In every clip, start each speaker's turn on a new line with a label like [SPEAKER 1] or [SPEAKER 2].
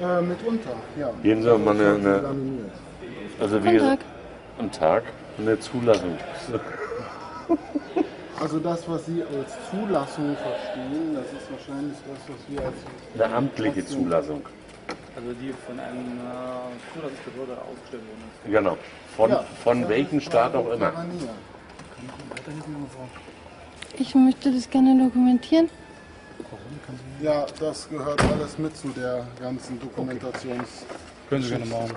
[SPEAKER 1] Mitunter, ja.
[SPEAKER 2] Geben Sie mal eine
[SPEAKER 1] Laminiert.
[SPEAKER 2] also wie am Tag eine Zulassung.
[SPEAKER 1] Also das, was Sie als Zulassung verstehen, das ist wahrscheinlich das, was wir als...
[SPEAKER 2] Eine amtliche Zulassung.
[SPEAKER 3] Also die von einem Zulassungsbehörde ausgestellt worden ist.
[SPEAKER 2] Genau. Von welchem Staat auch immer.
[SPEAKER 4] Ich möchte das gerne dokumentieren.
[SPEAKER 1] Ja, das gehört alles mit zu der ganzen Dokumentations...
[SPEAKER 3] Können Sie gerne machen.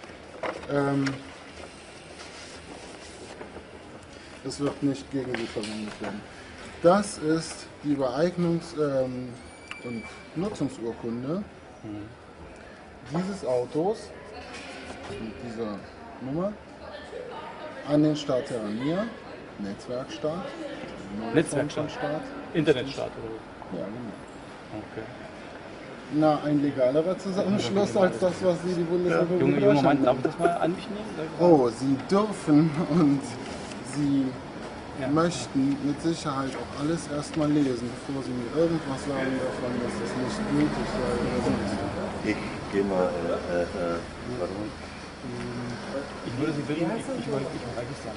[SPEAKER 1] Es wird nicht gegen Sie verwendet werden. Das ist die Beeignungs- und Nutzungsurkunde dieses Autos mit dieser Nummer an den Staat Terrania, Netzwerkstaat,
[SPEAKER 3] Netzwerkstaat? Internetstaat oder so?
[SPEAKER 1] Ja, genau.
[SPEAKER 3] Okay.
[SPEAKER 1] Na, ein legalerer Zusammenschluss als das, was Sie die Bundesrepublik
[SPEAKER 3] Junger Mann,
[SPEAKER 1] Deutschland
[SPEAKER 3] darf ich das mal an mich nehmen?
[SPEAKER 1] Oh, Sie dürfen und Sie möchten mit Sicherheit auch alles erstmal lesen, bevor Sie mir irgendwas sagen davon, dass das nicht gültig sei oder sonst.
[SPEAKER 2] Ich gehe mal. Warte mal.
[SPEAKER 3] Ich würde Sie bitten, ich weiß es ja.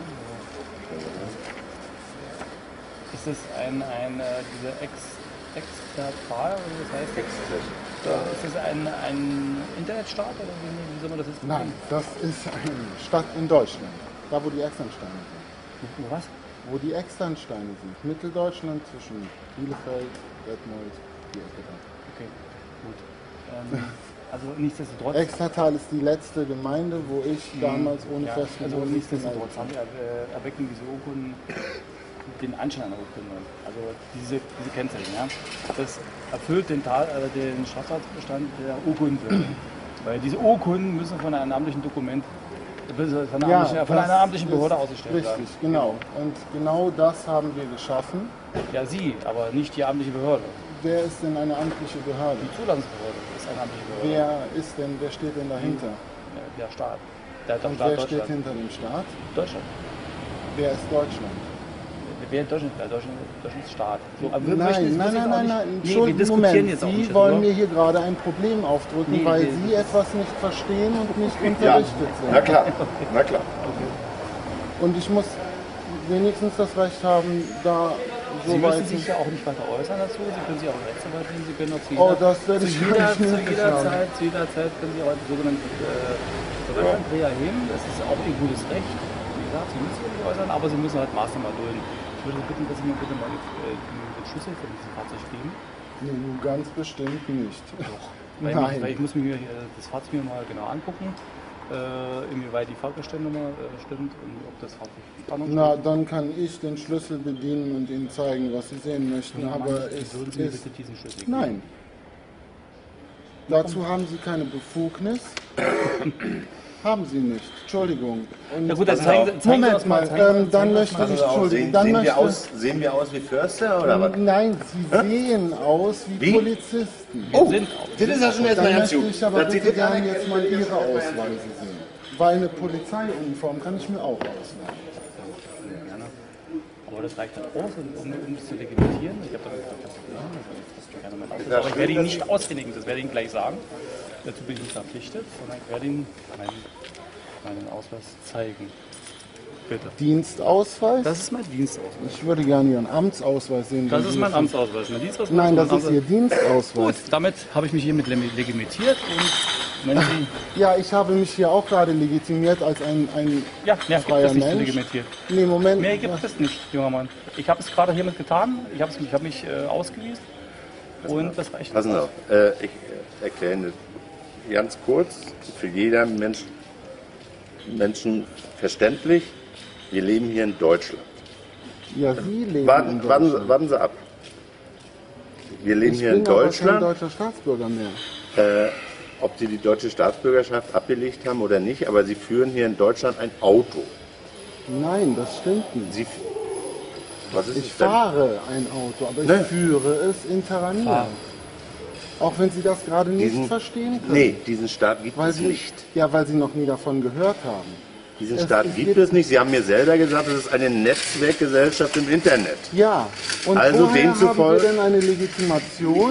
[SPEAKER 3] Ist das diese Extertal, oder was heißt das? Ist das ein Internetstaat oder wie soll man das jetzt
[SPEAKER 1] Nein, das ist eine Stadt in Deutschland, da wo die Externsteine sind.
[SPEAKER 3] Was?
[SPEAKER 1] Wo die Externsteine sind. Mitteldeutschland zwischen Bielefeld, Detmold, die Ecke da.
[SPEAKER 3] Okay, gut. Also nichtsdestotrotz.
[SPEAKER 1] Extertal ist die letzte Gemeinde, wo ich damals ohne festen
[SPEAKER 3] also
[SPEAKER 1] Wohnsitz
[SPEAKER 3] nichtsdestotrotz erwecken diese Urkunden den Anschein einer Urkunde. Also diese Kennzeichen, ja. Das erfüllt den Straftatbestand der Urkunde. Weil diese Urkunden müssen von einem amtlichen Dokument, von einer amtlichen Behörde ausgestellt werden.
[SPEAKER 1] Richtig, genau. Und genau das haben wir geschaffen.
[SPEAKER 3] Ja, Sie, aber nicht die amtliche Behörde.
[SPEAKER 1] Wer ist denn eine amtliche Behörde?
[SPEAKER 3] Die Zulassungsbehörde ist eine amtliche Behörde.
[SPEAKER 1] Wer steht denn dahinter?
[SPEAKER 3] Der Staat. Der Staat
[SPEAKER 1] Wer
[SPEAKER 3] Deutschland.
[SPEAKER 1] steht hinter dem Staat?
[SPEAKER 3] Deutschland.
[SPEAKER 1] Wer ist Deutschland?
[SPEAKER 3] Wer ist Deutschland? Deutschland ist Staat. So, aber
[SPEAKER 1] Nein,
[SPEAKER 3] wir diskutieren jetzt auch
[SPEAKER 1] Sie
[SPEAKER 3] nicht.
[SPEAKER 1] wollen mir hier gerade ein Problem aufdrücken, weil Sie etwas nicht verstehen und nicht unterrichtet sind.
[SPEAKER 2] Na klar, na klar.
[SPEAKER 1] Und ich muss wenigstens das Recht haben, da so
[SPEAKER 3] Sie
[SPEAKER 1] weit
[SPEAKER 3] müssen sich ja auch nicht weiter äußern dazu. Sie können sich auch Rechtsanwalt nehmen. Sie können auch
[SPEAKER 1] das werde ich
[SPEAKER 3] zu jeder Zeit können Sie auch die sogenannte Verwaltungsanträge erheben. Das ist auch Ihr gutes Recht. Wie gesagt, Sie müssen sich nicht äußern, aber Sie müssen halt Maßnahmen dulden. Ich würde bitten, dass Sie mir bitte mal den Schlüssel von diesem Fahrzeug geben.
[SPEAKER 1] Nee, ganz bestimmt nicht.
[SPEAKER 3] Doch. Weil ich muss mir das Fahrzeug mal genau angucken, inwieweit die Fahrgestellnummer stimmt und ob das Fahrzeug Spannung
[SPEAKER 1] Na, dann kann ich den Schlüssel bedienen und Ihnen zeigen, was Sie sehen möchten. Aber es
[SPEAKER 3] würden Sie mir
[SPEAKER 1] ist...
[SPEAKER 3] bitte diesen Schlüssel geben?
[SPEAKER 1] Nein. Dazu haben Sie keine Befugnis. Haben Sie nicht. Entschuldigung. Und
[SPEAKER 3] Na gut, dann
[SPEAKER 1] Moment mal, dann möchte ich, Entschuldigung, dann
[SPEAKER 2] Sehen wir aus wie Förster oder was?
[SPEAKER 1] Nein, Sie sehen aus wie Polizisten.
[SPEAKER 2] Oh, das ist ja schon erstmal
[SPEAKER 1] Dann
[SPEAKER 2] ganz
[SPEAKER 1] möchte
[SPEAKER 2] gut.
[SPEAKER 1] ich aber
[SPEAKER 2] Das
[SPEAKER 1] bitte
[SPEAKER 2] sieht
[SPEAKER 1] gerne jetzt mal Ihre Ausweise sehen. Weil eine Polizeiuniform kann ich mir auch ausleihen.
[SPEAKER 3] Gerne. Aber das reicht dann aus, um das zu legitimieren. Ich habe gerne mein Ausweis. Aber ich werde ihn nicht aushändigen, das werde ich Ihnen gleich sagen. Dazu bin ich nicht verpflichtet, sondern ich werde Ihnen meinen Ausweis zeigen. Bitte.
[SPEAKER 1] Dienstausweis?
[SPEAKER 3] Das ist mein Dienstausweis.
[SPEAKER 1] Ich würde gerne Ihren Amtsausweis sehen.
[SPEAKER 3] Das ist mein Amtsausweis. Mein Dienstausweis.
[SPEAKER 1] Nein, das ist Ihr Dienstausweis.
[SPEAKER 3] Gut, damit habe ich mich hiermit legitimiert und wenn Sie...
[SPEAKER 1] Ja, ich habe mich hier auch gerade legitimiert als ein
[SPEAKER 3] Ja, mehr gibt
[SPEAKER 1] freier
[SPEAKER 3] es nicht zu
[SPEAKER 1] Mensch.
[SPEAKER 3] legitimiert.
[SPEAKER 1] Nee, Moment.
[SPEAKER 3] Mehr gibt es nicht, junger Mann. Ich habe es gerade hiermit getan. Ich habe mich ausgewiesen und das reicht.
[SPEAKER 2] Passen Sie auf, ich erkläre Ihnen ganz kurz, für jeder Menschen verständlich, wir leben hier in Deutschland.
[SPEAKER 1] Ja, Sie leben in
[SPEAKER 2] Warten
[SPEAKER 1] Deutschland.
[SPEAKER 2] Sie ab. Wir leben hier in
[SPEAKER 1] Ich bin aber kein
[SPEAKER 2] Deutschland.
[SPEAKER 1] deutscher Staatsbürger mehr.
[SPEAKER 2] Ob Sie die deutsche Staatsbürgerschaft abgelegt haben oder nicht, aber Sie führen hier in Deutschland ein Auto.
[SPEAKER 1] Nein, das stimmt nicht.
[SPEAKER 2] Was ist
[SPEAKER 1] Ich
[SPEAKER 2] es denn?
[SPEAKER 1] fahre ein Auto, aber ich
[SPEAKER 2] Ne.
[SPEAKER 1] führe es in Terrania. Auch wenn Sie das gerade nicht verstehen können.
[SPEAKER 2] Nee, diesen Staat gibt
[SPEAKER 1] Weil
[SPEAKER 2] es
[SPEAKER 1] Sie,
[SPEAKER 2] nicht.
[SPEAKER 1] ja, weil Sie noch nie davon gehört haben.
[SPEAKER 2] Diesen Staat gibt es nicht. Sie haben mir selber gesagt, es ist eine Netzwerkgesellschaft im Internet.
[SPEAKER 1] Ja, und
[SPEAKER 2] Also
[SPEAKER 1] woher haben
[SPEAKER 2] demzufolge-
[SPEAKER 1] wir denn eine Legitimation,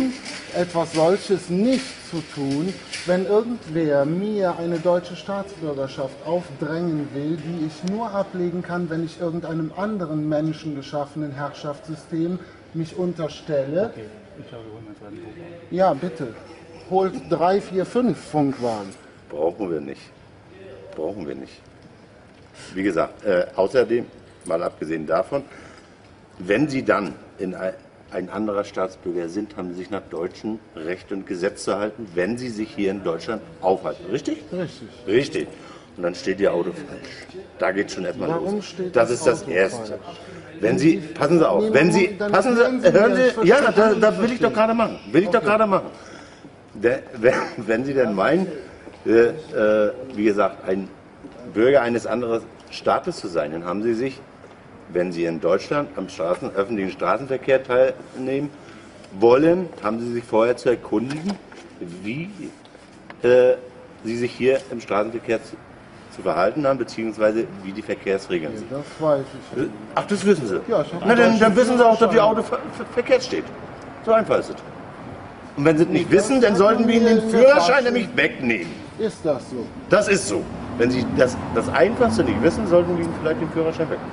[SPEAKER 1] etwas solches nicht zu tun, wenn irgendwer mir eine deutsche Staatsbürgerschaft aufdrängen will, die ich nur ablegen kann, wenn ich irgendeinem anderen menschengeschaffenen Herrschaftssystem mich unterstelle.
[SPEAKER 3] Okay, ich glaube, wir holen uns einen Funkwagen.
[SPEAKER 1] Ja, bitte. Holt 3, 4, 5 Funkwagen.
[SPEAKER 2] Brauchen wir nicht. Brauchen wir nicht. Wie gesagt, außerdem, mal abgesehen davon, wenn Sie dann ein anderer Staatsbürger sind, haben Sie sich nach deutschem Recht und Gesetz zu halten, wenn Sie sich hier in Deutschland aufhalten. Richtig?
[SPEAKER 1] Richtig.
[SPEAKER 2] Richtig. Und dann steht Ihr Auto falsch. Da geht schon erstmal
[SPEAKER 1] Warum
[SPEAKER 2] los.
[SPEAKER 1] steht
[SPEAKER 2] Das
[SPEAKER 1] das
[SPEAKER 2] ist das
[SPEAKER 1] Auto
[SPEAKER 2] Erste.
[SPEAKER 1] falsch?
[SPEAKER 2] Wenn Sie, passen Sie auf,
[SPEAKER 1] Nee,
[SPEAKER 2] wenn Sie,
[SPEAKER 1] dann
[SPEAKER 2] passen
[SPEAKER 1] erklären
[SPEAKER 2] Sie,
[SPEAKER 1] Sie
[SPEAKER 2] hören
[SPEAKER 1] mir, ich
[SPEAKER 2] Sie, ja,
[SPEAKER 1] verstehe
[SPEAKER 2] da
[SPEAKER 1] nicht,
[SPEAKER 2] will ich doch gerade machen. Will ich doch gerade machen. Wenn Sie denn meinen, wie gesagt, ein Bürger eines anderen Staates zu sein, dann haben Sie sich, wenn Sie in Deutschland am öffentlichen Straßenverkehr teilnehmen wollen, haben Sie sich vorher zu erkundigen, wie Sie sich hier im Straßenverkehr zu verhalten haben, beziehungsweise wie die Verkehrsregeln sind.
[SPEAKER 1] Das weiß ich.
[SPEAKER 2] Ach, das wissen Sie?
[SPEAKER 1] Ja, ich hab
[SPEAKER 2] Na,
[SPEAKER 1] einen
[SPEAKER 2] dann wissen Sie auch, dass Ihr
[SPEAKER 1] Führerschein.
[SPEAKER 2] Auto verkehrt steht. So einfach ist es. Und wenn Sie es nicht wissen, dann sollten wir Ihnen den Führerschein nämlich wegnehmen.
[SPEAKER 1] Ist das so?
[SPEAKER 2] Das ist so. Wenn Sie das Einfachste nicht wissen, sollten wir Ihnen vielleicht den Führerschein wegnehmen.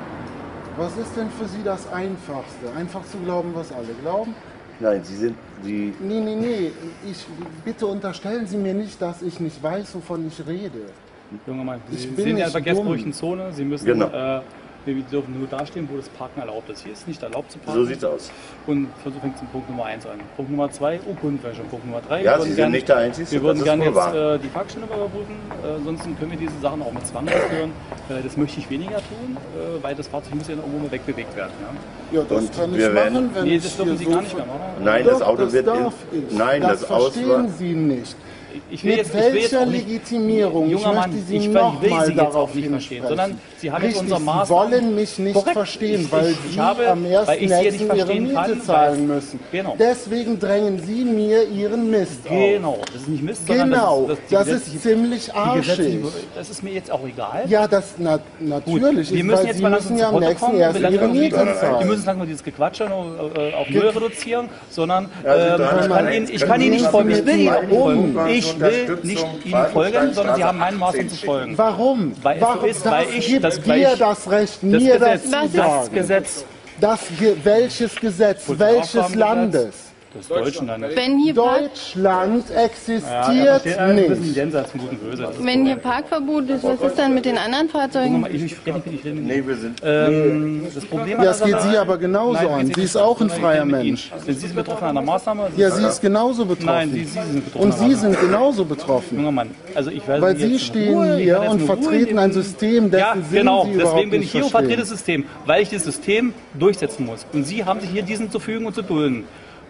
[SPEAKER 1] Was ist denn für Sie das Einfachste? Einfach zu glauben, was alle glauben?
[SPEAKER 2] Nein, Sie
[SPEAKER 1] Nee. Bitte unterstellen Sie mir nicht, dass ich nicht weiß, wovon ich rede.
[SPEAKER 3] Junger Mann,
[SPEAKER 1] Ich
[SPEAKER 3] Sie
[SPEAKER 1] bin
[SPEAKER 3] sind in der
[SPEAKER 1] nicht
[SPEAKER 3] verkehrsberuhigten Zone. Sie müssen,
[SPEAKER 2] Genau.
[SPEAKER 3] wir dürfen nur dastehen, wo das Parken erlaubt ist. Hier ist nicht erlaubt zu parken.
[SPEAKER 2] so sieht's aus.
[SPEAKER 3] Und so fängt es mit Punkt Nummer 1 an. Punkt Nummer 2, Urkundenfälschung. Punkt Nummer 3,
[SPEAKER 2] Ja, Sie sind nicht der Einzige,
[SPEAKER 3] wir würden
[SPEAKER 2] das ist
[SPEAKER 3] gerne
[SPEAKER 2] wohl
[SPEAKER 3] jetzt
[SPEAKER 2] wahr.
[SPEAKER 3] die Fahrgestellung überprüfen. Ansonsten können wir diese Sachen auch mit Zwang durchführen. Das möchte ich weniger tun, weil das Fahrzeug muss ja irgendwo mal wegbewegt werden. Ja?
[SPEAKER 1] Ja, das
[SPEAKER 2] Und
[SPEAKER 1] kann ich
[SPEAKER 2] wir werden-
[SPEAKER 1] machen, wenn
[SPEAKER 3] Nee,
[SPEAKER 1] ich
[SPEAKER 3] das dürfen
[SPEAKER 1] hier
[SPEAKER 3] Sie
[SPEAKER 1] so
[SPEAKER 3] gar nicht mehr machen.
[SPEAKER 2] Nein,
[SPEAKER 1] Doch,
[SPEAKER 2] das Auto
[SPEAKER 1] das
[SPEAKER 2] wird
[SPEAKER 1] darf ich.
[SPEAKER 2] Nein, das
[SPEAKER 1] verstehen Sie nicht.
[SPEAKER 3] Ich will
[SPEAKER 1] Mit
[SPEAKER 3] jetzt, ich will jetzt
[SPEAKER 1] welcher
[SPEAKER 3] auch nicht,
[SPEAKER 1] Legitimierung?
[SPEAKER 3] Junger
[SPEAKER 1] Ich
[SPEAKER 3] Mann,
[SPEAKER 1] möchte Sie
[SPEAKER 3] ich will
[SPEAKER 1] nochmal
[SPEAKER 3] Sie jetzt auch
[SPEAKER 1] darauf
[SPEAKER 3] nicht verstehen,
[SPEAKER 1] hinsprechen.
[SPEAKER 3] sondern Sie haben jetzt
[SPEAKER 1] Richtig,
[SPEAKER 3] unsere
[SPEAKER 1] Sie
[SPEAKER 3] Maßnahmen.
[SPEAKER 1] wollen mich nicht
[SPEAKER 3] Korrekt.
[SPEAKER 1] verstehen, weil
[SPEAKER 3] Ich
[SPEAKER 1] Sie
[SPEAKER 3] habe,
[SPEAKER 1] am
[SPEAKER 3] weil ich Sie hier
[SPEAKER 1] 1.1.
[SPEAKER 3] nicht
[SPEAKER 1] Ihre
[SPEAKER 3] verstehen
[SPEAKER 1] Miete
[SPEAKER 3] kann,
[SPEAKER 1] zahlen
[SPEAKER 3] weil-
[SPEAKER 1] müssen.
[SPEAKER 3] Genau.
[SPEAKER 1] Deswegen drängen Sie mir Ihren Mist auf.
[SPEAKER 3] Genau, das ist nicht Mist, sondern
[SPEAKER 1] Genau,
[SPEAKER 3] die
[SPEAKER 1] das
[SPEAKER 3] gesetzliche-
[SPEAKER 1] ist ziemlich
[SPEAKER 3] die
[SPEAKER 1] arschig.
[SPEAKER 3] gesetzliche- Das ist mir jetzt auch egal.
[SPEAKER 1] Ja, das natürlich
[SPEAKER 3] wir
[SPEAKER 1] ist,
[SPEAKER 3] müssen
[SPEAKER 1] weil
[SPEAKER 3] jetzt
[SPEAKER 1] Sie
[SPEAKER 3] mal
[SPEAKER 1] müssen
[SPEAKER 3] langsam
[SPEAKER 1] ja
[SPEAKER 3] zu
[SPEAKER 1] am
[SPEAKER 3] Potte
[SPEAKER 1] nächsten
[SPEAKER 3] kommen.
[SPEAKER 1] erst
[SPEAKER 3] Wir lassen
[SPEAKER 1] Ihre
[SPEAKER 3] uns
[SPEAKER 1] Miete
[SPEAKER 3] nicht- Wir
[SPEAKER 1] zahlen.
[SPEAKER 3] müssen langsam mal dieses Gequatsche auf null reduzieren, sondern
[SPEAKER 2] Ja, Sie
[SPEAKER 3] ich kann Ihnen nicht folgen. Ich will Ihnen auch nicht folgen.
[SPEAKER 2] Um.
[SPEAKER 3] Ich will nicht Ihnen folgen, sondern Sie haben meinen Maßnahmen zu folgen.
[SPEAKER 1] Warum?
[SPEAKER 3] Weil es
[SPEAKER 1] Warum?
[SPEAKER 3] so ist, weil
[SPEAKER 1] das
[SPEAKER 3] ich-
[SPEAKER 1] gibt
[SPEAKER 3] das- weil
[SPEAKER 1] dir
[SPEAKER 3] ich-
[SPEAKER 1] das Recht,
[SPEAKER 3] Das
[SPEAKER 1] mir das
[SPEAKER 3] Gesetz,
[SPEAKER 1] zu
[SPEAKER 3] das
[SPEAKER 1] sagen.
[SPEAKER 3] Gesetz
[SPEAKER 1] Welches Gesetz? Welches Landes?
[SPEAKER 3] des Deutschen dann nicht.
[SPEAKER 4] Wenn hier,
[SPEAKER 1] Deutschland
[SPEAKER 3] Ja,
[SPEAKER 1] existiert
[SPEAKER 3] versteht ein bisschen
[SPEAKER 1] nicht.
[SPEAKER 3] jenseits von Gut und Böse. Das ist
[SPEAKER 4] wenn hier Parkverbot ist, was ist dann mit den anderen Fahrzeugen?
[SPEAKER 3] Ich rede nicht.
[SPEAKER 2] Nee, wir sind.
[SPEAKER 3] Das Problem an
[SPEAKER 1] Ja, es
[SPEAKER 3] der
[SPEAKER 1] geht
[SPEAKER 3] Sache-
[SPEAKER 1] sie aber genauso
[SPEAKER 3] Nein,
[SPEAKER 1] an.
[SPEAKER 3] geht
[SPEAKER 1] Sie
[SPEAKER 3] nicht
[SPEAKER 1] ist auch ein
[SPEAKER 3] sondern ich
[SPEAKER 1] freier
[SPEAKER 3] rede mit Ihnen.
[SPEAKER 1] Mensch.
[SPEAKER 3] Denn Sie sind betroffen an der Maßnahme.
[SPEAKER 1] Ja, sie ist genauso
[SPEAKER 3] Nein,
[SPEAKER 1] betroffen.
[SPEAKER 3] Sie sind betroffen.
[SPEAKER 1] Und
[SPEAKER 3] an
[SPEAKER 1] Sie
[SPEAKER 3] der
[SPEAKER 1] sind genauso betroffen.
[SPEAKER 3] Junger Mann, also ich werde
[SPEAKER 1] Weil
[SPEAKER 3] Sie
[SPEAKER 1] Sie
[SPEAKER 3] jetzt in
[SPEAKER 1] stehen
[SPEAKER 3] Ruhe, ich
[SPEAKER 1] hier
[SPEAKER 3] werde jetzt
[SPEAKER 1] und
[SPEAKER 3] in Ruhe
[SPEAKER 1] vertreten ein
[SPEAKER 3] geben.
[SPEAKER 1] System, dessen
[SPEAKER 3] Ja,
[SPEAKER 1] Sinn
[SPEAKER 3] genau,
[SPEAKER 1] Sie überhaupt
[SPEAKER 3] deswegen bin ich
[SPEAKER 1] nicht
[SPEAKER 3] hier und vertrete
[SPEAKER 1] verstehen.
[SPEAKER 3] das System, weil ich das System durchsetzen muss. Und Sie haben sich hier diesen zu fügen und zu dulden.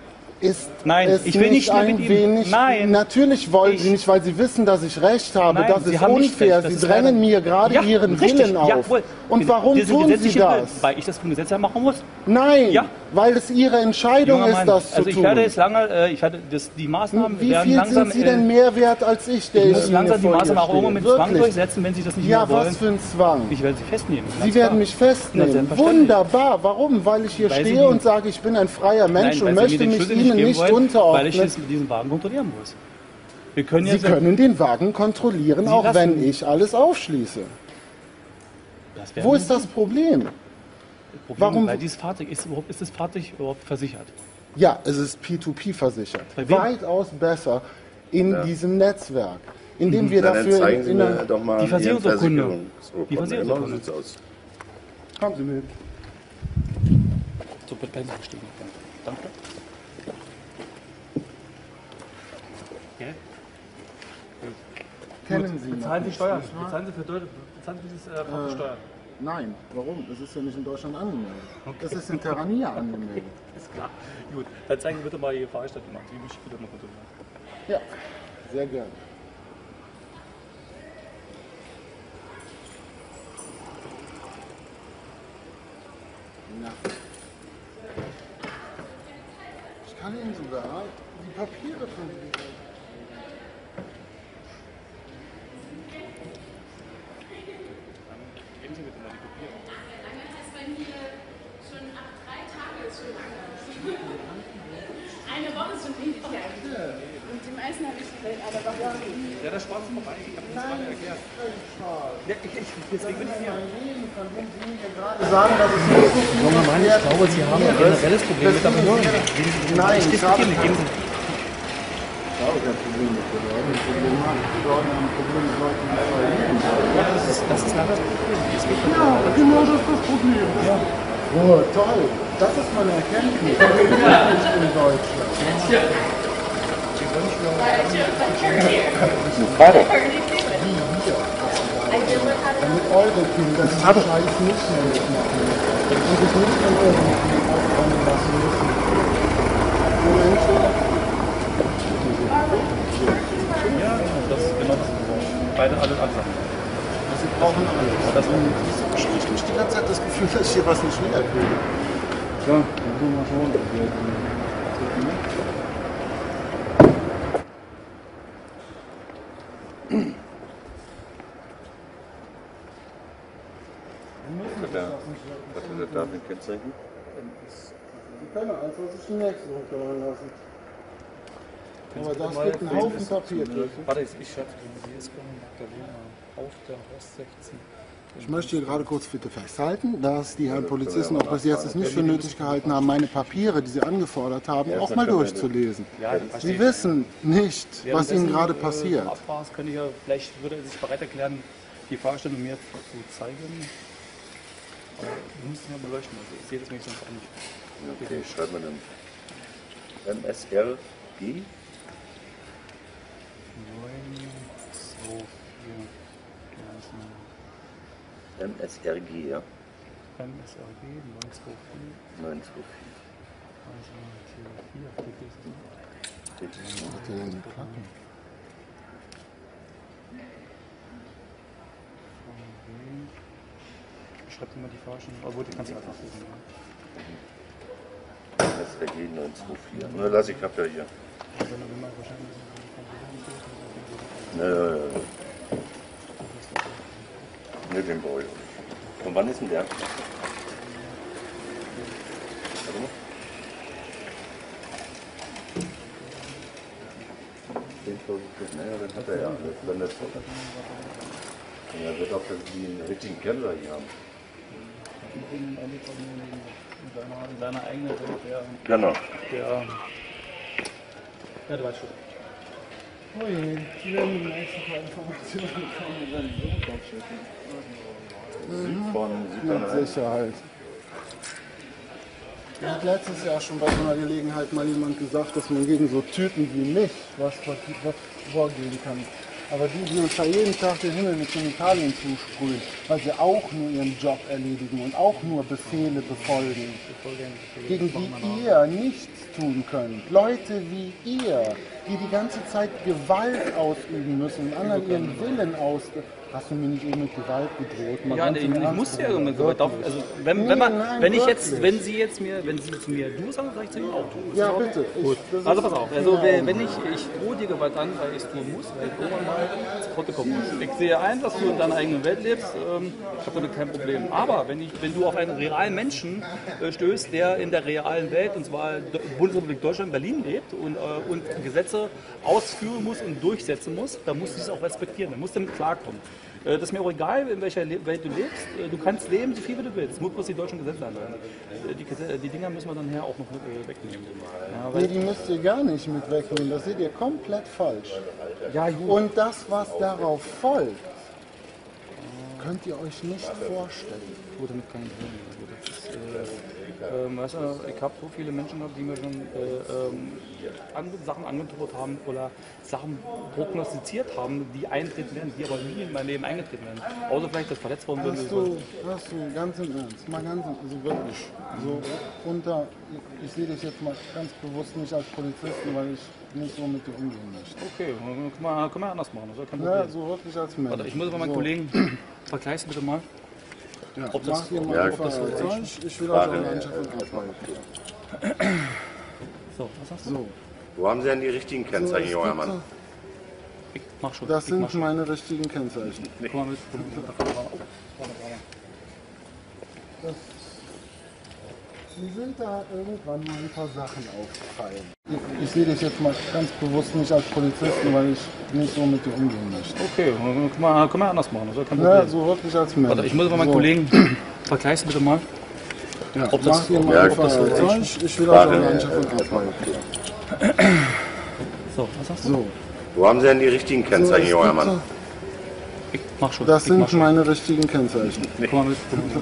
[SPEAKER 1] Ist
[SPEAKER 3] Nein,
[SPEAKER 1] es
[SPEAKER 3] ich will nicht mehr
[SPEAKER 1] ein
[SPEAKER 3] mit ihm.
[SPEAKER 1] wenig,
[SPEAKER 3] Nein.
[SPEAKER 1] Natürlich wollen Sie
[SPEAKER 3] Ich-
[SPEAKER 1] nicht, weil Sie wissen, dass ich Recht habe.
[SPEAKER 3] Nein,
[SPEAKER 1] das
[SPEAKER 3] Sie
[SPEAKER 1] ist
[SPEAKER 3] haben nicht
[SPEAKER 1] unfair.
[SPEAKER 3] recht. Das
[SPEAKER 1] Sie
[SPEAKER 3] ist
[SPEAKER 1] drängen
[SPEAKER 3] leider-
[SPEAKER 1] mir gerade
[SPEAKER 3] Ja,
[SPEAKER 1] Ihren
[SPEAKER 3] richtig.
[SPEAKER 1] Willen auf.
[SPEAKER 3] Jawohl.
[SPEAKER 1] Und warum
[SPEAKER 3] Diese
[SPEAKER 1] tun Sie
[SPEAKER 3] gesetzliche
[SPEAKER 1] das?
[SPEAKER 3] Willen, weil ich das vom Gesetz her machen muss.
[SPEAKER 1] Nein,
[SPEAKER 3] Ja.
[SPEAKER 1] weil es Ihre Entscheidung
[SPEAKER 3] Junger
[SPEAKER 1] ist,
[SPEAKER 3] Mann,
[SPEAKER 1] das zu
[SPEAKER 3] also ich
[SPEAKER 1] tun.
[SPEAKER 3] werde jetzt lange, die Maßnahmen
[SPEAKER 1] Wie
[SPEAKER 3] werden
[SPEAKER 1] viel
[SPEAKER 3] langsam,
[SPEAKER 1] sind Sie denn mehr wert als ich, der
[SPEAKER 3] ich
[SPEAKER 1] ich
[SPEAKER 3] muss
[SPEAKER 1] Ihnen
[SPEAKER 3] langsam die
[SPEAKER 1] vor
[SPEAKER 3] Maßnahmen auch
[SPEAKER 1] hier
[SPEAKER 3] irgendwo mit
[SPEAKER 1] stehe?
[SPEAKER 3] Zwang
[SPEAKER 1] Wirklich?
[SPEAKER 3] durchsetzen, wenn Sie das nicht
[SPEAKER 1] Ja,
[SPEAKER 3] mehr wollen.
[SPEAKER 1] was für ein Zwang.
[SPEAKER 3] Ich werde Sie festnehmen.
[SPEAKER 1] Sie
[SPEAKER 3] ganz
[SPEAKER 1] werden
[SPEAKER 3] klar.
[SPEAKER 1] mich
[SPEAKER 3] Na,
[SPEAKER 1] festnehmen.
[SPEAKER 3] selbstverständlich.
[SPEAKER 1] Wunderbar. Warum? Weil ich hier
[SPEAKER 3] Weil Sie
[SPEAKER 1] stehe
[SPEAKER 3] die-
[SPEAKER 1] und sage, ich bin ein freier Mensch
[SPEAKER 3] Nein,
[SPEAKER 1] und
[SPEAKER 3] weil Sie
[SPEAKER 1] möchte
[SPEAKER 3] mir den
[SPEAKER 1] mich
[SPEAKER 3] Schlüssel
[SPEAKER 1] Ihnen
[SPEAKER 3] geben
[SPEAKER 1] nicht
[SPEAKER 3] wollen, weil ich
[SPEAKER 1] unterordnen.
[SPEAKER 3] diesen Wagen kontrollieren muss. Wir können
[SPEAKER 1] Sie
[SPEAKER 3] jetzt
[SPEAKER 1] können den Wagen kontrollieren,
[SPEAKER 3] Sie
[SPEAKER 1] auch
[SPEAKER 3] lassen-
[SPEAKER 1] wenn ich alles aufschließe.
[SPEAKER 3] das werden
[SPEAKER 1] Wo
[SPEAKER 3] Sie
[SPEAKER 1] ist das Problem?
[SPEAKER 3] Problem,
[SPEAKER 1] warum-
[SPEAKER 3] Weil dieses Fahrzeug ist das Fahrzeug überhaupt versichert?
[SPEAKER 1] Ja, es ist P2P versichert.
[SPEAKER 3] Bei wem?
[SPEAKER 1] Weitaus besser in diesem Netzwerk, in dem wir
[SPEAKER 2] Na, dann
[SPEAKER 1] dafür
[SPEAKER 2] zeigen Sie
[SPEAKER 1] in
[SPEAKER 2] mir
[SPEAKER 1] einer...
[SPEAKER 2] doch mal
[SPEAKER 3] Die
[SPEAKER 2] Ihren
[SPEAKER 3] Versicherungsurkunde.
[SPEAKER 2] Versicherungsurkunde.
[SPEAKER 3] Die Versicherungsurkunde.
[SPEAKER 2] Genau so sieht's aus.
[SPEAKER 1] Kommen Sie mit.
[SPEAKER 3] So wird besser verstehen. Danke. Ja?
[SPEAKER 1] Kennen Sie
[SPEAKER 3] Bezahlen
[SPEAKER 1] noch
[SPEAKER 3] Sie Steuern.
[SPEAKER 1] nicht, nicht wahr?
[SPEAKER 3] Bezahlen Sie dieses Fahrzeug Steuern.
[SPEAKER 1] Nein, warum? Es ist ja nicht in Deutschland angemeldet. Es ist in Terrania angemeldet.
[SPEAKER 3] Ist klar. Gut, dann zeigen Sie bitte mal Ihre Fahrgestellnummer. Die möchte ich bitte mal kontrollieren.
[SPEAKER 1] Ja, sehr gerne. Ja. Ich kann Ihnen sogar die Papiere von Ihnen zeigen.
[SPEAKER 3] Geben Sie bitte mal die Papiere.
[SPEAKER 5] Lange heißt bei mir schon ab 3 Tage ist schon lange. Eine Woche ist schon richtig alt. Und die meisten habe ich vielleicht eine Woche.
[SPEAKER 3] Ja, der schwarze Bereich, ich habe das gerade erklärt. Ja, deswegen bin ich hier.
[SPEAKER 1] Sagen, dass es nicht so viel
[SPEAKER 6] Junge Mann, ich glaube, Sie haben ein generelles Problem mit der Behörde.
[SPEAKER 1] Nein, ich habe
[SPEAKER 3] Geben Sie.
[SPEAKER 1] kein Problem mit Behörden. Ein Problem haben Behörden haben ein Problem mit Leuten, die frei leben.
[SPEAKER 3] Ja, das ist leider das Problem. Es geht
[SPEAKER 1] Ja, genau das ist das Problem. Ja. Oh, toll. Das ist meine Erkenntnis. Das ist nicht in Deutschland. Damit eure Kinder diesen Scheiß nicht mehr mitmachen müssen. Und sich nicht von irgendjemandem aufräumen lassen müssen. Moment.
[SPEAKER 3] Ja, das ist genau das. Beide, alle Sachen.
[SPEAKER 1] Sie brauchen alles. Ich habe nicht die ganze Zeit das Gefühl, dass ich hier was nicht wiederkriege. Ja, dann tun wir schon.
[SPEAKER 2] Was ist da für ein Kennzeichen?
[SPEAKER 1] Sie können einfach sich die nächste runterholen lassen. Aber das gibt einen Haufen Papier.
[SPEAKER 3] Warte, ich schreibe Magdalena auf der Horst 16.
[SPEAKER 1] Ich möchte hier gerade kurz bitte festhalten, dass die Herren Polizisten auch bis jetzt es nicht für nötig gehalten haben, meine Papiere, die sie angefordert haben, auch mal durchzulesen. Sie wissen nicht, was ihnen gerade passiert.
[SPEAKER 3] Könnte ich ja, vielleicht würde er sich bereit erklären, die Fahrstellung mir zu zeigen. Aber du musst ihn ja beleuchten, also ich sehe das nämlich sonst auch nicht.
[SPEAKER 2] Okay, schreibt man dann MSRG?
[SPEAKER 3] 924.
[SPEAKER 2] MSRG, ja?
[SPEAKER 3] MSRG 924.
[SPEAKER 2] 924.
[SPEAKER 3] Also hier auf der Liste.
[SPEAKER 1] Was hat der denn geklappt?
[SPEAKER 3] Schreibt immer die Fahrstellung, obwohl die kannst du einfach lesen.
[SPEAKER 2] MSRG 924. Na, lass ich, hab ja hier. Ne, den brauche ich auch nicht. Und wann ist denn der? Warte mal. Naja, dann hat er ja. Dann ist und er wird auch den richtigen Keller hier haben.
[SPEAKER 3] In seiner eigenen Welt,
[SPEAKER 2] Genau.
[SPEAKER 3] Ja, du weißt schon.
[SPEAKER 1] Oh je, die werden die meisten Informationen bekommen, wenn sie so draufschicken. Mit Sicherheit. Mir hat letztes Jahr schon bei so einer Gelegenheit mal jemand gesagt, dass man gegen so Typen wie mich was vorgehen kann. Aber die uns da jeden Tag den Himmel mit Chemikalien zusprühen, weil sie auch nur ihren Job erledigen und auch nur Befehle befolgen, gegen die ihr nichts tun könnt. Leute wie ihr, die die ganze Zeit Gewalt ausüben müssen und anderen ihren Willen ausüben. Hast du mir nicht eben mit Gewalt gedroht? Mal
[SPEAKER 3] Ja,
[SPEAKER 1] ganz
[SPEAKER 3] nee,
[SPEAKER 1] im
[SPEAKER 3] ich
[SPEAKER 1] Ernst,
[SPEAKER 3] muss ja
[SPEAKER 1] Bruder.
[SPEAKER 3] mit Gewalt. Also wenn Sie zu mir du sagen, sage ich zu Ihnen auch du.
[SPEAKER 1] Ja, bitte.
[SPEAKER 3] Gut.
[SPEAKER 1] Das
[SPEAKER 3] Also
[SPEAKER 1] ist-
[SPEAKER 3] pass auf, also wenn ich drohe dir Gewalt an, weil ich es tun muss, weil ich irgendwann mal zu Potte kommen muss. Ich sehe ein, dass du in deiner eigenen Welt lebst, ich habe damit kein Problem. Aber wenn du auf einen realen Menschen stößt, der in der realen Welt, und zwar Bundesrepublik Deutschland, Berlin lebt und Gesetze ausführen muss und durchsetzen muss, dann musst du es auch respektieren, dann musst du damit klarkommen. Das ist mir auch egal, in welcher Welt du lebst. Du kannst leben, so viel wie du willst. Du musst bloß die deutschen Gesetze anhalten. Die Dinger müssen wir dann her auch noch mit wegnehmen. Ja,
[SPEAKER 1] Nee, die müsst ihr gar nicht mit wegnehmen. Das seht ihr komplett falsch.
[SPEAKER 3] ja, gut.
[SPEAKER 1] Und das, was darauf folgt, könnt ihr euch nicht vorstellen.
[SPEAKER 3] Gut, damit kann ich leben. Also das ist, weißt du, ich habe so viele Menschen gehabt, die mir schon Sachen angedroht haben oder Sachen prognostiziert haben, die eintreten werden, die aber nie in mein Leben eingetreten werden. Außer vielleicht, dass verletzt worden bin.
[SPEAKER 1] Hast du ganz im Ernst, mal ganz, also wirklich, so unter, ich sehe dich jetzt mal ganz bewusst nicht als Polizisten, weil ich nicht so mit dir umgehen möchte.
[SPEAKER 3] Okay, können wir anders machen. Das ist kein
[SPEAKER 1] Ja,
[SPEAKER 3] Problem.
[SPEAKER 1] so wirklich als Mensch.
[SPEAKER 3] Warte, ich muss mal meinen
[SPEAKER 1] so.
[SPEAKER 3] Kollegen vergleichen bitte mal.
[SPEAKER 1] Ja,
[SPEAKER 3] ob das-
[SPEAKER 1] macht ihr mal
[SPEAKER 2] ja,
[SPEAKER 1] die
[SPEAKER 2] ob das so
[SPEAKER 1] Fahrer. Ich will euch auch nicht abhalten.
[SPEAKER 3] So, was hast du?
[SPEAKER 1] So,
[SPEAKER 2] Wo haben Sie denn die richtigen Kennzeichen,
[SPEAKER 1] es
[SPEAKER 2] junger
[SPEAKER 1] gibt
[SPEAKER 2] Mann?
[SPEAKER 1] so-
[SPEAKER 3] Ich mach schon.
[SPEAKER 1] das
[SPEAKER 3] ich mach
[SPEAKER 1] sind
[SPEAKER 3] schon.
[SPEAKER 1] meine richtigen Kennzeichen.
[SPEAKER 3] Guck mal mit.
[SPEAKER 1] Mir sind da irgendwann mal ein paar Sachen aufgefallen. Ich sehe dich jetzt mal ganz bewusst nicht als Polizisten, weil ich nicht so mit dir umgehen möchte.
[SPEAKER 3] Okay, können wir anders machen, das ist kein Problem.
[SPEAKER 1] Ja, so wirklich als Mensch.
[SPEAKER 3] Warte, ich muss mal meinen
[SPEAKER 1] So.
[SPEAKER 3] Kollegen vergleichen bitte mal.
[SPEAKER 1] Ja,
[SPEAKER 3] ob das-
[SPEAKER 1] mach dir mal
[SPEAKER 2] Ja,
[SPEAKER 1] einfach
[SPEAKER 2] das
[SPEAKER 1] so.
[SPEAKER 2] ist
[SPEAKER 1] Soll ich will das auch gar nicht davon abhalten.
[SPEAKER 3] So, was hast du?
[SPEAKER 1] So,
[SPEAKER 2] Wo haben Sie denn die richtigen Kennzeichen,
[SPEAKER 1] es
[SPEAKER 2] junger
[SPEAKER 1] gibt
[SPEAKER 2] Mann?
[SPEAKER 1] so-
[SPEAKER 3] Ich mach schon.
[SPEAKER 1] das
[SPEAKER 3] ich mach
[SPEAKER 1] sind
[SPEAKER 3] schon.
[SPEAKER 1] meine richtigen Kennzeichen.
[SPEAKER 3] Guck mal mit.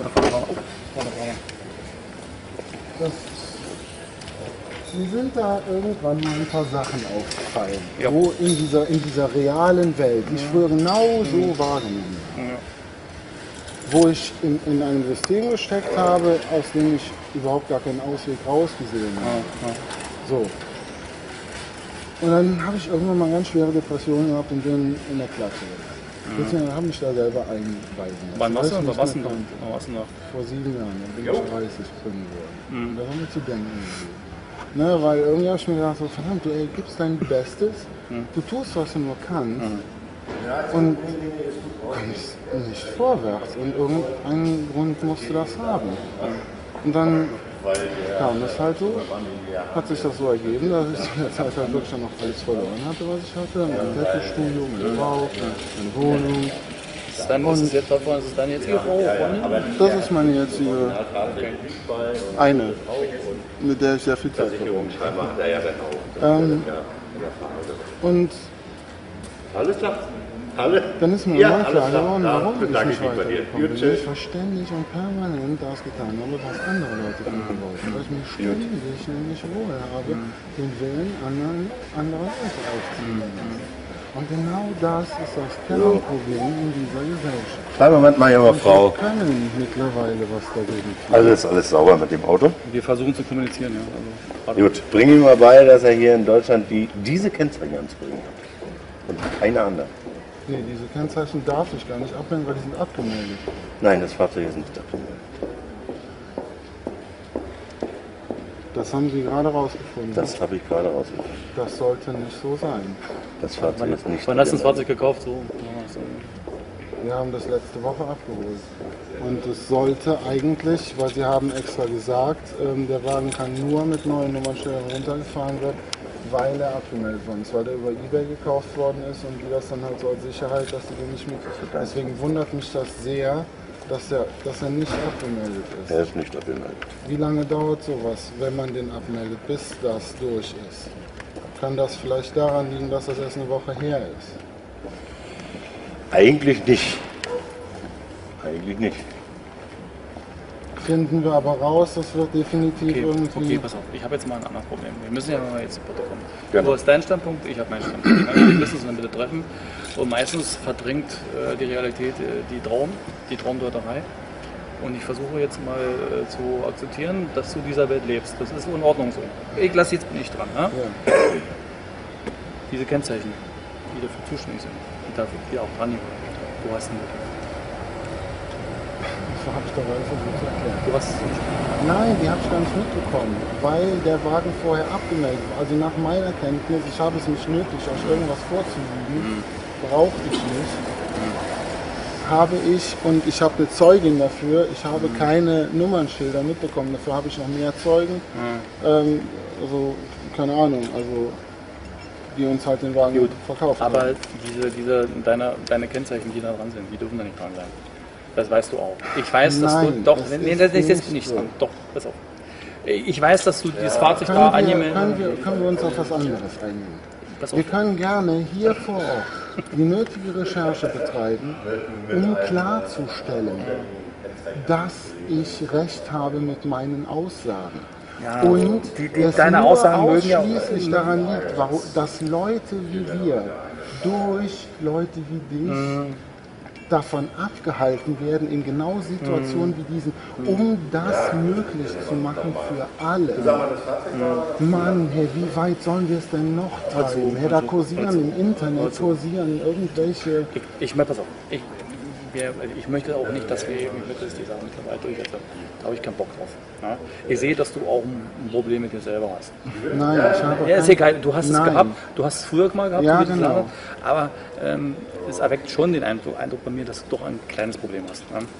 [SPEAKER 1] Das, mir sind da irgendwann mal ein paar Sachen aufgefallen,
[SPEAKER 3] Ja.
[SPEAKER 1] wo in dieser realen Welt, die ich früher genau so wahrgenommen habe, wo ich in einem System gesteckt habe, aus dem ich überhaupt gar keinen Ausweg rausgesehen habe. So. Und dann habe ich irgendwann mal ganz schwere Depressionen gehabt und bin in der Klasse. Deswegen habe ich da selber einweisen lassen.
[SPEAKER 3] Wann warst du
[SPEAKER 1] Weil
[SPEAKER 3] denn?
[SPEAKER 1] ich
[SPEAKER 3] Was
[SPEAKER 1] nicht
[SPEAKER 3] warst du
[SPEAKER 1] mehr
[SPEAKER 3] denn?
[SPEAKER 1] konnte.
[SPEAKER 3] Was warst du noch?
[SPEAKER 1] Vor 7 Jahren, da bin ich 30 drin geworden. Und da haben wir zu denken gegeben. Ne, weil irgendwie habe ich mir gedacht, so, verdammt, du gibst dein Bestes, du tust, was du nur kannst und kommst nicht vorwärts. Und irgendeinen Grund musst du das haben. Und dann kam es halt so, hat sich das so ergeben, dass ich zu der Zeit halt wirklich dann noch alles verloren hatte, was ich hatte. Mein Tattoo-Studio, meine Frau, meine Wohnung.
[SPEAKER 3] Ist es jetzt davon, ist es deine jetzige Frau? Freundin?
[SPEAKER 1] Das ist meine jetzige eine, mit der ich sehr viel Zeit verbringe. Und
[SPEAKER 2] Alles klar? Alle?
[SPEAKER 1] dann ist mir
[SPEAKER 2] Ja,
[SPEAKER 1] mal klar
[SPEAKER 2] alles klar.
[SPEAKER 1] geworden,
[SPEAKER 2] Ja,
[SPEAKER 1] warum ich
[SPEAKER 2] bedanke
[SPEAKER 1] nicht
[SPEAKER 2] ich mich bei dir.
[SPEAKER 1] weitergekommen
[SPEAKER 2] Gut,
[SPEAKER 1] bin.
[SPEAKER 2] tschüss.
[SPEAKER 1] Ich verständig und permanent das getan habe, was andere Leute von mir wollten. Weil ich mich ständig nicht wohl habe, den Willen anderer Leute aufzunehmen. Und genau das ist das Kernproblem in dieser Gesellschaft.
[SPEAKER 2] Kleinen Moment mal, junge Frau.
[SPEAKER 1] Wir können mittlerweile was dagegen tun.
[SPEAKER 2] Alles sauber mit dem Auto?
[SPEAKER 3] Wir versuchen zu kommunizieren, ja. Also,
[SPEAKER 2] Gut, bring ihm mal bei, dass er hier in Deutschland diese Kennzeichen anzubringen hat. Und keine anderen.
[SPEAKER 1] Nee, diese Kennzeichen darf ich gar nicht abmelden, weil die sind abgemeldet.
[SPEAKER 2] Nein, das Fahrzeug ist nicht abgemeldet.
[SPEAKER 1] Das haben Sie gerade rausgefunden.
[SPEAKER 2] Das habe ich gerade rausgefunden.
[SPEAKER 1] Das sollte nicht so sein.
[SPEAKER 2] Das Fahrzeug ist nicht
[SPEAKER 3] wann hast du das
[SPEAKER 2] abgemeldet.
[SPEAKER 3] Fahrzeug gekauft? So.
[SPEAKER 1] Wir haben das letzte Woche abgeholt. Und es sollte eigentlich, weil Sie haben extra gesagt, der Wagen kann nur mit neuen Nummernschildern runtergefahren werden, weil er abgemeldet worden ist, weil er über eBay gekauft worden ist und die das dann halt so als Sicherheit, dass sie den nicht mit. Deswegen wundert mich das sehr, dass er nicht abgemeldet ist.
[SPEAKER 2] Er ist nicht abgemeldet.
[SPEAKER 1] Wie lange dauert sowas, wenn man den abmeldet, bis das durch ist? Kann das vielleicht daran liegen, dass das erst eine Woche her ist?
[SPEAKER 2] Eigentlich nicht. Eigentlich nicht.
[SPEAKER 1] Finden wir aber raus, das wird definitiv irgendwie.
[SPEAKER 3] Okay, pass auf. Ich habe jetzt mal ein anderes Problem. Wir müssen ja mal jetzt zu Potte kommen.
[SPEAKER 2] Gerne.
[SPEAKER 3] Du hast deinen Standpunkt, ich habe meinen Standpunkt. Wir müssen uns dann bitte treffen. Und meistens verdrängt die Realität die Traumdeuterei. Und ich versuche jetzt mal zu akzeptieren, dass du dieser Welt lebst. Das ist in Ordnung so. Ich lasse jetzt nicht dran. Ja?
[SPEAKER 1] Ja.
[SPEAKER 3] Diese Kennzeichen, die dafür zuständig sind, die auch dran gehören. Du hast einen.
[SPEAKER 1] Das habe ich doch alles versucht zu erklären.
[SPEAKER 3] Du hast
[SPEAKER 1] Nein, die habe ich gar nicht mitbekommen, weil der Wagen vorher abgemeldet war. Also nach meiner Kenntnis, ich habe es nicht nötig, euch irgendwas vorzulügen, brauchte ich nicht. Habe ich, und ich habe eine Zeugin dafür, ich habe keine Nummernschilder mitbekommen, dafür habe ich noch mehr Zeugen. Also, keine Ahnung, also die uns halt den Wagen verkauft haben.
[SPEAKER 3] Aber deine Kennzeichen, die da dran sind, die dürfen da nicht dran sein. Das weißt du auch. Ich weiß, dass
[SPEAKER 1] Nein,
[SPEAKER 3] du. Doch,
[SPEAKER 1] das
[SPEAKER 3] nee,
[SPEAKER 1] ist
[SPEAKER 3] das ist jetzt
[SPEAKER 1] nicht
[SPEAKER 3] nicht
[SPEAKER 1] so.
[SPEAKER 3] dran. Doch, pass auf. Ich weiß, dass du dieses Fahrzeug da angemeldet hast.
[SPEAKER 1] Können wir uns auf was anderes einigen?
[SPEAKER 3] Pass auf.
[SPEAKER 1] Wir können gerne hier vor Ort die nötige Recherche betreiben, um klarzustellen, dass ich recht habe mit meinen Aussagen. Und es
[SPEAKER 3] deine
[SPEAKER 1] nur
[SPEAKER 3] Aussagen mögen ja-
[SPEAKER 1] ausschließlich daran liegt, dass Leute wie wir durch Leute wie dich davon abgehalten werden, in genau Situationen wie diesen, um das möglich zu machen für alle. Mann, hey, wie weit sollen wir es denn noch treiben? Hey, da kursieren im Internet, kursieren irgendwelche.
[SPEAKER 3] Pass auf. Ich möchte auch nicht, dass wir die Sachen mittlerweile durchsetzen. Da habe ich keinen Bock drauf. Ja? Ich sehe, dass du auch ein Problem mit dir selber hast.
[SPEAKER 1] Nein, ich habe
[SPEAKER 3] Ja, ist egal. Du hast es
[SPEAKER 1] Nein.
[SPEAKER 3] gehabt. Du hast es früher mal gehabt.
[SPEAKER 1] Ja,
[SPEAKER 3] wie du
[SPEAKER 1] genau.
[SPEAKER 3] gesagt hast. Aber es erweckt schon den Eindruck bei mir, dass du doch ein kleines Problem hast. Ja?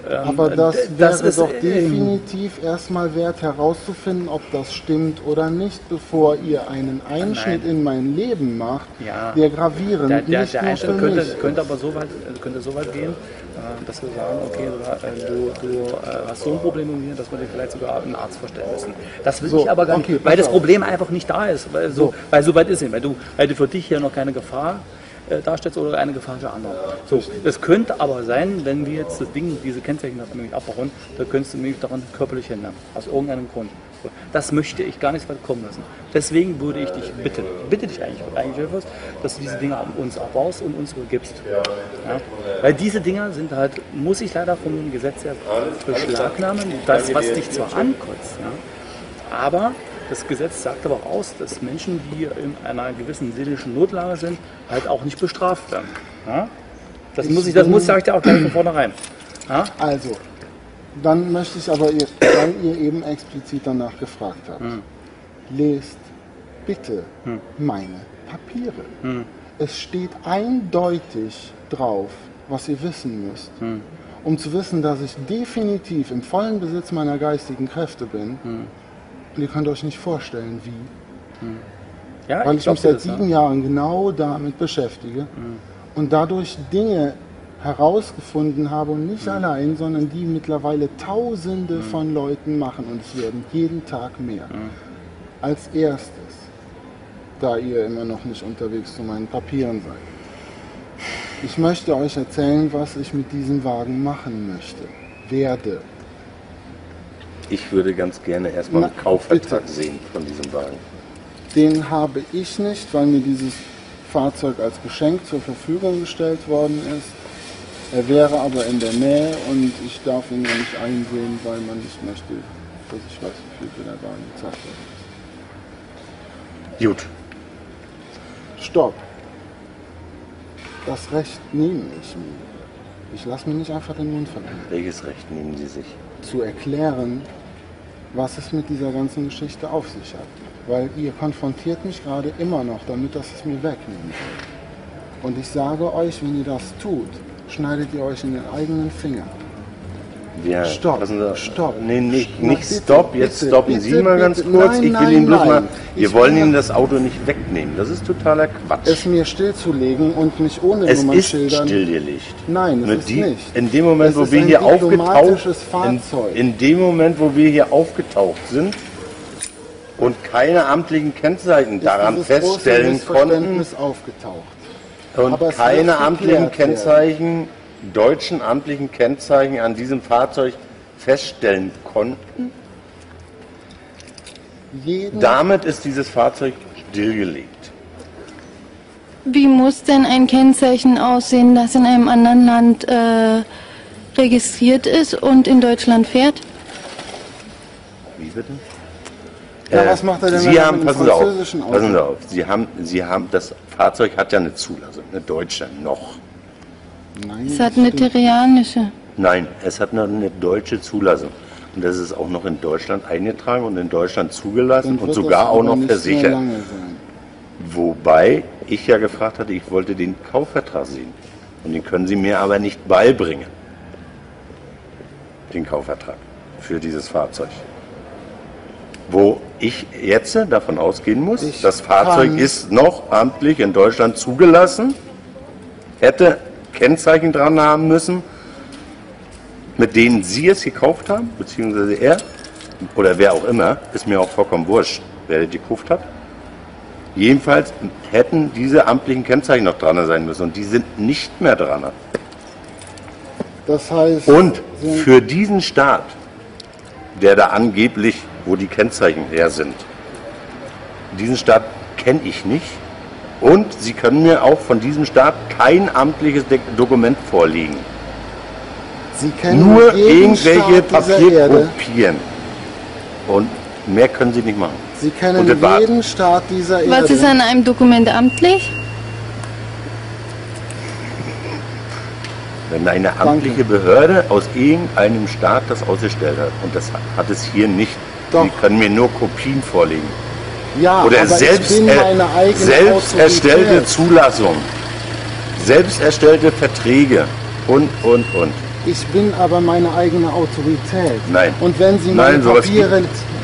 [SPEAKER 1] Aber das wäre
[SPEAKER 6] ist,
[SPEAKER 1] doch definitiv erstmal wert herauszufinden, ob das stimmt oder nicht, bevor ihr einen Einschnitt in mein Leben macht,
[SPEAKER 6] Ja.
[SPEAKER 1] der gravierend nicht
[SPEAKER 6] der
[SPEAKER 1] nur
[SPEAKER 6] Einschnitt
[SPEAKER 1] für mich
[SPEAKER 6] könnte aber so weit gehen, dass wir sagen, okay, du hast so ein Problem mit mir, dass wir dir vielleicht sogar einen Arzt vorstellen müssen. Das will
[SPEAKER 1] So,
[SPEAKER 6] ich aber gar nicht,
[SPEAKER 1] okay,
[SPEAKER 6] weil das
[SPEAKER 1] pass auf.
[SPEAKER 6] Problem einfach nicht da ist, weil so weit ist es, weil du für dich hier noch keine Gefahr darstellst oder eine Gefahr für andere. So, es könnte aber sein, wenn wir jetzt das Ding, diese Kennzeichen nämlich abbauen, da könntest du nämlich daran körperlich hindern, aus irgendeinem Grund. So, das möchte ich gar nicht weit kommen lassen. Deswegen würde ich dich bitten, ich bitte dich eigentlich Hilfers, dass du diese Dinger an uns abbaust und uns übergibst. Ja? Weil diese Dinger sind halt, muss ich leider vom Gesetz her beschlagnahmen, das, was dich zwar ankotzt, ja, aber das Gesetz sagt aber auch aus, dass Menschen, die in einer gewissen seelischen Notlage sind, halt auch nicht bestraft werden. Ja? Das sage ich dir auch gleich von vornherein. Ja?
[SPEAKER 1] Also, dann möchte ich aber, weil ihr eben explizit danach gefragt habt, lest bitte meine Papiere. Es steht eindeutig drauf, was ihr wissen müsst. Um zu wissen, dass ich definitiv im vollen Besitz meiner geistigen Kräfte bin. Und ihr könnt euch nicht vorstellen, wie.
[SPEAKER 6] Ja,
[SPEAKER 1] Weil ich mich
[SPEAKER 6] glaub dir
[SPEAKER 1] seit
[SPEAKER 6] das,
[SPEAKER 1] 7 Jahren genau damit beschäftige und dadurch Dinge herausgefunden habe und nicht allein, sondern die mittlerweile Tausende von Leuten machen und es werden jeden Tag mehr. Als erstes, da ihr immer noch nicht unterwegs zu meinen Papieren seid. Ich möchte euch erzählen, was ich mit diesem Wagen machen möchte, werde.
[SPEAKER 2] Ich würde ganz gerne erstmal einen
[SPEAKER 1] Na,
[SPEAKER 2] Kaufvertrag
[SPEAKER 1] bitte.
[SPEAKER 2] sehen von diesem Wagen.
[SPEAKER 1] Den habe ich nicht, weil mir dieses Fahrzeug als Geschenk zur Verfügung gestellt worden ist. Er wäre aber in der Nähe und ich darf ihn ja nicht einsehen, weil man nicht möchte, dass ich weiß, wie viel für der Wagen gezahlt wird.
[SPEAKER 2] Gut,
[SPEAKER 1] Stopp. Das Recht nehme ich mir. Ich lasse mir nicht einfach den Mund verbieten.
[SPEAKER 2] welches Recht nehmen Sie sich?
[SPEAKER 1] Zu erklären, was es mit dieser ganzen Geschichte auf sich hat. Weil ihr konfrontiert mich gerade immer noch damit, dass es mir wegnehmen soll. Und ich sage euch, wenn ihr das tut, schneidet ihr euch in den eigenen Finger.
[SPEAKER 2] Ja,
[SPEAKER 1] Stopp,
[SPEAKER 2] passen Sie auf.
[SPEAKER 1] stopp.
[SPEAKER 2] Nee, nicht
[SPEAKER 1] Na, bitte,
[SPEAKER 2] stopp, jetzt
[SPEAKER 1] bitte,
[SPEAKER 2] stoppen
[SPEAKER 1] bitte,
[SPEAKER 2] Sie mal ganz
[SPEAKER 1] bitte.
[SPEAKER 2] kurz.
[SPEAKER 1] Nein,
[SPEAKER 2] Ich will
[SPEAKER 1] nein,
[SPEAKER 2] Ihnen bloß
[SPEAKER 1] nein.
[SPEAKER 2] mal, wir
[SPEAKER 1] Ich
[SPEAKER 2] wollen
[SPEAKER 1] will-
[SPEAKER 2] Ihnen das Auto nicht wegnehmen. Das ist totaler Quatsch.
[SPEAKER 1] Es mir stillzulegen und mich ohne
[SPEAKER 2] Es ist
[SPEAKER 1] Nummernschildern...
[SPEAKER 2] stillgelegt.
[SPEAKER 1] Nein, es
[SPEAKER 2] Mit
[SPEAKER 1] ist
[SPEAKER 2] die,
[SPEAKER 1] nicht.
[SPEAKER 2] In dem Moment,
[SPEAKER 1] Es
[SPEAKER 2] wo
[SPEAKER 1] ist
[SPEAKER 2] wir
[SPEAKER 1] ein
[SPEAKER 2] hier aufgetaucht
[SPEAKER 1] diplomatisches Fahrzeug.
[SPEAKER 2] in dem Moment, wo wir hier aufgetaucht sind und keine amtlichen Kennzeichen daran
[SPEAKER 1] ist dieses große
[SPEAKER 2] feststellen konnten
[SPEAKER 1] Missverständnis aufgetaucht.
[SPEAKER 2] und
[SPEAKER 1] Aber es
[SPEAKER 2] keine
[SPEAKER 1] wird
[SPEAKER 2] amtlichen
[SPEAKER 1] geklärt werden.
[SPEAKER 2] Kennzeichen, deutschen amtlichen Kennzeichen an diesem Fahrzeug feststellen konnten. Damit ist dieses Fahrzeug stillgelegt.
[SPEAKER 4] Wie muss denn ein Kennzeichen aussehen, das in einem anderen Land registriert ist und in Deutschland fährt?
[SPEAKER 2] Wie bitte?
[SPEAKER 1] Ja, was macht er denn,
[SPEAKER 2] Sie
[SPEAKER 1] wenn er
[SPEAKER 2] haben,
[SPEAKER 1] mit dem
[SPEAKER 2] passen Sie auf,
[SPEAKER 1] französischen Auto-
[SPEAKER 2] passen Sie auf. Sie haben, das Fahrzeug hat ja eine Zulassung, eine deutsche noch.
[SPEAKER 1] Nein,
[SPEAKER 4] Es hat eine
[SPEAKER 1] stimmt.
[SPEAKER 4] nigerianische.
[SPEAKER 2] Nein, es hat noch eine deutsche Zulassung. Und das ist auch noch in Deutschland eingetragen und in Deutschland zugelassen
[SPEAKER 1] Dann
[SPEAKER 2] und
[SPEAKER 1] wird
[SPEAKER 2] sogar
[SPEAKER 1] das
[SPEAKER 2] auch
[SPEAKER 1] aber
[SPEAKER 2] noch
[SPEAKER 1] nicht mehr
[SPEAKER 2] versichert.
[SPEAKER 1] lange sein.
[SPEAKER 2] Wobei ich ja gefragt hatte, ich wollte den Kaufvertrag sehen. Und den können Sie mir aber nicht beibringen. Den Kaufvertrag für dieses Fahrzeug. Wo ich jetzt davon ausgehen muss,
[SPEAKER 1] Ich
[SPEAKER 2] das Fahrzeug
[SPEAKER 1] kann-
[SPEAKER 2] ist noch amtlich in Deutschland zugelassen, hätte Kennzeichen dran haben müssen, mit denen Sie es gekauft haben, beziehungsweise er, oder wer auch immer, ist mir auch vollkommen wurscht, wer das gekauft hat. Jedenfalls hätten diese amtlichen Kennzeichen noch dran sein müssen und die sind nicht mehr dran.
[SPEAKER 1] Das heißt,
[SPEAKER 2] Und
[SPEAKER 1] sind-
[SPEAKER 2] für diesen Staat, der da angeblich, wo die Kennzeichen her sind, diesen Staat kenne ich nicht. Und Sie können mir auch von diesem Staat kein amtliches Dokument vorlegen.
[SPEAKER 1] Sie kennen
[SPEAKER 2] Nur
[SPEAKER 1] jeden
[SPEAKER 2] irgendwelche
[SPEAKER 1] Staat dieser Erde.
[SPEAKER 2] Papierkopien. Und mehr können Sie nicht machen.
[SPEAKER 1] Sie
[SPEAKER 2] Und
[SPEAKER 1] kennen
[SPEAKER 2] das war's.
[SPEAKER 1] jeden Staat dieser Erde.
[SPEAKER 4] Was ist an einem Dokument amtlich?
[SPEAKER 2] Wenn eine amtliche Behörde aus irgendeinem Staat das ausgestellt hat, und das hat es hier nicht,
[SPEAKER 1] Doch.
[SPEAKER 2] Sie können mir nur Kopien vorlegen.
[SPEAKER 1] Ja,
[SPEAKER 2] Oder
[SPEAKER 1] aber
[SPEAKER 2] selbst,
[SPEAKER 1] ich bin meine eigene
[SPEAKER 2] selbst erstellte
[SPEAKER 1] Autorität.
[SPEAKER 2] Zulassung, selbst erstellte Verträge und.
[SPEAKER 1] Ich bin aber meine eigene Autorität.
[SPEAKER 2] Nein.
[SPEAKER 1] Und wenn Sie meine
[SPEAKER 2] Nein, sowas
[SPEAKER 1] Papiere...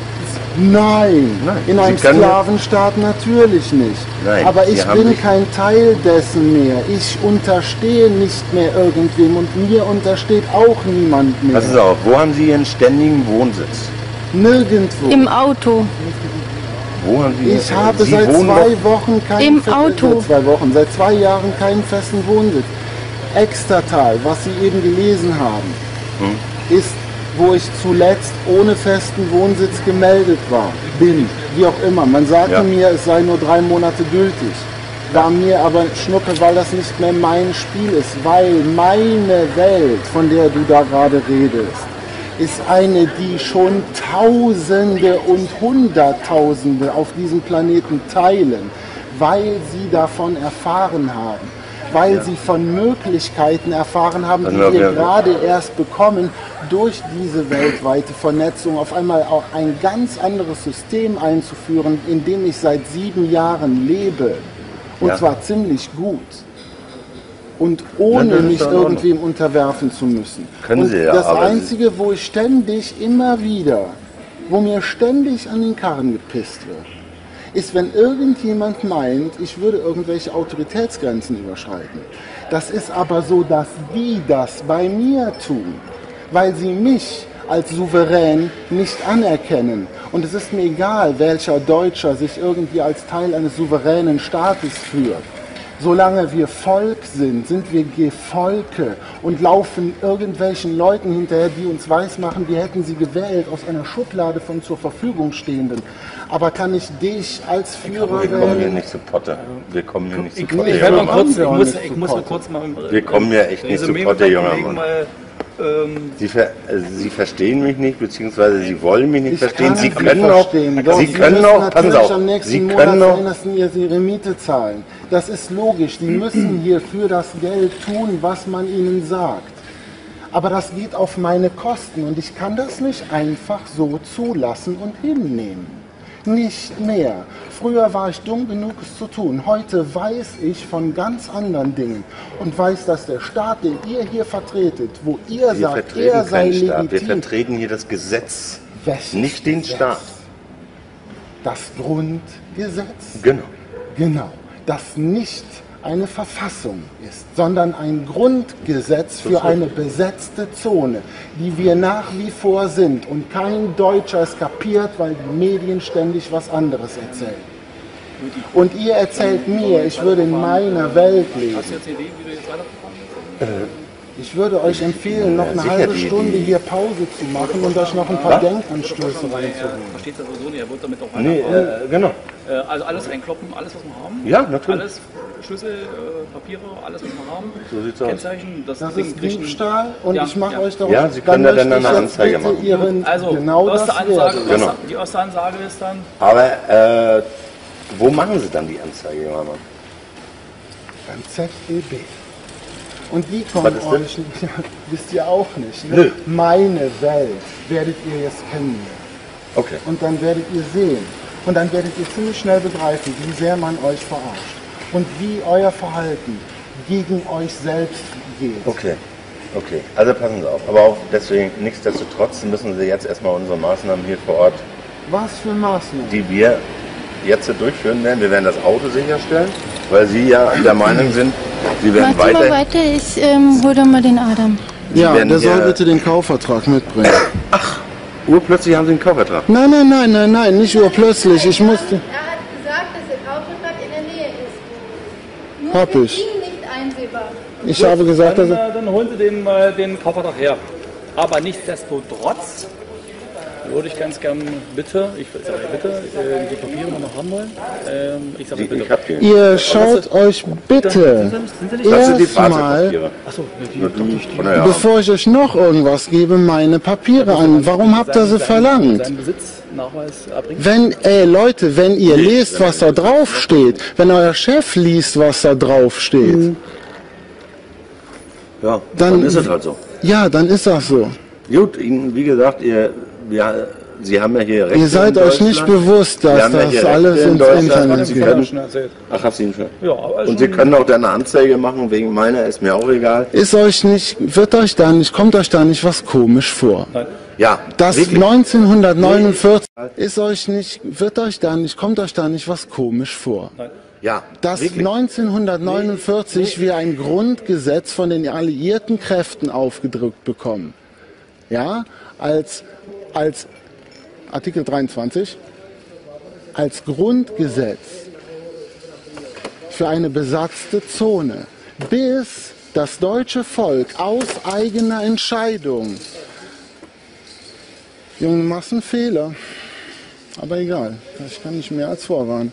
[SPEAKER 1] Nein,
[SPEAKER 2] Nein.
[SPEAKER 1] in einem
[SPEAKER 2] Sie können-
[SPEAKER 1] Sklavenstaat natürlich nicht.
[SPEAKER 2] Nein,
[SPEAKER 1] aber
[SPEAKER 2] Sie
[SPEAKER 1] ich
[SPEAKER 2] haben
[SPEAKER 1] bin
[SPEAKER 2] nicht-
[SPEAKER 1] kein Teil dessen mehr. Ich unterstehe nicht mehr irgendwem und mir untersteht auch niemand mehr.
[SPEAKER 2] Passen Sie auf, wo haben Sie Ihren ständigen Wohnsitz?
[SPEAKER 1] Nirgendwo.
[SPEAKER 4] Im Auto.
[SPEAKER 2] Wo haben Sie
[SPEAKER 1] Ich habe
[SPEAKER 2] Sie
[SPEAKER 1] seit
[SPEAKER 2] wohnen
[SPEAKER 1] 2 Wochen keinen
[SPEAKER 4] Im Auto.
[SPEAKER 1] seit 2 Jahren keinen festen Wohnsitz. Extertal, was Sie eben gelesen haben, ist, wo ich zuletzt ohne festen Wohnsitz gemeldet bin, wie auch immer. Man sagte
[SPEAKER 2] Ja.
[SPEAKER 1] mir, es sei nur 3 Monate gültig. War mir aber Schnuppe, weil das nicht mehr mein Spiel ist, weil meine Welt, von der du da gerade redest, ist eine, die schon Tausende und Hunderttausende auf diesem Planeten teilen, weil sie davon erfahren haben. Weil sie von Möglichkeiten erfahren haben, die
[SPEAKER 2] Also,
[SPEAKER 1] wir gerade erst bekommen, durch diese weltweite Vernetzung auf einmal auch ein ganz anderes System einzuführen, in dem ich seit 7 Jahren lebe. Und
[SPEAKER 2] Ja.
[SPEAKER 1] zwar ziemlich gut. Und
[SPEAKER 2] Ja,
[SPEAKER 1] ohne
[SPEAKER 2] das ist
[SPEAKER 1] mich
[SPEAKER 2] doch in Ordnung.
[SPEAKER 1] irgendwem unterwerfen zu müssen.
[SPEAKER 2] Können
[SPEAKER 1] und
[SPEAKER 2] Sie ja,
[SPEAKER 1] das
[SPEAKER 2] aber Sie-
[SPEAKER 1] Einzige, wo ich ständig immer wieder, wo mir ständig an den Karren gepisst wird, ist, wenn irgendjemand meint, ich würde irgendwelche Autoritätsgrenzen überschreiten. Das ist aber so, dass die das bei mir tun, weil sie mich als souverän nicht anerkennen. Und es ist mir egal, welcher Deutscher sich irgendwie als Teil eines souveränen Staates führt. Solange wir Volk sind, sind wir Gefolge und laufen irgendwelchen Leuten hinterher, die uns weismachen, wir hätten sie gewählt aus einer Schublade von zur Verfügung stehenden. Aber kann ich dich als Führer
[SPEAKER 2] Wir kommen hier
[SPEAKER 1] wählen?
[SPEAKER 2] nicht zu Potte. Wir kommen hier nicht zu
[SPEAKER 6] Ich,
[SPEAKER 2] Potte.
[SPEAKER 6] ich,
[SPEAKER 2] junger
[SPEAKER 6] mal
[SPEAKER 2] Mann.
[SPEAKER 6] kurz, ich,
[SPEAKER 1] wir auch
[SPEAKER 6] muss,
[SPEAKER 1] nicht
[SPEAKER 6] ich
[SPEAKER 1] zu
[SPEAKER 6] muss mal
[SPEAKER 1] Potte.
[SPEAKER 6] kurz mal...
[SPEAKER 2] Wir kommen ja echt nicht zu
[SPEAKER 6] Resümee
[SPEAKER 2] Potte,
[SPEAKER 6] mit
[SPEAKER 2] junger
[SPEAKER 6] Kollegen
[SPEAKER 2] Mann.
[SPEAKER 6] mal,
[SPEAKER 2] Sie verstehen mich nicht, beziehungsweise Sie wollen mich nicht
[SPEAKER 1] Ich
[SPEAKER 2] verstehen.
[SPEAKER 1] kann
[SPEAKER 2] Sie
[SPEAKER 1] Sie
[SPEAKER 2] können auch,
[SPEAKER 1] verstehen. Doch,
[SPEAKER 2] Sie können
[SPEAKER 1] müssen
[SPEAKER 2] auch, passen Sie
[SPEAKER 1] natürlich
[SPEAKER 2] auf,
[SPEAKER 1] am nächsten
[SPEAKER 2] Sie
[SPEAKER 1] Monat
[SPEAKER 2] können auch,
[SPEAKER 1] müssen ihre Miete zahlen. Das ist logisch. Die müssen hier für das Geld tun, was man ihnen sagt. Aber das geht auf meine Kosten und ich kann das nicht einfach so zulassen und hinnehmen. Nicht mehr. Früher war ich dumm genug, es zu tun. Heute weiß ich von ganz anderen Dingen und weiß, dass der Staat, den ihr hier vertretet, wo ihr
[SPEAKER 2] wir
[SPEAKER 1] sagt, er
[SPEAKER 2] vertreten
[SPEAKER 1] sei
[SPEAKER 2] keinen Staat, wir
[SPEAKER 1] legitim,
[SPEAKER 2] vertreten hier das Gesetz,
[SPEAKER 1] Welches
[SPEAKER 2] nicht den
[SPEAKER 1] Gesetz?
[SPEAKER 2] Staat.
[SPEAKER 1] Das Grundgesetz.
[SPEAKER 2] Genau.
[SPEAKER 1] Genau. Das nicht eine Verfassung ist, sondern ein Grundgesetz für eine besetzte Zone, die wir nach wie vor sind. Und kein Deutscher es kapiert, weil die Medien ständig was anderes erzählen. Und ihr erzählt mir, ich würde in meiner Welt leben.
[SPEAKER 6] hast du jetzt eine Idee, wie du jetzt weiterfahren willst?
[SPEAKER 1] Ich würde euch empfehlen, noch eine
[SPEAKER 2] sicher,
[SPEAKER 1] halbe
[SPEAKER 2] die-
[SPEAKER 1] Stunde hier Pause zu machen und euch noch ein paar Denkanstöße reinzuholen.
[SPEAKER 6] Versteht ja sowieso nicht, er wird damit auch
[SPEAKER 2] Nee,
[SPEAKER 6] weiterfahren.
[SPEAKER 2] genau.
[SPEAKER 6] Also alles reinkloppen, alles was wir haben.
[SPEAKER 2] Ja, natürlich.
[SPEAKER 6] Alles, Schlüssel, Papiere, alles was wir haben.
[SPEAKER 2] So sieht's aus.
[SPEAKER 6] Kennzeichen,
[SPEAKER 1] Das
[SPEAKER 6] Ding
[SPEAKER 1] ist
[SPEAKER 6] richten.
[SPEAKER 1] Diebstahl und
[SPEAKER 6] Ja,
[SPEAKER 1] ich mache
[SPEAKER 6] ja.
[SPEAKER 1] euch darauf.
[SPEAKER 2] Ja, Sie können da dann
[SPEAKER 1] möchte ich
[SPEAKER 2] eine
[SPEAKER 1] jetzt
[SPEAKER 2] Anzeige
[SPEAKER 1] bitte
[SPEAKER 2] machen.
[SPEAKER 1] Ihren,
[SPEAKER 6] Also,
[SPEAKER 1] genau das
[SPEAKER 6] erste Ansage,
[SPEAKER 1] werden.
[SPEAKER 2] Genau.
[SPEAKER 6] die erste Ansage ist dann,
[SPEAKER 2] Aber wo machen Sie dann die Anzeige, junger Mann?
[SPEAKER 1] Beim ZEB. Und die
[SPEAKER 2] Was
[SPEAKER 1] kommen
[SPEAKER 2] ist das?
[SPEAKER 1] euch, ja, wisst ihr auch nicht. Ne?
[SPEAKER 2] Nö.
[SPEAKER 1] Meine Welt werdet ihr jetzt kennenlernen.
[SPEAKER 2] Okay.
[SPEAKER 1] Und dann werdet ihr sehen. Und dann werdet ihr ziemlich schnell begreifen, wie sehr man euch verarscht. Und wie euer Verhalten gegen euch selbst geht.
[SPEAKER 2] Okay. Okay. Also passen Sie auf. Aber auch deswegen, nichtsdestotrotz müssen Sie jetzt erstmal unsere Maßnahmen hier vor Ort,
[SPEAKER 1] Was für Maßnahmen?
[SPEAKER 2] die wir jetzt durchführen werden. Wir werden das Auto sicherstellen, weil Sie ja der Meinung sind, Sie werden
[SPEAKER 4] Mach du mal
[SPEAKER 2] weiter.
[SPEAKER 4] weiter, ich hol doch mal den Adam.
[SPEAKER 1] Ja,
[SPEAKER 2] werden
[SPEAKER 1] der soll
[SPEAKER 2] hier-
[SPEAKER 1] bitte den Kaufvertrag mitbringen.
[SPEAKER 2] Urplötzlich haben Sie einen Kaufvertrag.
[SPEAKER 1] Nein, nein, nein, nein, nein, nicht urplötzlich. Ich musste.
[SPEAKER 5] Er hat gesagt, dass der Kaufvertrag in der Nähe ist. Nur
[SPEAKER 1] Hab
[SPEAKER 5] für
[SPEAKER 1] ich.
[SPEAKER 5] ihn nicht einsehbar.
[SPEAKER 1] Ich habe gesagt, dass
[SPEAKER 6] dann holen Sie den Kaufvertrag her. Aber nichtsdestotrotz würde ich ganz gern bitte, ich sage bitte, die Papiere noch haben wollen. Ich sage bitte.
[SPEAKER 2] Ich hab die.
[SPEAKER 1] ihr schaut euch bitte
[SPEAKER 6] Sind Sie nicht?
[SPEAKER 2] Das sind die
[SPEAKER 1] erstmal,
[SPEAKER 2] Fahrzeugpapiere.
[SPEAKER 6] Achso,
[SPEAKER 2] Nur die von der
[SPEAKER 1] bevor ich euch noch irgendwas gebe, meine Papiere an. Warum habt ihr sie verlangt?
[SPEAKER 6] Seinen Besitznachweis erbringen.
[SPEAKER 1] Wenn, Leute, wenn ihr lest, was da drauf steht, wenn euer Chef liest, was da drauf steht,
[SPEAKER 2] Ja,
[SPEAKER 1] Dann-
[SPEAKER 2] dann ist es halt so.
[SPEAKER 1] ja, dann ist das so.
[SPEAKER 2] Gut, Ihnen, wie gesagt, wir Sie haben ja hier Rechte
[SPEAKER 1] Ihr seid
[SPEAKER 2] in
[SPEAKER 1] euch nicht
[SPEAKER 2] Deutschland.
[SPEAKER 1] bewusst,
[SPEAKER 2] Sie
[SPEAKER 1] dass
[SPEAKER 2] haben ja
[SPEAKER 1] das
[SPEAKER 2] hier
[SPEAKER 1] alles
[SPEAKER 2] Rechte in
[SPEAKER 1] ins
[SPEAKER 2] Deutschland.
[SPEAKER 1] Internet
[SPEAKER 2] Sie
[SPEAKER 1] geht.
[SPEAKER 2] können,
[SPEAKER 6] schon erzählt.
[SPEAKER 2] ach, hast du ihn schon?
[SPEAKER 6] Ja, aber
[SPEAKER 2] Und Sie können auch da eine Anzeige machen, wegen meiner, ist mir auch egal.
[SPEAKER 1] Kommt euch da nicht was komisch vor?
[SPEAKER 2] Ja,
[SPEAKER 1] Das
[SPEAKER 2] wirklich.
[SPEAKER 1] 1949 kommt euch da nicht was komisch vor?
[SPEAKER 2] Ja,
[SPEAKER 1] Dass
[SPEAKER 2] wirklich.
[SPEAKER 1] 1949 wir ein Grundgesetz von den alliierten Kräften aufgedrückt bekommen. Ja, als Artikel 23, als Grundgesetz für eine besatzte Zone, bis das deutsche Volk aus eigener Entscheidung. Junge, du machst einen Fehler. Aber egal, ich kann nicht mehr als vorwarnen.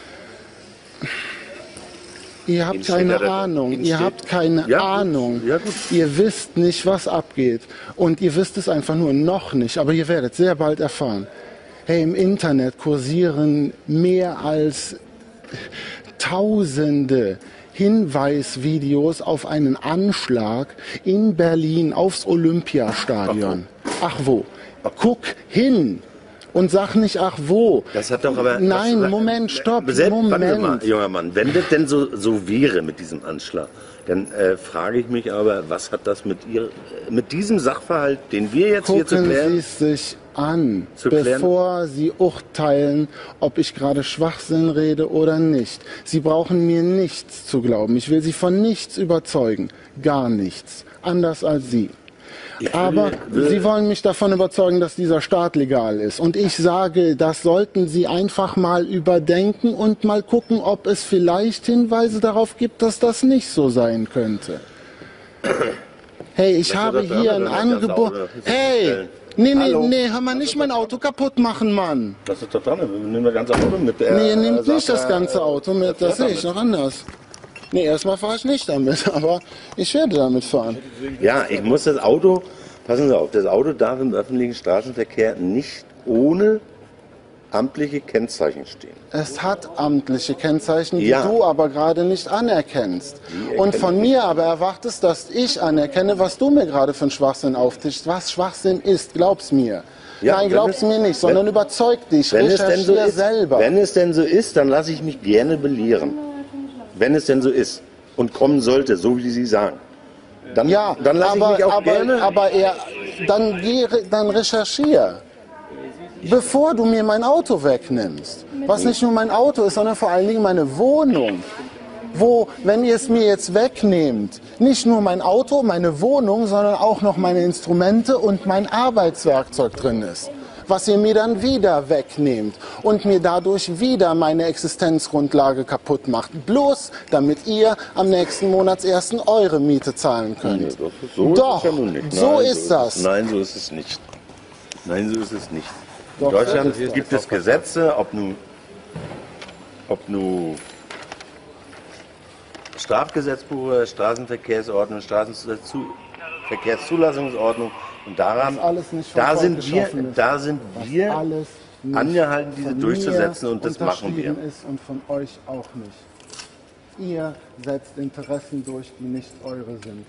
[SPEAKER 1] Ihr habt keine Ahnung, ihr habt keine Ahnung.
[SPEAKER 2] Ja, gut.
[SPEAKER 1] Ihr wisst nicht, was abgeht. Und ihr wisst es einfach nur noch nicht, aber ihr werdet sehr bald erfahren. Hey, im Internet kursieren mehr als Tausende Hinweisvideos auf einen Anschlag in Berlin aufs Olympiastadion. Ach wo? Guck hin! Und sag nicht, ach wo.
[SPEAKER 2] Das hat doch aber...
[SPEAKER 1] Nein, Moment, stopp,
[SPEAKER 2] Warte mal,
[SPEAKER 1] Moment.
[SPEAKER 2] junger Mann, wenn das denn so wäre mit diesem Anschlag, dann frage ich mich aber, was hat das mit diesem Sachverhalt, den wir jetzt hier zu
[SPEAKER 1] Gucken Sie
[SPEAKER 2] klären...
[SPEAKER 1] es sich an,
[SPEAKER 2] Zu klären.
[SPEAKER 1] bevor Sie urteilen, ob ich gerade Schwachsinn rede oder nicht. Sie brauchen mir nichts zu glauben. Ich will Sie von nichts überzeugen. Gar nichts. Anders als Sie. Aber Sie wollen mich davon überzeugen, dass dieser Staat legal ist. Und ich sage, das sollten Sie einfach mal überdenken und mal gucken, ob es vielleicht Hinweise darauf gibt, dass das nicht so sein könnte. Hey, ich habe hier ein Angebot. Hey! Nee, hör mal nicht mein Auto kaputt machen, Mann.
[SPEAKER 2] Das ist total, wir nehmen das ganze Auto mit.
[SPEAKER 1] Nee, ihr nehmt nicht das ganze Auto mit, das sehe ich noch anders. Nee, erstmal fahre ich nicht damit, aber ich werde damit fahren.
[SPEAKER 2] Ja, ich muss das Auto, passen Sie auf, das Auto darf im öffentlichen Straßenverkehr nicht ohne amtliche Kennzeichen stehen.
[SPEAKER 1] Es hat amtliche Kennzeichen, die
[SPEAKER 2] Ja.
[SPEAKER 1] du aber gerade nicht anerkennst. Und von mir aber erwartest, dass ich anerkenne, was du mir gerade für einen Schwachsinn auftischst. Was Schwachsinn ist, glaub's mir.
[SPEAKER 2] Ja,
[SPEAKER 1] Nein,
[SPEAKER 2] wenn
[SPEAKER 1] glaub's
[SPEAKER 2] es-
[SPEAKER 1] mir nicht, sondern
[SPEAKER 2] wenn-
[SPEAKER 1] überzeug dich,
[SPEAKER 2] Wenn es denn so
[SPEAKER 1] recherchier
[SPEAKER 2] ist,
[SPEAKER 1] selber.
[SPEAKER 2] wenn es denn so ist, dann lasse ich mich gerne belehren. Wenn es denn so ist und kommen sollte, so wie Sie sagen. Dann,
[SPEAKER 1] Ja,
[SPEAKER 2] dann lasse ich mich auch gerne...
[SPEAKER 1] dann recherchier. Bevor du mir mein Auto wegnimmst. Was nicht nur mein Auto ist, sondern vor allen Dingen meine Wohnung. Wo, wenn ihr es mir jetzt wegnehmt, nicht nur mein Auto, meine Wohnung, sondern auch noch meine Instrumente und mein Arbeitswerkzeug drin ist. Was ihr mir dann wieder wegnehmt und mir dadurch wieder meine Existenzgrundlage kaputt macht. Bloß damit ihr am nächsten Monatsersten eure Miete zahlen könnt.
[SPEAKER 2] So
[SPEAKER 1] Doch,
[SPEAKER 2] ist es ja nun nicht.
[SPEAKER 1] so
[SPEAKER 2] Nein,
[SPEAKER 1] ist das.
[SPEAKER 2] Nein, so ist es nicht. Nein, so ist es nicht.
[SPEAKER 1] Doch,
[SPEAKER 2] In Deutschland
[SPEAKER 1] so ist
[SPEAKER 2] gibt es Gesetze, ob nun Strafgesetzbuch, Straßenverkehrsordnung, Straßenverkehrszulassungsordnung und daran,
[SPEAKER 1] Das alles nicht vom
[SPEAKER 2] da
[SPEAKER 1] Volk
[SPEAKER 2] sind
[SPEAKER 1] geschaffen ist.
[SPEAKER 2] da sind
[SPEAKER 1] Was
[SPEAKER 2] wir
[SPEAKER 1] alles nicht
[SPEAKER 2] angehalten, diese
[SPEAKER 1] von
[SPEAKER 2] durchzusetzen
[SPEAKER 1] mir
[SPEAKER 2] und das machen wir.
[SPEAKER 1] unterschrieben ist und von euch auch nicht. Ihr setzt Interessen durch, die nicht eure sind.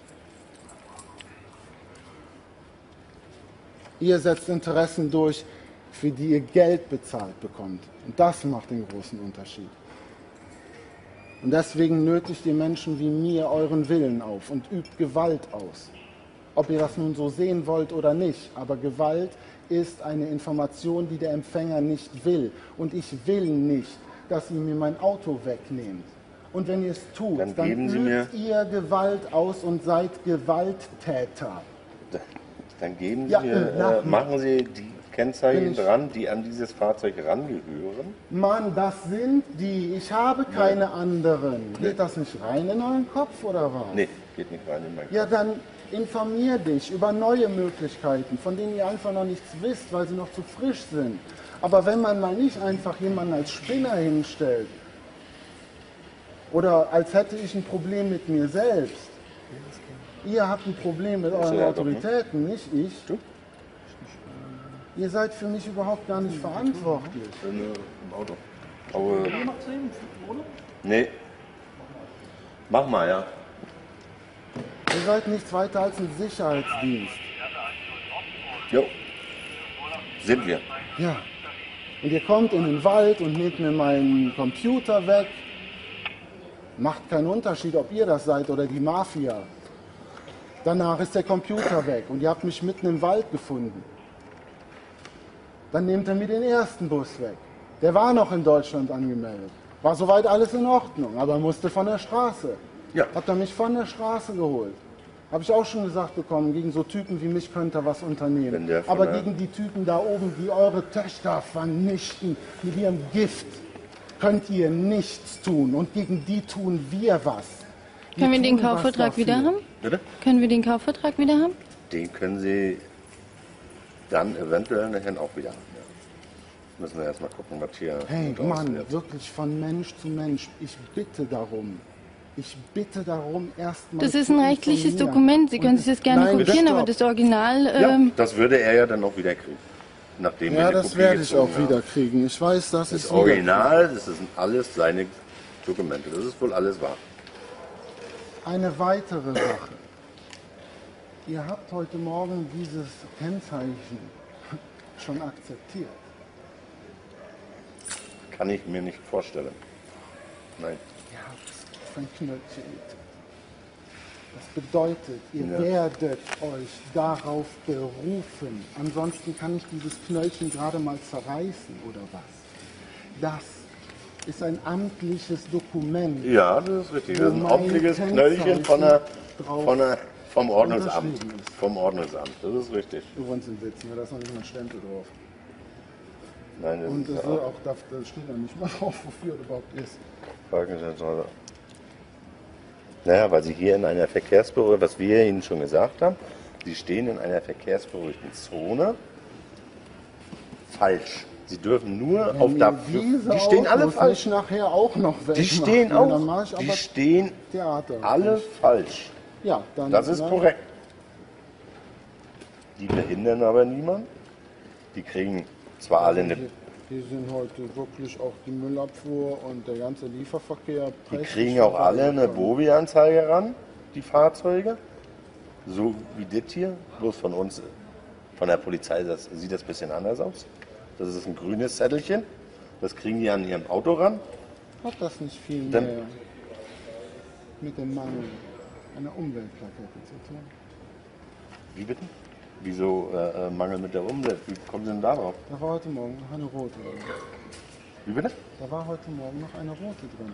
[SPEAKER 1] Ihr setzt Interessen durch, für die ihr Geld bezahlt bekommt. Und das macht den großen Unterschied. Und deswegen nötigt ihr Menschen wie mir euren Willen auf und übt Gewalt aus. Ob ihr das nun so sehen wollt oder nicht, aber Gewalt ist eine Information, die der Empfänger nicht will. Und ich will nicht, dass ihr mir mein Auto wegnehmt. Und wenn ihr es tut,
[SPEAKER 2] Dann
[SPEAKER 1] dann
[SPEAKER 2] geben Sie mir-
[SPEAKER 1] übt ihr Gewalt aus und seid Gewalttäter.
[SPEAKER 2] Dann geben Sie
[SPEAKER 1] Ja,
[SPEAKER 2] mir, machen Sie die
[SPEAKER 1] Bin
[SPEAKER 2] Kennzeichen
[SPEAKER 1] ich-
[SPEAKER 2] dran, die an dieses Fahrzeug rangehören.
[SPEAKER 1] Mann, das sind die. Ich habe keine anderen. Geht das nicht rein in euren Kopf oder was?
[SPEAKER 2] Nee, geht nicht rein in mein
[SPEAKER 1] Ja, dann informier dich über neue Möglichkeiten, von denen ihr einfach noch nichts wisst, weil sie noch zu frisch sind. Aber wenn man mal nicht einfach jemanden als Spinner hinstellt oder als hätte ich ein Problem mit mir selbst. Ihr habt ein Problem mit euren
[SPEAKER 2] ja doch, ne?
[SPEAKER 1] Autoritäten, nicht ich.
[SPEAKER 2] Du?
[SPEAKER 1] Ihr seid für mich überhaupt gar nicht verantwortlich.
[SPEAKER 2] Im Auto. Aber, nee. Mach mal, ja.
[SPEAKER 1] Ihr seid nichts weiter als ein Sicherheitsdienst.
[SPEAKER 2] Jo. Sind wir.
[SPEAKER 1] Ja. Und ihr kommt in den Wald und nehmt mir meinen Computer weg. Macht keinen Unterschied, ob ihr das seid oder die Mafia. Danach ist der Computer weg und ihr habt mich mitten im Wald gefunden. Dann nehmt ihr mir den ersten Bus weg. Der war noch in Deutschland angemeldet. War soweit alles in Ordnung, aber musste von der Straße.
[SPEAKER 2] Ja.
[SPEAKER 1] Habt ihr mich von der Straße geholt. Habe ich auch schon gesagt bekommen, gegen so Typen wie mich könnt ihr was
[SPEAKER 2] Wenn
[SPEAKER 1] unternehmen.
[SPEAKER 2] der von
[SPEAKER 1] Aber
[SPEAKER 2] der-
[SPEAKER 1] gegen die Typen da oben, die eure Töchter vernichten mit ihrem Gift, könnt ihr nichts tun. Und gegen die tun wir was.
[SPEAKER 4] Können wir den
[SPEAKER 1] tun was
[SPEAKER 4] Kaufvertrag wieder
[SPEAKER 1] dafür.
[SPEAKER 4] haben?
[SPEAKER 2] Bitte?
[SPEAKER 4] Können wir den Kaufvertrag wieder haben?
[SPEAKER 2] Den können Sie dann eventuell nachher auch wieder haben. Ja. Müssen wir erstmal gucken, was hier
[SPEAKER 1] Hey
[SPEAKER 2] mit
[SPEAKER 1] Mann,
[SPEAKER 2] auswirkt.
[SPEAKER 1] wirklich von Mensch zu Mensch. Ich bitte darum. Ich bitte darum, erstmal.
[SPEAKER 4] Das ist
[SPEAKER 1] zu
[SPEAKER 4] ein rechtliches
[SPEAKER 1] informieren.
[SPEAKER 4] Dokument. Sie können
[SPEAKER 1] Und
[SPEAKER 4] sich das gerne
[SPEAKER 1] nein,
[SPEAKER 4] kopieren, aber
[SPEAKER 1] stopp.
[SPEAKER 4] das Original.
[SPEAKER 2] Ja, das würde er ja dann auch wieder kriegen. Nachdem wir
[SPEAKER 1] Ja,
[SPEAKER 2] die
[SPEAKER 1] das
[SPEAKER 2] Kopie
[SPEAKER 1] werde ich
[SPEAKER 2] gezogen
[SPEAKER 1] auch
[SPEAKER 2] haben.
[SPEAKER 1] wieder kriegen. Ich weiß, dass ich
[SPEAKER 2] Das
[SPEAKER 1] es wieder
[SPEAKER 2] Original, das sind alles seine Dokumente. Das ist wohl alles wahr.
[SPEAKER 1] Eine weitere Sache. Ihr habt heute Morgen dieses Kennzeichen schon akzeptiert.
[SPEAKER 2] Kann ich mir nicht vorstellen. Nein.
[SPEAKER 1] Ihr habt es ein Knöllchen mit. Das bedeutet, ihr
[SPEAKER 2] Ja.
[SPEAKER 1] werdet euch darauf berufen. Ansonsten kann ich dieses Knöllchen gerade mal zerreißen oder was. Das ist ein amtliches Dokument.
[SPEAKER 2] Ja, das ist richtig. Das ist ein
[SPEAKER 1] Wo
[SPEAKER 2] amtliches
[SPEAKER 1] mein
[SPEAKER 2] Knöllchen
[SPEAKER 1] Kennzeichen
[SPEAKER 2] vom Ordnungsamt.
[SPEAKER 1] unterschrieben ist.
[SPEAKER 2] Vom Ordnungsamt, das ist richtig.
[SPEAKER 1] Du wohnst in Sitzen, da ist noch nicht mal ein Stempel drauf.
[SPEAKER 2] Nein, das
[SPEAKER 1] Und
[SPEAKER 2] ist
[SPEAKER 1] es
[SPEAKER 2] ja
[SPEAKER 1] auch, da steht noch nicht mal drauf, wofür es überhaupt ist.
[SPEAKER 2] Parkingsentrale. Naja, weil Sie hier in einer Verkehrsberuhigten, was wir Ihnen schon gesagt haben, Sie stehen in einer verkehrsberuhigten Zone. Falsch. Sie dürfen nur auf
[SPEAKER 1] Wenn
[SPEAKER 2] dafür.
[SPEAKER 1] ihr diese
[SPEAKER 2] Die stehen alle
[SPEAKER 1] Autos
[SPEAKER 2] falsch.
[SPEAKER 1] nicht nachher auch noch wegmachen,
[SPEAKER 2] Die stehen
[SPEAKER 1] dann
[SPEAKER 2] auch.
[SPEAKER 1] mache ich
[SPEAKER 2] Die
[SPEAKER 1] aber
[SPEAKER 2] stehen
[SPEAKER 1] Theater.
[SPEAKER 2] alle falsch.
[SPEAKER 1] Ja, dann,
[SPEAKER 2] Das ist
[SPEAKER 1] dann-
[SPEAKER 2] korrekt. Die behindern aber niemanden. Die kriegen zwar alle eine.
[SPEAKER 1] Die sind heute wirklich auch die Müllabfuhr und der ganze Lieferverkehr.
[SPEAKER 2] Die
[SPEAKER 1] prächtig
[SPEAKER 2] kriegen auch alle eine
[SPEAKER 1] vorbeigekommen.
[SPEAKER 2] Bovi-Anzeige ran, die Fahrzeuge. So wie das hier. Bloß von uns, von der Polizei, sieht das ein bisschen anders aus. Das ist ein grünes Zettelchen. Das kriegen die an ihrem Auto ran.
[SPEAKER 1] Hat das nicht viel
[SPEAKER 2] Dann-
[SPEAKER 1] mehr mit dem Mangel einer Umweltplakette zu tun?
[SPEAKER 2] Wie bitte? Wieso Mangel mit der Umwelt? Wie kommen Sie denn darauf?
[SPEAKER 1] Da war heute Morgen noch eine rote drin.
[SPEAKER 2] Wie bitte?
[SPEAKER 1] Da war heute Morgen noch eine rote drin.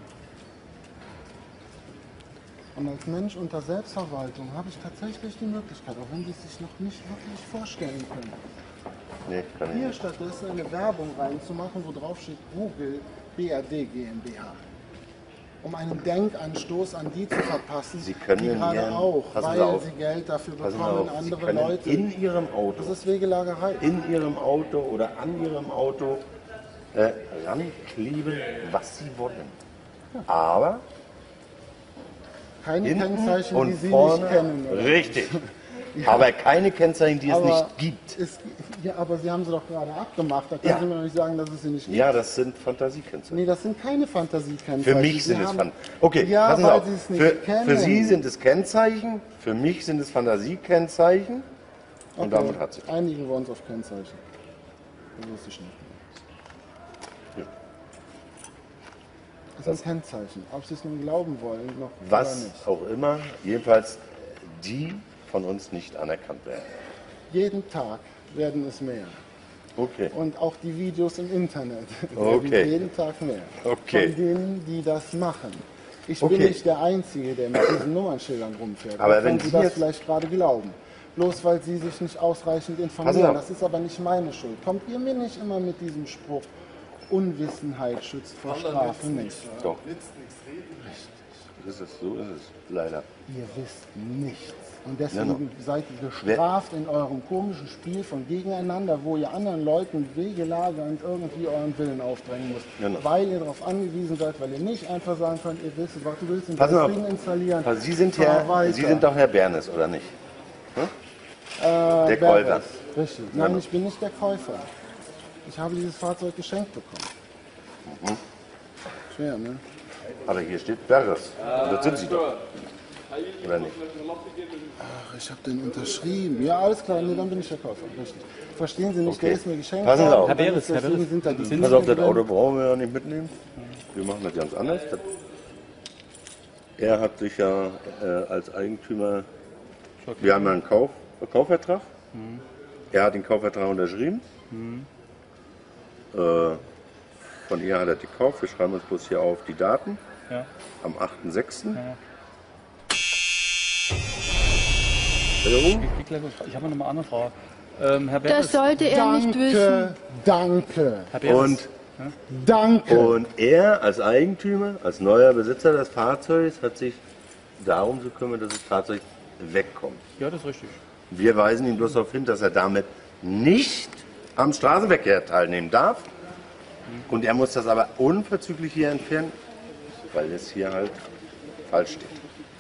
[SPEAKER 1] Und als Mensch unter Selbstverwaltung habe ich tatsächlich die Möglichkeit, auch wenn Sie es sich noch nicht wirklich vorstellen können,
[SPEAKER 2] Nee, kann ich
[SPEAKER 1] hier
[SPEAKER 2] nicht.
[SPEAKER 1] stattdessen eine Werbung reinzumachen, wo drauf steht Google BRD GmbH. Um einen Denkanstoß an die zu verpassen,
[SPEAKER 2] Sie können
[SPEAKER 1] die
[SPEAKER 2] in
[SPEAKER 1] gerade
[SPEAKER 2] Ihren-
[SPEAKER 1] auch,
[SPEAKER 2] passen Sie
[SPEAKER 1] weil
[SPEAKER 2] auf.
[SPEAKER 1] sie Geld dafür
[SPEAKER 2] Passen Sie
[SPEAKER 1] bekommen,
[SPEAKER 2] auf, Sie
[SPEAKER 1] andere
[SPEAKER 2] können
[SPEAKER 1] Leute.
[SPEAKER 2] in Ihrem Auto,
[SPEAKER 1] Das ist Wegelagerei.
[SPEAKER 2] in Ihrem Auto oder an Ihrem Auto rankleben, was Sie wollen. Aber
[SPEAKER 1] Keine
[SPEAKER 2] hinten
[SPEAKER 1] Kennzeichen, die
[SPEAKER 2] und
[SPEAKER 1] Sie
[SPEAKER 2] vorne,
[SPEAKER 1] nicht kennen. oder?
[SPEAKER 2] richtig. Aber keine Kennzeichen, die es
[SPEAKER 1] Aber
[SPEAKER 2] nicht gibt.
[SPEAKER 1] Ja, aber Sie haben sie doch gerade abgemacht. Da können
[SPEAKER 2] Ja.
[SPEAKER 1] Sie mir doch nicht sagen, dass es sie nicht gibt.
[SPEAKER 2] Ja, das sind Fantasiekennzeichen.
[SPEAKER 1] Nee, das sind keine Fantasiekennzeichen.
[SPEAKER 2] Für mich sind
[SPEAKER 1] Sie
[SPEAKER 2] es
[SPEAKER 1] haben-
[SPEAKER 2] Fantasiekennzeichen. Okay,
[SPEAKER 1] Ja,
[SPEAKER 2] passen Sie
[SPEAKER 1] weil
[SPEAKER 2] auf.
[SPEAKER 1] Sie es nicht
[SPEAKER 2] Für
[SPEAKER 1] kennen.
[SPEAKER 2] Sie sind es Kennzeichen, für mich sind es Fantasiekennzeichen. Und
[SPEAKER 1] Okay,
[SPEAKER 2] damit hat sie.
[SPEAKER 1] einigen wir uns auf Kennzeichen. Das wusste ich nicht.
[SPEAKER 2] Ja.
[SPEAKER 1] Das sind Kennzeichen. Ob Sie es nun glauben wollen, noch oder
[SPEAKER 2] Was
[SPEAKER 1] nicht.
[SPEAKER 2] auch immer, jedenfalls die von uns nicht anerkannt werden.
[SPEAKER 1] Jeden Tag werden es mehr.
[SPEAKER 2] Okay.
[SPEAKER 1] Und auch die Videos im Internet
[SPEAKER 2] Okay.
[SPEAKER 1] werden jeden Tag mehr.
[SPEAKER 2] Okay.
[SPEAKER 1] Von denen, die das machen. Ich
[SPEAKER 2] Okay.
[SPEAKER 1] bin nicht der Einzige, der mit diesen Nummernschildern rumfährt.
[SPEAKER 2] Aber
[SPEAKER 1] Auch
[SPEAKER 2] wenn
[SPEAKER 1] Sie
[SPEAKER 2] Sie
[SPEAKER 1] das
[SPEAKER 2] jetzt-
[SPEAKER 1] vielleicht gerade glauben. Bloß weil Sie sich nicht ausreichend
[SPEAKER 2] Passen
[SPEAKER 1] informieren.
[SPEAKER 2] Sie auf.
[SPEAKER 1] Das ist aber nicht meine Schuld. Kommt ihr mir nicht immer mit diesem Spruch, Unwissenheit schützt vor Strafe nicht.
[SPEAKER 2] Doch. So ist es, leider.
[SPEAKER 1] Ihr wisst nichts. Und deswegen
[SPEAKER 2] Genau.
[SPEAKER 1] seid ihr bestraft in eurem komischen Spiel von Gegeneinander, wo ihr anderen Leuten wegelagernd irgendwie euren Willen aufdrängen müsst.
[SPEAKER 2] Genau.
[SPEAKER 1] Weil ihr darauf angewiesen seid, weil ihr nicht einfach sagen könnt, ihr wisst, was du willst, und
[SPEAKER 2] Passen
[SPEAKER 1] das
[SPEAKER 2] Sie auf.
[SPEAKER 1] Ding installieren.
[SPEAKER 2] Also Sie sind,
[SPEAKER 1] Fahr weiter.
[SPEAKER 2] Sie sind doch Herr Bernes, oder nicht? Der
[SPEAKER 1] Berges.
[SPEAKER 2] Käufer.
[SPEAKER 1] Richtig. Nein,
[SPEAKER 2] Genau.
[SPEAKER 1] ich bin nicht der Käufer. Ich habe dieses Fahrzeug geschenkt bekommen. Schwer, ne?
[SPEAKER 2] Aber hier steht Berres. Das sind Sie doch. Oder nicht?
[SPEAKER 1] Ach, ich habe den unterschrieben. Ja, alles klar, nee, dann bin ich Verkäufer. Richtig. Verstehen Sie nicht,
[SPEAKER 2] Okay.
[SPEAKER 1] der ist mir geschenkt
[SPEAKER 2] Passen Sie
[SPEAKER 1] worden,
[SPEAKER 2] auf.
[SPEAKER 6] Herr Beres,
[SPEAKER 1] deswegen
[SPEAKER 6] Herr Beres,
[SPEAKER 1] sind da die
[SPEAKER 6] sind
[SPEAKER 2] Pass auf, das
[SPEAKER 1] drin.
[SPEAKER 2] Auto brauchen wir ja nicht mitnehmen. Wir machen das ganz anders. Er hat sich ja als Eigentümer, wir haben ja einen Kaufvertrag. Er hat den Kaufvertrag unterschrieben. Von ihr hat er gekauft. Wir schreiben uns bloß hier auf die Daten.
[SPEAKER 3] Ja.
[SPEAKER 2] Am 8.6.
[SPEAKER 3] Ja. Ich habe noch mal eine andere Frage. Herr Beres,
[SPEAKER 4] Das sollte er nicht wissen.
[SPEAKER 1] Danke,
[SPEAKER 3] Herr Beres,
[SPEAKER 2] Und,
[SPEAKER 1] danke.
[SPEAKER 2] und er als Eigentümer, als neuer Besitzer des Fahrzeugs, hat sich darum zu kümmern, dass das Fahrzeug wegkommt.
[SPEAKER 3] ja, das ist richtig.
[SPEAKER 2] Wir weisen ihn bloß darauf hin, dass er damit nicht am Straßenverkehr teilnehmen darf. Und er muss das aber unverzüglich hier entfernen, weil es hier halt falsch steht.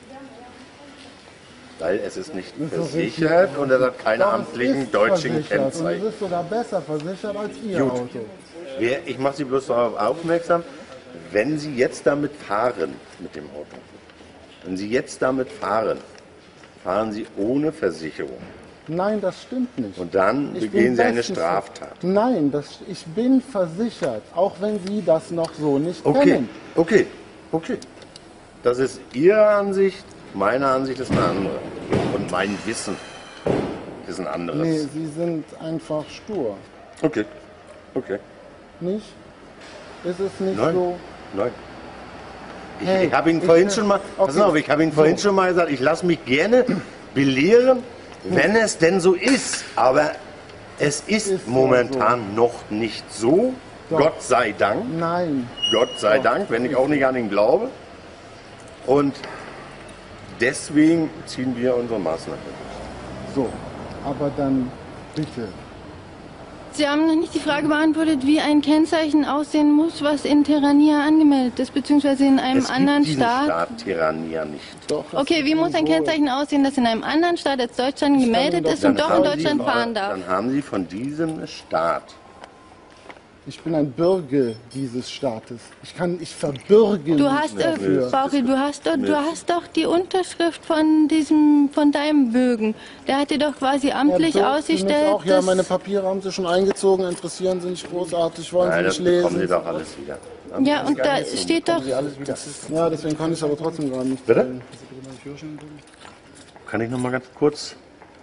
[SPEAKER 2] Weil es ist nicht versichert und er hat keine
[SPEAKER 1] Doch, es
[SPEAKER 2] amtlichen
[SPEAKER 1] ist
[SPEAKER 2] deutschen
[SPEAKER 1] versichert und
[SPEAKER 2] Kennzeichen.
[SPEAKER 1] es ist sogar besser versichert als Ihr
[SPEAKER 2] Gut.
[SPEAKER 1] Auto.
[SPEAKER 2] Ich mache Sie bloß darauf aufmerksam, wenn Sie jetzt damit fahren, mit dem Auto, wenn Sie jetzt damit fahren, fahren Sie ohne Versicherung.
[SPEAKER 1] Nein, das stimmt nicht.
[SPEAKER 2] Und dann
[SPEAKER 1] Ich
[SPEAKER 2] begehen
[SPEAKER 1] bin
[SPEAKER 2] Sie eine
[SPEAKER 1] bestens-
[SPEAKER 2] Straftat.
[SPEAKER 1] Nein, ich bin versichert, auch wenn Sie das noch so nicht
[SPEAKER 2] Okay,
[SPEAKER 1] kennen.
[SPEAKER 2] okay, okay. Das ist Ihre Ansicht, meine Ansicht ist eine andere. Und mein Wissen ist ein anderes.
[SPEAKER 1] Nee, Sie sind einfach stur,
[SPEAKER 2] Okay, okay.
[SPEAKER 1] nicht? Ist es nicht
[SPEAKER 2] Nein.
[SPEAKER 1] so?
[SPEAKER 2] Nein.
[SPEAKER 1] Hey,
[SPEAKER 2] Ich habe Ihnen
[SPEAKER 1] ich
[SPEAKER 2] vorhin
[SPEAKER 1] will-
[SPEAKER 2] schon mal, pass
[SPEAKER 1] okay.
[SPEAKER 2] auf, ich habe Ihnen vorhin schon mal gesagt, ich lasse mich gerne belehren, wenn es denn so ist. Aber es ist
[SPEAKER 1] Ist ja
[SPEAKER 2] momentan noch nicht so.
[SPEAKER 1] Doch.
[SPEAKER 2] Gott sei Dank.
[SPEAKER 1] Nein.
[SPEAKER 2] Gott sei Dank, wenn ich auch nicht an ihn glaube. Und deswegen ziehen wir unsere Maßnahmen.
[SPEAKER 1] So, aber dann bitte.
[SPEAKER 4] Sie haben noch nicht die Frage beantwortet, wie ein Kennzeichen aussehen muss, was in Terrania angemeldet ist, beziehungsweise in einem
[SPEAKER 2] Es
[SPEAKER 4] anderen
[SPEAKER 2] gibt diesen
[SPEAKER 4] Staat.
[SPEAKER 2] Staat Tirania nicht.
[SPEAKER 1] Doch, es
[SPEAKER 4] Okay, wie
[SPEAKER 1] ist
[SPEAKER 4] muss ein
[SPEAKER 1] so.
[SPEAKER 4] Kennzeichen aussehen, das in einem anderen Staat als Deutschland gemeldet
[SPEAKER 1] doch-
[SPEAKER 4] ist und doch in
[SPEAKER 2] haben
[SPEAKER 4] Deutschland
[SPEAKER 2] Sie,
[SPEAKER 4] fahren darf?
[SPEAKER 2] Dann haben Sie von diesem Staat,
[SPEAKER 1] Ich bin ein Bürger dieses Staates. Ich verbürge
[SPEAKER 4] Du
[SPEAKER 1] mich
[SPEAKER 4] hast,
[SPEAKER 1] dafür.
[SPEAKER 4] Bauchi, du hast doch die Unterschrift von deinem Bögen. Der hat dir doch quasi amtlich
[SPEAKER 1] bürgt Sie
[SPEAKER 4] ausgestellt.
[SPEAKER 1] mich auch? Ja,
[SPEAKER 4] dass-
[SPEAKER 1] meine Papiere haben Sie schon eingezogen, interessieren Sie nicht großartig, wollen
[SPEAKER 2] nein,
[SPEAKER 1] Sie
[SPEAKER 2] das
[SPEAKER 1] nicht
[SPEAKER 2] bekommen Sie
[SPEAKER 1] lesen?
[SPEAKER 2] doch alles wieder.
[SPEAKER 4] Ja, und da steht doch,
[SPEAKER 1] Ja, deswegen kann ich es aber trotzdem gar nicht.
[SPEAKER 2] Bitte?
[SPEAKER 1] sagen.
[SPEAKER 2] Kann ich noch mal ganz kurz?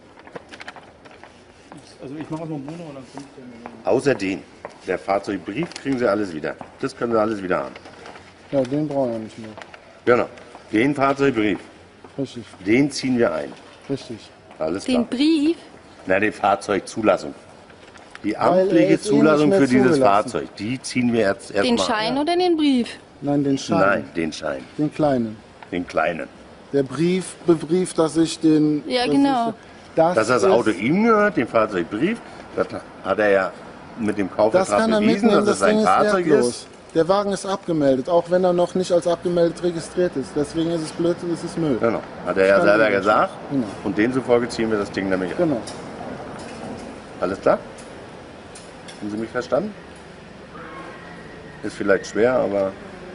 [SPEAKER 3] Also ich mache auch noch einen Monat und dann kommt der.
[SPEAKER 2] Außerdem, der Fahrzeugbrief kriegen Sie alles wieder. Das können Sie alles wieder haben.
[SPEAKER 1] Ja, den brauchen wir nicht mehr.
[SPEAKER 2] Genau. Den Fahrzeugbrief,
[SPEAKER 1] Richtig,
[SPEAKER 2] den ziehen wir ein.
[SPEAKER 1] richtig.
[SPEAKER 2] Alles
[SPEAKER 4] den
[SPEAKER 2] klar.
[SPEAKER 4] Brief.
[SPEAKER 2] Na, die Fahrzeugzulassung. Die
[SPEAKER 1] er
[SPEAKER 2] amtliche
[SPEAKER 1] ist eh
[SPEAKER 2] Zulassung
[SPEAKER 1] nicht mehr
[SPEAKER 2] für dieses
[SPEAKER 1] zugelassen.
[SPEAKER 2] Fahrzeug, die ziehen wir jetzt erstmal.
[SPEAKER 4] Den Schein oder den Brief?
[SPEAKER 1] Nein, den Schein.
[SPEAKER 2] Nein, den Schein.
[SPEAKER 1] Den kleinen.
[SPEAKER 2] Den kleinen.
[SPEAKER 1] Der Brief bebrieft, dass ich den.
[SPEAKER 4] Ja,
[SPEAKER 1] dass
[SPEAKER 4] genau.
[SPEAKER 2] Dass das
[SPEAKER 1] ist-
[SPEAKER 2] Auto ihm gehört, den Fahrzeugbrief, das hat er ja mit dem
[SPEAKER 1] Das
[SPEAKER 2] Kaufvertrag
[SPEAKER 1] kann er
[SPEAKER 2] bewiesen,
[SPEAKER 1] mitnehmen,
[SPEAKER 2] dass es
[SPEAKER 1] das Ding
[SPEAKER 2] sein
[SPEAKER 1] ist
[SPEAKER 2] Fahrzeug
[SPEAKER 1] wertlos.
[SPEAKER 2] ist.
[SPEAKER 1] Der Wagen ist abgemeldet, auch wenn er noch nicht als abgemeldet registriert ist. Deswegen ist es blöd, es ist Müll.
[SPEAKER 2] Genau. Hat er ja
[SPEAKER 1] kann
[SPEAKER 2] selber
[SPEAKER 1] ich nicht.
[SPEAKER 2] gesagt.
[SPEAKER 1] Genau.
[SPEAKER 2] Und demzufolge ziehen wir das Ding nämlich an.
[SPEAKER 1] Genau.
[SPEAKER 2] Alles klar? Haben Sie mich verstanden? Ist vielleicht schwer, aber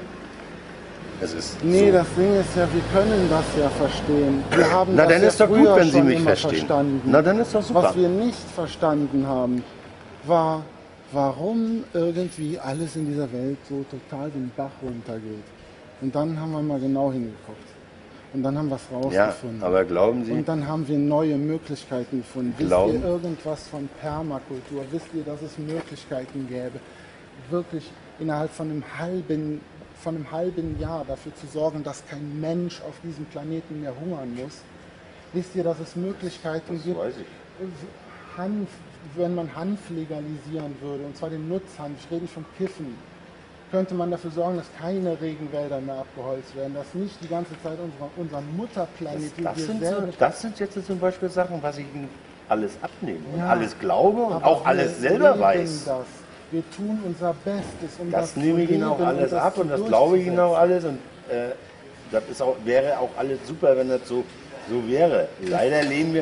[SPEAKER 2] es ist
[SPEAKER 1] Nee,
[SPEAKER 2] so.
[SPEAKER 1] das Ding ist ja, wir können das ja verstehen. Wir haben
[SPEAKER 2] Na,
[SPEAKER 1] das
[SPEAKER 2] dann
[SPEAKER 1] ja
[SPEAKER 2] ist doch gut,
[SPEAKER 1] früher
[SPEAKER 2] wenn Sie
[SPEAKER 1] schon
[SPEAKER 2] mich
[SPEAKER 1] immer
[SPEAKER 2] verstehen.
[SPEAKER 1] verstanden.
[SPEAKER 2] Na, dann ist doch super.
[SPEAKER 1] Was wir nicht verstanden haben, war, warum irgendwie alles in dieser Welt so total den Bach runtergeht. Und dann haben wir mal genau hingeguckt. Und dann haben wir es
[SPEAKER 2] Ja,
[SPEAKER 1] rausgefunden.
[SPEAKER 2] aber glauben Sie,
[SPEAKER 1] Und dann haben wir neue Möglichkeiten gefunden. Wisst
[SPEAKER 2] Glauben-
[SPEAKER 1] ihr irgendwas von Permakultur? Wisst ihr, dass es Möglichkeiten gäbe, wirklich innerhalb von einem halben Jahr dafür zu sorgen, dass kein Mensch auf diesem Planeten mehr hungern muss? Wisst ihr, dass es Möglichkeiten gibt,
[SPEAKER 2] weiß ich.
[SPEAKER 1] Hanf, wenn man Hanf legalisieren würde, und zwar den Nutzhanf, ich rede nicht vom Kiffen, könnte man dafür sorgen, dass keine Regenwälder mehr abgeholzt werden, dass nicht die ganze Zeit unser Mutterplanet, die
[SPEAKER 2] Das
[SPEAKER 1] wir
[SPEAKER 2] sind,
[SPEAKER 1] selber...
[SPEAKER 2] das sind jetzt zum Beispiel Sachen, was ich Ihnen alles abnehme und
[SPEAKER 1] Ja,
[SPEAKER 2] alles glaube und
[SPEAKER 1] aber
[SPEAKER 2] auch
[SPEAKER 1] wir
[SPEAKER 2] alles selber
[SPEAKER 1] leben
[SPEAKER 2] weiß.
[SPEAKER 1] Das. Wir tun unser Bestes, um
[SPEAKER 2] Das
[SPEAKER 1] zu
[SPEAKER 2] nehme ich Ihnen auch
[SPEAKER 1] leben
[SPEAKER 2] alles
[SPEAKER 1] und
[SPEAKER 2] ab
[SPEAKER 1] zu
[SPEAKER 2] und das glaube ich Ihnen auch
[SPEAKER 1] durchzusetzen.
[SPEAKER 2] alles und das ist auch, wäre auch alles super, wenn das so wäre. Leider leben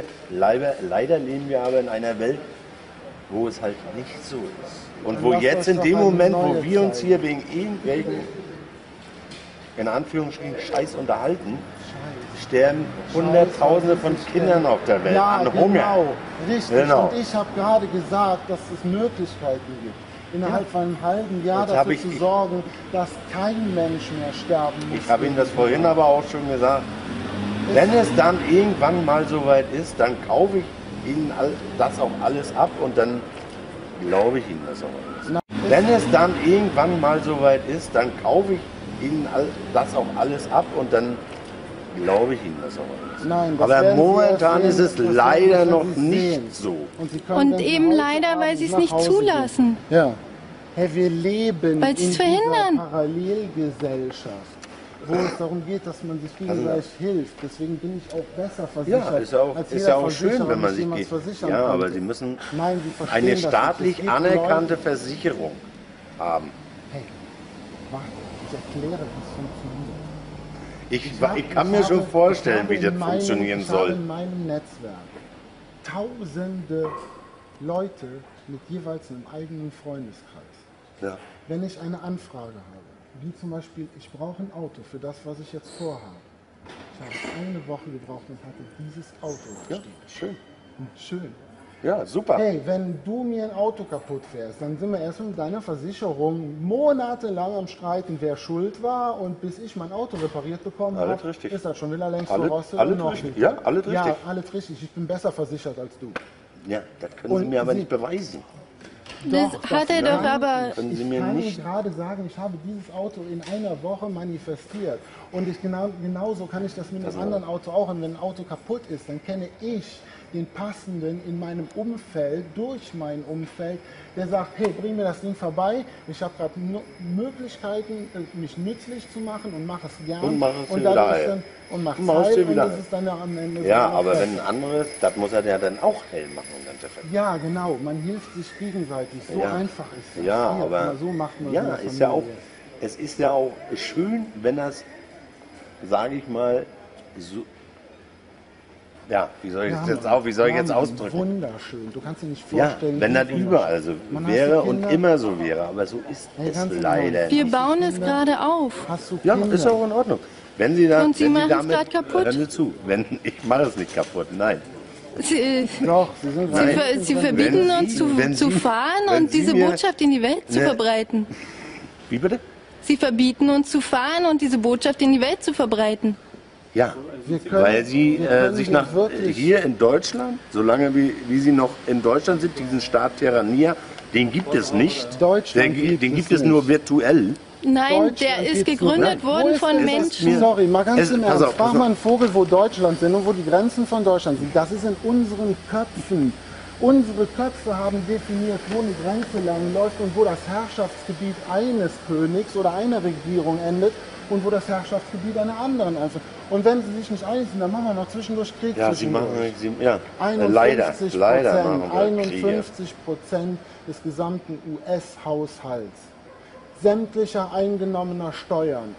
[SPEAKER 2] wir aber in einer Welt, wo es halt nicht so ist. Und
[SPEAKER 1] Dann
[SPEAKER 2] wo
[SPEAKER 1] lasst
[SPEAKER 2] jetzt
[SPEAKER 1] uns
[SPEAKER 2] in
[SPEAKER 1] doch
[SPEAKER 2] dem
[SPEAKER 1] eine
[SPEAKER 2] Moment, wo
[SPEAKER 1] neue
[SPEAKER 2] wir uns
[SPEAKER 1] Zeit.
[SPEAKER 2] hier wegen irgendwelchen, in Anführungsstrichen, Scheiß unterhalten, sterben Hunderttausende von Kindern auf der Welt
[SPEAKER 1] Ja,
[SPEAKER 2] an
[SPEAKER 1] genau,
[SPEAKER 2] Hunger.
[SPEAKER 1] richtig.
[SPEAKER 2] Genau.
[SPEAKER 1] Und ich habe gerade gesagt, dass es Möglichkeiten gibt, innerhalb von einem halben Jahr
[SPEAKER 2] Das hab
[SPEAKER 1] dafür
[SPEAKER 2] ich-
[SPEAKER 1] zu sorgen, dass kein Mensch mehr sterben muss.
[SPEAKER 2] Ich habe Ihnen das vorhin aber auch schon gesagt. Wenn es dann irgendwann mal soweit ist, dann kaufe ich Ihnen das auch alles ab und dann glaube ich Ihnen das auch alles.
[SPEAKER 1] Na,
[SPEAKER 2] Wenn es dann irgendwann mal soweit ist, dann kaufe ich Ihnen das auch alles ab und dann glaube ich Ihnen das auch alles.
[SPEAKER 1] Nein, das
[SPEAKER 2] Aber
[SPEAKER 1] werden Sie
[SPEAKER 2] momentan
[SPEAKER 1] erst
[SPEAKER 2] ist es
[SPEAKER 1] sehen, das
[SPEAKER 2] leider
[SPEAKER 1] werden Sie
[SPEAKER 2] noch
[SPEAKER 1] sehen.
[SPEAKER 2] nicht so.
[SPEAKER 1] Und, Sie können,
[SPEAKER 4] Und
[SPEAKER 1] wenn Sie
[SPEAKER 4] eben
[SPEAKER 1] heute
[SPEAKER 4] leider, weil
[SPEAKER 1] Abend
[SPEAKER 4] sie es
[SPEAKER 1] nach
[SPEAKER 4] nicht
[SPEAKER 1] Hause
[SPEAKER 4] zulassen.
[SPEAKER 1] gehen. Ja. Hey, wir leben
[SPEAKER 4] Weil
[SPEAKER 1] in
[SPEAKER 4] sie es
[SPEAKER 1] dieser
[SPEAKER 4] verhindern.
[SPEAKER 1] Parallelgesellschaft, wo es darum geht, dass man sich gegenseitig hilft. Deswegen bin ich auch besser versichert.
[SPEAKER 2] Ja, ist ja auch,
[SPEAKER 1] als
[SPEAKER 2] ist
[SPEAKER 1] jeder
[SPEAKER 2] ja auch
[SPEAKER 1] Versicherer
[SPEAKER 2] schön, wenn man
[SPEAKER 1] mich
[SPEAKER 2] sich
[SPEAKER 1] jemals
[SPEAKER 2] geht.
[SPEAKER 1] versichern
[SPEAKER 2] Ja, aber
[SPEAKER 1] könnte.
[SPEAKER 2] Sie müssen
[SPEAKER 1] Nein, Sie verstehen
[SPEAKER 2] eine
[SPEAKER 1] das nicht. Es
[SPEAKER 2] staatlich
[SPEAKER 1] gibt
[SPEAKER 2] anerkannte
[SPEAKER 1] Leute-
[SPEAKER 2] Versicherung haben.
[SPEAKER 1] Hey, warte, ich erkläre, wie es funktioniert.
[SPEAKER 2] Ich kann mir schon vorstellen, wie das funktionieren
[SPEAKER 1] Ich habe
[SPEAKER 2] soll.
[SPEAKER 1] in meinem Netzwerk tausende Leute mit jeweils einem eigenen Freundeskreis.
[SPEAKER 2] Ja.
[SPEAKER 1] Wenn ich eine Anfrage habe, wie zum Beispiel, ich brauche ein Auto für das, was ich jetzt vorhabe. Ich habe eine Woche gebraucht und hatte dieses Auto da
[SPEAKER 2] Ja,
[SPEAKER 1] stehen.
[SPEAKER 2] schön.
[SPEAKER 1] Schön.
[SPEAKER 2] Ja, super.
[SPEAKER 1] Hey, wenn du mir ein Auto kaputt fährst, dann sind wir erst mit deiner Versicherung monatelang am Streiten, wer schuld war, und bis ich mein Auto repariert bekommen
[SPEAKER 2] Alles
[SPEAKER 1] habe,
[SPEAKER 2] richtig.
[SPEAKER 1] ist das schon wieder längst
[SPEAKER 2] Alles-
[SPEAKER 1] voraus.
[SPEAKER 2] alles
[SPEAKER 1] noch
[SPEAKER 2] richtig.
[SPEAKER 1] nicht.
[SPEAKER 2] Ja, alles
[SPEAKER 1] Ja,
[SPEAKER 2] richtig.
[SPEAKER 1] alles richtig. Ich bin besser versichert als du.
[SPEAKER 2] Ja, das können Sie
[SPEAKER 1] Und
[SPEAKER 2] mir aber
[SPEAKER 1] Sie-
[SPEAKER 2] nicht beweisen.
[SPEAKER 4] Das
[SPEAKER 1] Doch,
[SPEAKER 4] hat er doch aber.
[SPEAKER 2] Können Sie
[SPEAKER 1] Ich
[SPEAKER 2] mir
[SPEAKER 1] kann
[SPEAKER 2] nicht.
[SPEAKER 1] Ihnen gerade sagen, ich habe dieses Auto in einer Woche manifestiert. Und genauso kann ich das mit einem anderen Auto auch. Und wenn ein Auto kaputt ist, dann kenne ich den passenden in meinem Umfeld, durch mein Umfeld, der sagt, hey, bring mir das Ding vorbei. Ich habe gerade Möglichkeiten, mich nützlich zu machen und mache es gern.
[SPEAKER 2] Und mach es
[SPEAKER 1] und
[SPEAKER 2] wieder
[SPEAKER 1] dann ist
[SPEAKER 2] heil.
[SPEAKER 1] dann und mach's
[SPEAKER 2] Und mach's
[SPEAKER 1] heil
[SPEAKER 2] dir
[SPEAKER 1] und
[SPEAKER 2] wieder
[SPEAKER 1] das
[SPEAKER 2] heil.
[SPEAKER 1] ist dann am Ende
[SPEAKER 2] Ja,
[SPEAKER 1] so
[SPEAKER 2] aber
[SPEAKER 1] fertig.
[SPEAKER 2] wenn ein anderes, das muss er ja dann auch hell machen im Endeffekt.
[SPEAKER 1] Ja, genau, man hilft sich gegenseitig. So
[SPEAKER 2] Ja.
[SPEAKER 1] einfach ist das.
[SPEAKER 2] Ja,
[SPEAKER 1] Hier,
[SPEAKER 2] aber
[SPEAKER 1] so macht man es in
[SPEAKER 2] ja,
[SPEAKER 1] der
[SPEAKER 2] ist ja auch,
[SPEAKER 1] Familie.
[SPEAKER 2] es ist ja auch schön, wenn das, sage ich mal, so, ja, wie soll ich es jetzt ausdrücken?
[SPEAKER 1] Wunderschön. Du kannst dir nicht
[SPEAKER 2] Ja,
[SPEAKER 1] vorstellen.
[SPEAKER 2] wenn
[SPEAKER 1] wie
[SPEAKER 2] das
[SPEAKER 1] wunderschön.
[SPEAKER 2] überall so
[SPEAKER 1] Man hat
[SPEAKER 2] wäre
[SPEAKER 1] die
[SPEAKER 2] und
[SPEAKER 1] Kinder-
[SPEAKER 2] immer so wäre, aber so ist
[SPEAKER 1] Hey,
[SPEAKER 2] es
[SPEAKER 1] ganz genau.
[SPEAKER 2] leider
[SPEAKER 4] Wir
[SPEAKER 2] nicht.
[SPEAKER 4] bauen es gerade auf.
[SPEAKER 1] Hast du
[SPEAKER 2] Ja,
[SPEAKER 1] Kinder?
[SPEAKER 2] ist auch in Ordnung. Wenn Sie da,
[SPEAKER 4] Und Sie
[SPEAKER 2] wenn
[SPEAKER 4] machen es
[SPEAKER 2] damit,
[SPEAKER 4] grad kaputt.
[SPEAKER 2] Hören Sie zu, ich mache es nicht kaputt, nein.
[SPEAKER 4] Sie,
[SPEAKER 1] Doch, sie sind
[SPEAKER 2] Nein.
[SPEAKER 4] sie verbieten
[SPEAKER 2] Wenn
[SPEAKER 4] uns
[SPEAKER 2] Sie- wenn
[SPEAKER 4] zu
[SPEAKER 2] Sie-
[SPEAKER 4] fahren
[SPEAKER 2] wenn
[SPEAKER 4] und
[SPEAKER 2] Sie
[SPEAKER 4] diese
[SPEAKER 2] mir-
[SPEAKER 4] Botschaft in die Welt zu
[SPEAKER 2] Ne.
[SPEAKER 4] verbreiten.
[SPEAKER 2] Wie bitte?
[SPEAKER 4] Sie verbieten uns zu fahren und diese Botschaft in die Welt zu verbreiten.
[SPEAKER 2] Ja,
[SPEAKER 1] Wir können-
[SPEAKER 2] weil Sie
[SPEAKER 1] wir können
[SPEAKER 2] sich
[SPEAKER 1] Sie
[SPEAKER 2] nach
[SPEAKER 1] wirklich-
[SPEAKER 2] hier in Deutschland, solange wie Sie noch in Deutschland sind, diesen Staat Terrania, den gibt es nicht.
[SPEAKER 1] Deutschland
[SPEAKER 2] den
[SPEAKER 1] gibt
[SPEAKER 2] gibt
[SPEAKER 1] es
[SPEAKER 2] es nur
[SPEAKER 1] nicht.
[SPEAKER 2] virtuell.
[SPEAKER 4] Nein,
[SPEAKER 1] Deutschland
[SPEAKER 4] der ist
[SPEAKER 1] gibt's nur.
[SPEAKER 4] gegründet
[SPEAKER 1] Wo
[SPEAKER 4] worden
[SPEAKER 1] ist
[SPEAKER 4] von
[SPEAKER 1] denn-
[SPEAKER 4] Menschen.
[SPEAKER 1] Sorry, mal ganz
[SPEAKER 2] Es-
[SPEAKER 1] im
[SPEAKER 2] pass
[SPEAKER 1] Ernst.
[SPEAKER 2] auf,
[SPEAKER 1] Frag
[SPEAKER 2] pass
[SPEAKER 1] mal
[SPEAKER 2] auf.
[SPEAKER 1] einen Vogel, wo Deutschland sind und wo die Grenzen von Deutschland sind. Das ist in unseren Köpfen. Unsere Köpfe haben definiert, wo eine Grenze lang läuft und wo das Herrschaftsgebiet eines Königs oder einer Regierung endet und wo das Herrschaftsgebiet einer anderen einfach. Und wenn sie sich nicht einig sind, dann machen wir noch zwischendurch Krieg
[SPEAKER 2] Ja, Sie
[SPEAKER 1] zwischendurch.
[SPEAKER 2] machen, leider
[SPEAKER 1] 51%,
[SPEAKER 2] machen wir Kriege.
[SPEAKER 1] 51% des gesamten US-Haushalts sämtlicher eingenommener Steuern,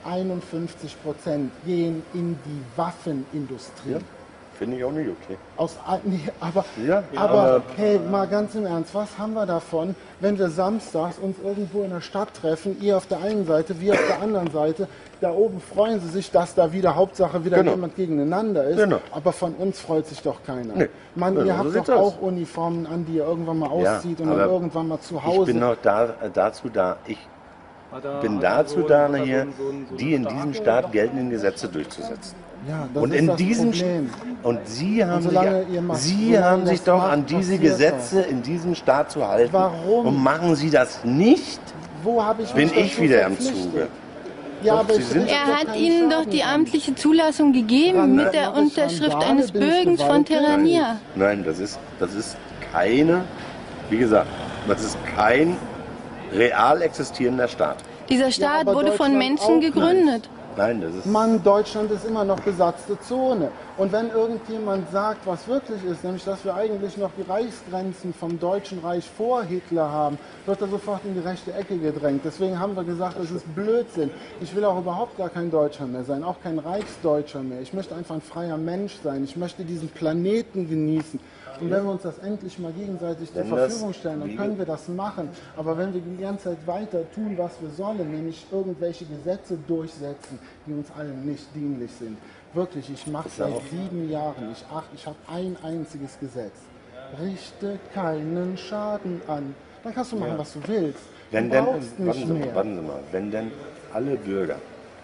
[SPEAKER 1] 51% gehen in die Waffenindustrie.
[SPEAKER 2] Ja, finde ich auch nicht okay.
[SPEAKER 1] Nee, aber,
[SPEAKER 2] Ja,
[SPEAKER 1] aber
[SPEAKER 2] aber-
[SPEAKER 1] hey, mal ganz im Ernst, was haben wir davon, wenn wir samstags uns irgendwo in der Stadt treffen, ihr auf der einen Seite, wir auf der anderen Seite, da oben freuen sie sich, dass da wieder Hauptsache wieder
[SPEAKER 2] Genau.
[SPEAKER 1] jemand gegeneinander ist,
[SPEAKER 2] Genau.
[SPEAKER 1] aber von uns freut sich doch keiner.
[SPEAKER 2] Nee.
[SPEAKER 1] Mann,
[SPEAKER 2] Genau,
[SPEAKER 1] ihr
[SPEAKER 2] so
[SPEAKER 1] habt
[SPEAKER 2] sieht's
[SPEAKER 1] doch
[SPEAKER 2] aus.
[SPEAKER 1] auch Uniformen an, die ihr irgendwann mal
[SPEAKER 2] Ja,
[SPEAKER 1] auszieht und dann
[SPEAKER 2] aber
[SPEAKER 1] irgendwann mal zu
[SPEAKER 2] Ich
[SPEAKER 1] Hause.
[SPEAKER 2] bin noch dazu da. Ich bin dazu da, hier die in diesem Staat geltenden Gesetze durchzusetzen.
[SPEAKER 1] Ja, das
[SPEAKER 2] Und
[SPEAKER 1] ist
[SPEAKER 2] in
[SPEAKER 1] das
[SPEAKER 2] diesem
[SPEAKER 1] Problem.
[SPEAKER 2] und Sie haben
[SPEAKER 1] solange ihr macht-
[SPEAKER 2] Sie
[SPEAKER 1] solange
[SPEAKER 2] haben
[SPEAKER 1] das
[SPEAKER 2] sich doch
[SPEAKER 1] macht,
[SPEAKER 2] an diese
[SPEAKER 1] passiert
[SPEAKER 2] Gesetze in diesem Staat zu halten.
[SPEAKER 1] Warum?
[SPEAKER 2] Und machen Sie das nicht,
[SPEAKER 1] Wo habe ich
[SPEAKER 2] bin
[SPEAKER 1] mich
[SPEAKER 2] ich
[SPEAKER 1] dazu
[SPEAKER 2] wieder im
[SPEAKER 1] verpflichtet?
[SPEAKER 2] Zuge.
[SPEAKER 1] Ja,
[SPEAKER 2] Doch,
[SPEAKER 1] aber
[SPEAKER 2] Sie
[SPEAKER 1] ich
[SPEAKER 2] sind-
[SPEAKER 1] richte
[SPEAKER 4] Er
[SPEAKER 1] doch
[SPEAKER 4] hat
[SPEAKER 1] keinen
[SPEAKER 4] Ihnen doch
[SPEAKER 1] Schaden
[SPEAKER 4] die
[SPEAKER 1] an.
[SPEAKER 4] amtliche Zulassung gegeben mit der
[SPEAKER 1] Randale,
[SPEAKER 4] Unterschrift
[SPEAKER 1] Randale,
[SPEAKER 4] eines
[SPEAKER 1] bin ich
[SPEAKER 4] Bögens von
[SPEAKER 1] gewalttätig?
[SPEAKER 4] Terrania.
[SPEAKER 2] Nein, das ist keine, wie gesagt, das ist kein real existierender Staat.
[SPEAKER 4] Dieser Staat
[SPEAKER 1] aber
[SPEAKER 4] wurde von
[SPEAKER 1] Deutschland
[SPEAKER 4] Menschen
[SPEAKER 1] auch nicht.
[SPEAKER 4] gegründet.
[SPEAKER 2] Nein, das ist
[SPEAKER 1] Mann, Deutschland ist immer noch besatzte Zone. Und wenn irgendjemand sagt, was wirklich ist, nämlich dass wir eigentlich noch die Reichsgrenzen vom Deutschen Reich vor Hitler haben, wird er sofort in die rechte Ecke gedrängt. Deswegen haben wir gesagt, das ist Blödsinn. Ich will auch überhaupt gar kein Deutscher mehr sein, auch kein Reichsdeutscher mehr. Ich möchte einfach ein freier Mensch sein. Ich möchte diesen Planeten genießen. Und wenn wir uns das endlich mal gegenseitig zur
[SPEAKER 2] Wenn das-
[SPEAKER 1] Verfügung stellen, dann
[SPEAKER 2] wie-
[SPEAKER 1] können wir das machen. Aber wenn wir die ganze Zeit weiter tun, was wir sollen, nämlich irgendwelche Gesetze durchsetzen, die uns allen nicht dienlich sind. Wirklich, ich mache seit 7 Jahren, ich habe ein einziges Gesetz. Richte keinen Schaden an. Dann kannst du machen, was du willst.
[SPEAKER 2] Wenn
[SPEAKER 1] du
[SPEAKER 2] denn,
[SPEAKER 1] brauchst nicht mehr.
[SPEAKER 2] warten Sie mal, wenn denn alle Bürger,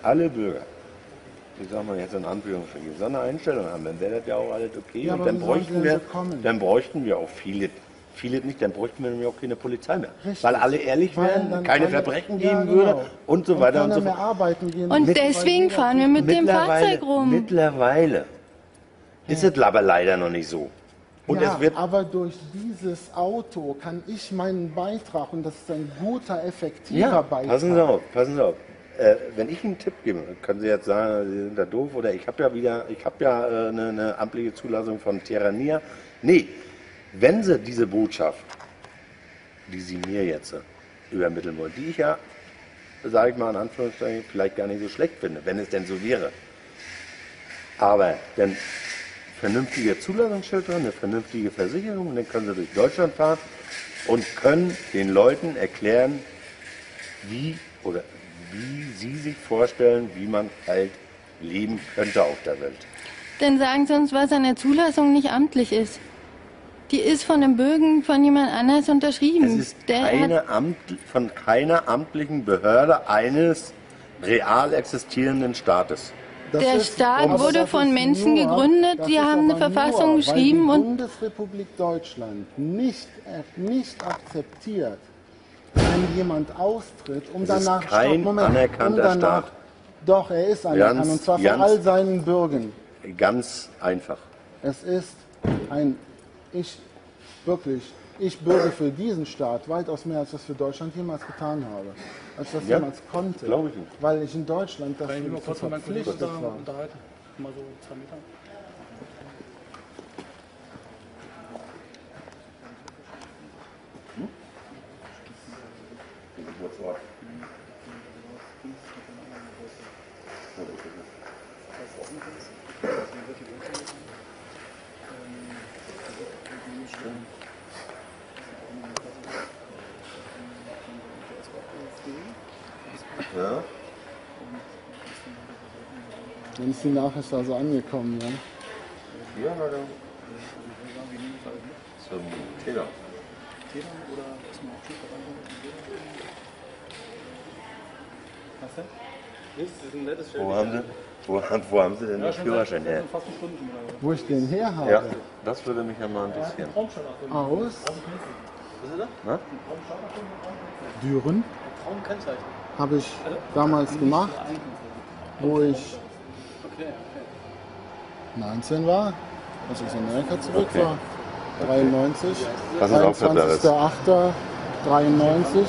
[SPEAKER 2] ich sag mal jetzt in Anführungsstrichen, so eine Einstellung haben, dann wäre das ja auch alles okay.
[SPEAKER 1] Ja,
[SPEAKER 2] und
[SPEAKER 1] aber
[SPEAKER 2] dann
[SPEAKER 1] wie sollen
[SPEAKER 2] bräuchten,
[SPEAKER 1] sie
[SPEAKER 2] wir,
[SPEAKER 1] denn so kommen?
[SPEAKER 2] dann bräuchten wir auch viele nicht, dann bräuchten wir nämlich auch keine Polizei mehr.
[SPEAKER 1] Richtig.
[SPEAKER 2] Weil alle ehrlich
[SPEAKER 1] Weil
[SPEAKER 2] wären,
[SPEAKER 1] dann
[SPEAKER 2] keine
[SPEAKER 1] alle-
[SPEAKER 2] Verbrechen
[SPEAKER 1] ja,
[SPEAKER 2] geben würde
[SPEAKER 1] genau.
[SPEAKER 2] und so weiter und
[SPEAKER 1] keiner
[SPEAKER 2] so
[SPEAKER 1] mehr
[SPEAKER 2] fort.
[SPEAKER 1] arbeiten gehen.
[SPEAKER 4] Und
[SPEAKER 1] muss, weil
[SPEAKER 4] deswegen
[SPEAKER 1] jeder-
[SPEAKER 4] fahren wir mit dem Fahrzeug rum.
[SPEAKER 2] Mittlerweile ist es aber leider noch nicht so. Und
[SPEAKER 1] ja,
[SPEAKER 2] es wird
[SPEAKER 1] aber durch dieses Auto kann ich meinen Beitrag, und das ist ein guter, effektiver Beitrag.
[SPEAKER 2] passen Sie auf. Wenn ich einen Tipp gebe, können Sie jetzt sagen, Sie sind da doof oder ich habe ja eine amtliche Zulassung von Terrania. Nee, wenn Sie diese Botschaft, die Sie mir jetzt übermitteln wollen, die ich ja, sage ich mal in Anführungszeichen, vielleicht gar nicht so schlecht finde, wenn es denn so wäre. Aber dann vernünftige Zulassungsschild dran, eine vernünftige Versicherung, und dann können Sie durch Deutschland fahren und können den Leuten erklären, wie Sie sich vorstellen, wie man halt leben könnte auf der Welt.
[SPEAKER 4] Dann sagen Sie uns, was an der Zulassung nicht amtlich ist. Die ist von dem Bögen von jemand anders unterschrieben.
[SPEAKER 2] Es ist von keiner amtlichen Behörde eines real existierenden Staates.
[SPEAKER 1] Das
[SPEAKER 4] Der
[SPEAKER 1] ist-
[SPEAKER 4] Staat
[SPEAKER 1] aber
[SPEAKER 4] wurde
[SPEAKER 1] das
[SPEAKER 4] von
[SPEAKER 1] ist
[SPEAKER 4] Menschen gegründet,
[SPEAKER 1] das
[SPEAKER 4] die
[SPEAKER 1] ist
[SPEAKER 4] haben eine
[SPEAKER 1] aber
[SPEAKER 4] Verfassung
[SPEAKER 1] nur,
[SPEAKER 4] geschrieben
[SPEAKER 1] weil die
[SPEAKER 4] und-
[SPEAKER 1] Bundesrepublik Deutschland nicht akzeptiert, wenn jemand austritt, um
[SPEAKER 2] Es ist
[SPEAKER 1] danach...
[SPEAKER 2] kein anerkannter Staat.
[SPEAKER 1] Doch, er ist anerkannt,
[SPEAKER 2] Ganz-
[SPEAKER 1] und zwar von
[SPEAKER 2] ganz-
[SPEAKER 1] all seinen Bürgern.
[SPEAKER 2] Ganz einfach.
[SPEAKER 1] Es ist ich bürge für diesen Staat weitaus mehr, als ich das für Deutschland jemals getan habe. Als ich das
[SPEAKER 2] Ja,
[SPEAKER 1] jemals konnte.
[SPEAKER 2] glaube ich nicht.
[SPEAKER 1] Weil ich in Deutschland
[SPEAKER 3] Kann ich mich
[SPEAKER 1] dafür
[SPEAKER 3] mal kurz mit meinem Kollegen
[SPEAKER 1] verpflichtet
[SPEAKER 3] da
[SPEAKER 1] war.
[SPEAKER 3] unterhalten? Mal so 2 Meter.
[SPEAKER 2] Ja?
[SPEAKER 1] Dann ist die Nachricht also angekommen, ja.
[SPEAKER 2] Ja, na dann. Zum Täter.
[SPEAKER 3] Was denn? Nichts, das ist ein nettes Schild.
[SPEAKER 2] Wo haben Sie denn den Führerschein her?
[SPEAKER 3] Fast eine Stunde schon wieder.
[SPEAKER 1] Wo ich den her habe.
[SPEAKER 2] Ja, das würde mich ja mal interessieren.
[SPEAKER 1] Aus
[SPEAKER 3] Was ist das?
[SPEAKER 2] Na?
[SPEAKER 1] Düren
[SPEAKER 3] Traumkennzeichen.
[SPEAKER 1] habe ich damals gemacht, wo ich 19 war, als ich aus Amerika zurück
[SPEAKER 2] Okay.
[SPEAKER 1] war. 93,
[SPEAKER 2] Passen Sie auf, Herr Beres.
[SPEAKER 1] 23.08.93.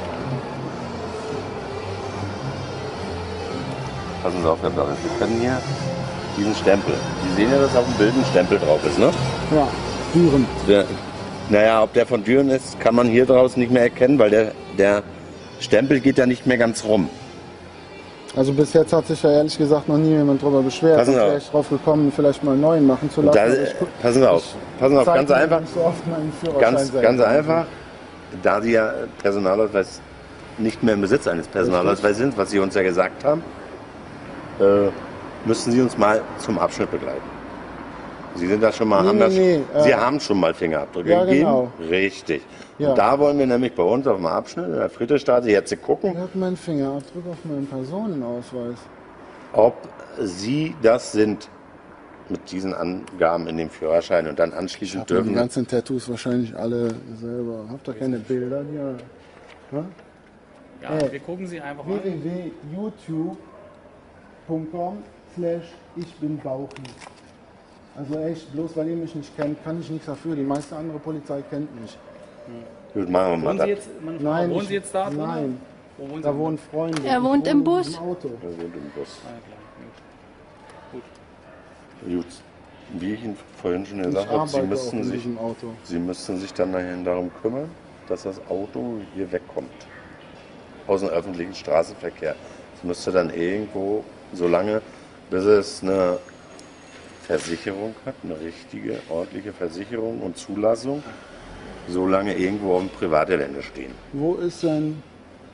[SPEAKER 2] Passen Sie auf, Herr Beres. Wir können hier diesen Stempel. Sie sehen ja, dass auf dem Bild ein Stempel drauf ist, ne?
[SPEAKER 1] Ja, Düren.
[SPEAKER 2] Naja, ob der von Düren ist, kann man hier draußen nicht mehr erkennen, weil der Stempel geht ja nicht mehr ganz rum.
[SPEAKER 1] Also bis jetzt hat sich ja ehrlich gesagt noch nie jemand drüber beschwert.
[SPEAKER 2] Passen Sie
[SPEAKER 1] Sonst wäre
[SPEAKER 2] auf.
[SPEAKER 1] ich drauf gekommen, vielleicht mal einen neuen machen zu lassen.
[SPEAKER 2] Da,
[SPEAKER 1] Aber ich
[SPEAKER 2] passen Sie auf,
[SPEAKER 1] zeig
[SPEAKER 2] ganz
[SPEAKER 1] mir
[SPEAKER 2] einfach.
[SPEAKER 1] nicht so oft meinen Führerschein
[SPEAKER 2] Ganz
[SPEAKER 1] selber.
[SPEAKER 2] einfach, da Sie ja Personalausweis nicht mehr im Besitz eines Personalausweises sind, was Sie uns ja gesagt haben, müssen Sie uns mal zum Abschnitt begleiten. Sie sind da schon mal anders. Sie haben schon mal Fingerabdrücke
[SPEAKER 1] ja,
[SPEAKER 2] gegeben.
[SPEAKER 1] genau.
[SPEAKER 2] Richtig.
[SPEAKER 1] Ja.
[SPEAKER 2] Und da wollen wir nämlich bei uns auf dem Abschnitt in der Friedrichstraße jetzt gucken,
[SPEAKER 1] Er hat meinen Fingerabdruck auf meinem Personenausweis.
[SPEAKER 2] ob Sie das sind mit diesen Angaben in dem Führerschein und dann
[SPEAKER 1] Ich
[SPEAKER 2] anschließend
[SPEAKER 1] habe die
[SPEAKER 2] dürfen.
[SPEAKER 1] ganzen Tattoos wahrscheinlich alle selber. Habt ihr keine Bilder hier?
[SPEAKER 3] Ja, wir gucken sie einfach an.
[SPEAKER 1] www.youtube.com/ich bin Bauchi. Also echt, bloß weil ihr mich nicht kennt, kann ich nichts dafür. Die meiste andere Polizei kennt mich.
[SPEAKER 2] Gut, machen wir mal
[SPEAKER 3] Wohnen
[SPEAKER 2] das.
[SPEAKER 3] Sie jetzt,
[SPEAKER 1] Nein,
[SPEAKER 3] wohnen
[SPEAKER 1] ich-
[SPEAKER 3] Sie jetzt da? drin?
[SPEAKER 1] Nein,
[SPEAKER 3] Wo wohnen Sie?
[SPEAKER 1] da wohnen Freunde.
[SPEAKER 4] Er
[SPEAKER 1] Ich
[SPEAKER 4] wohnt
[SPEAKER 1] wohne
[SPEAKER 4] im Bus.
[SPEAKER 1] Im Auto.
[SPEAKER 2] Er wohnt im Bus.
[SPEAKER 3] Ah, klar.
[SPEAKER 2] Gut. Wie ich Ihnen vorhin schon
[SPEAKER 1] Ich
[SPEAKER 2] gesagt habe,
[SPEAKER 1] arbeite auch in
[SPEAKER 2] Sie
[SPEAKER 1] diesem Auto.
[SPEAKER 2] müssten sich dann nachher darum kümmern, dass das Auto hier wegkommt. Aus dem öffentlichen Straßenverkehr. Es müsste dann irgendwo, so lange, bis es eine Versicherung hat, eine richtige, ordentliche Versicherung und Zulassung, solange irgendwo auf dem Privatgelände stehen.
[SPEAKER 1] Wo ist denn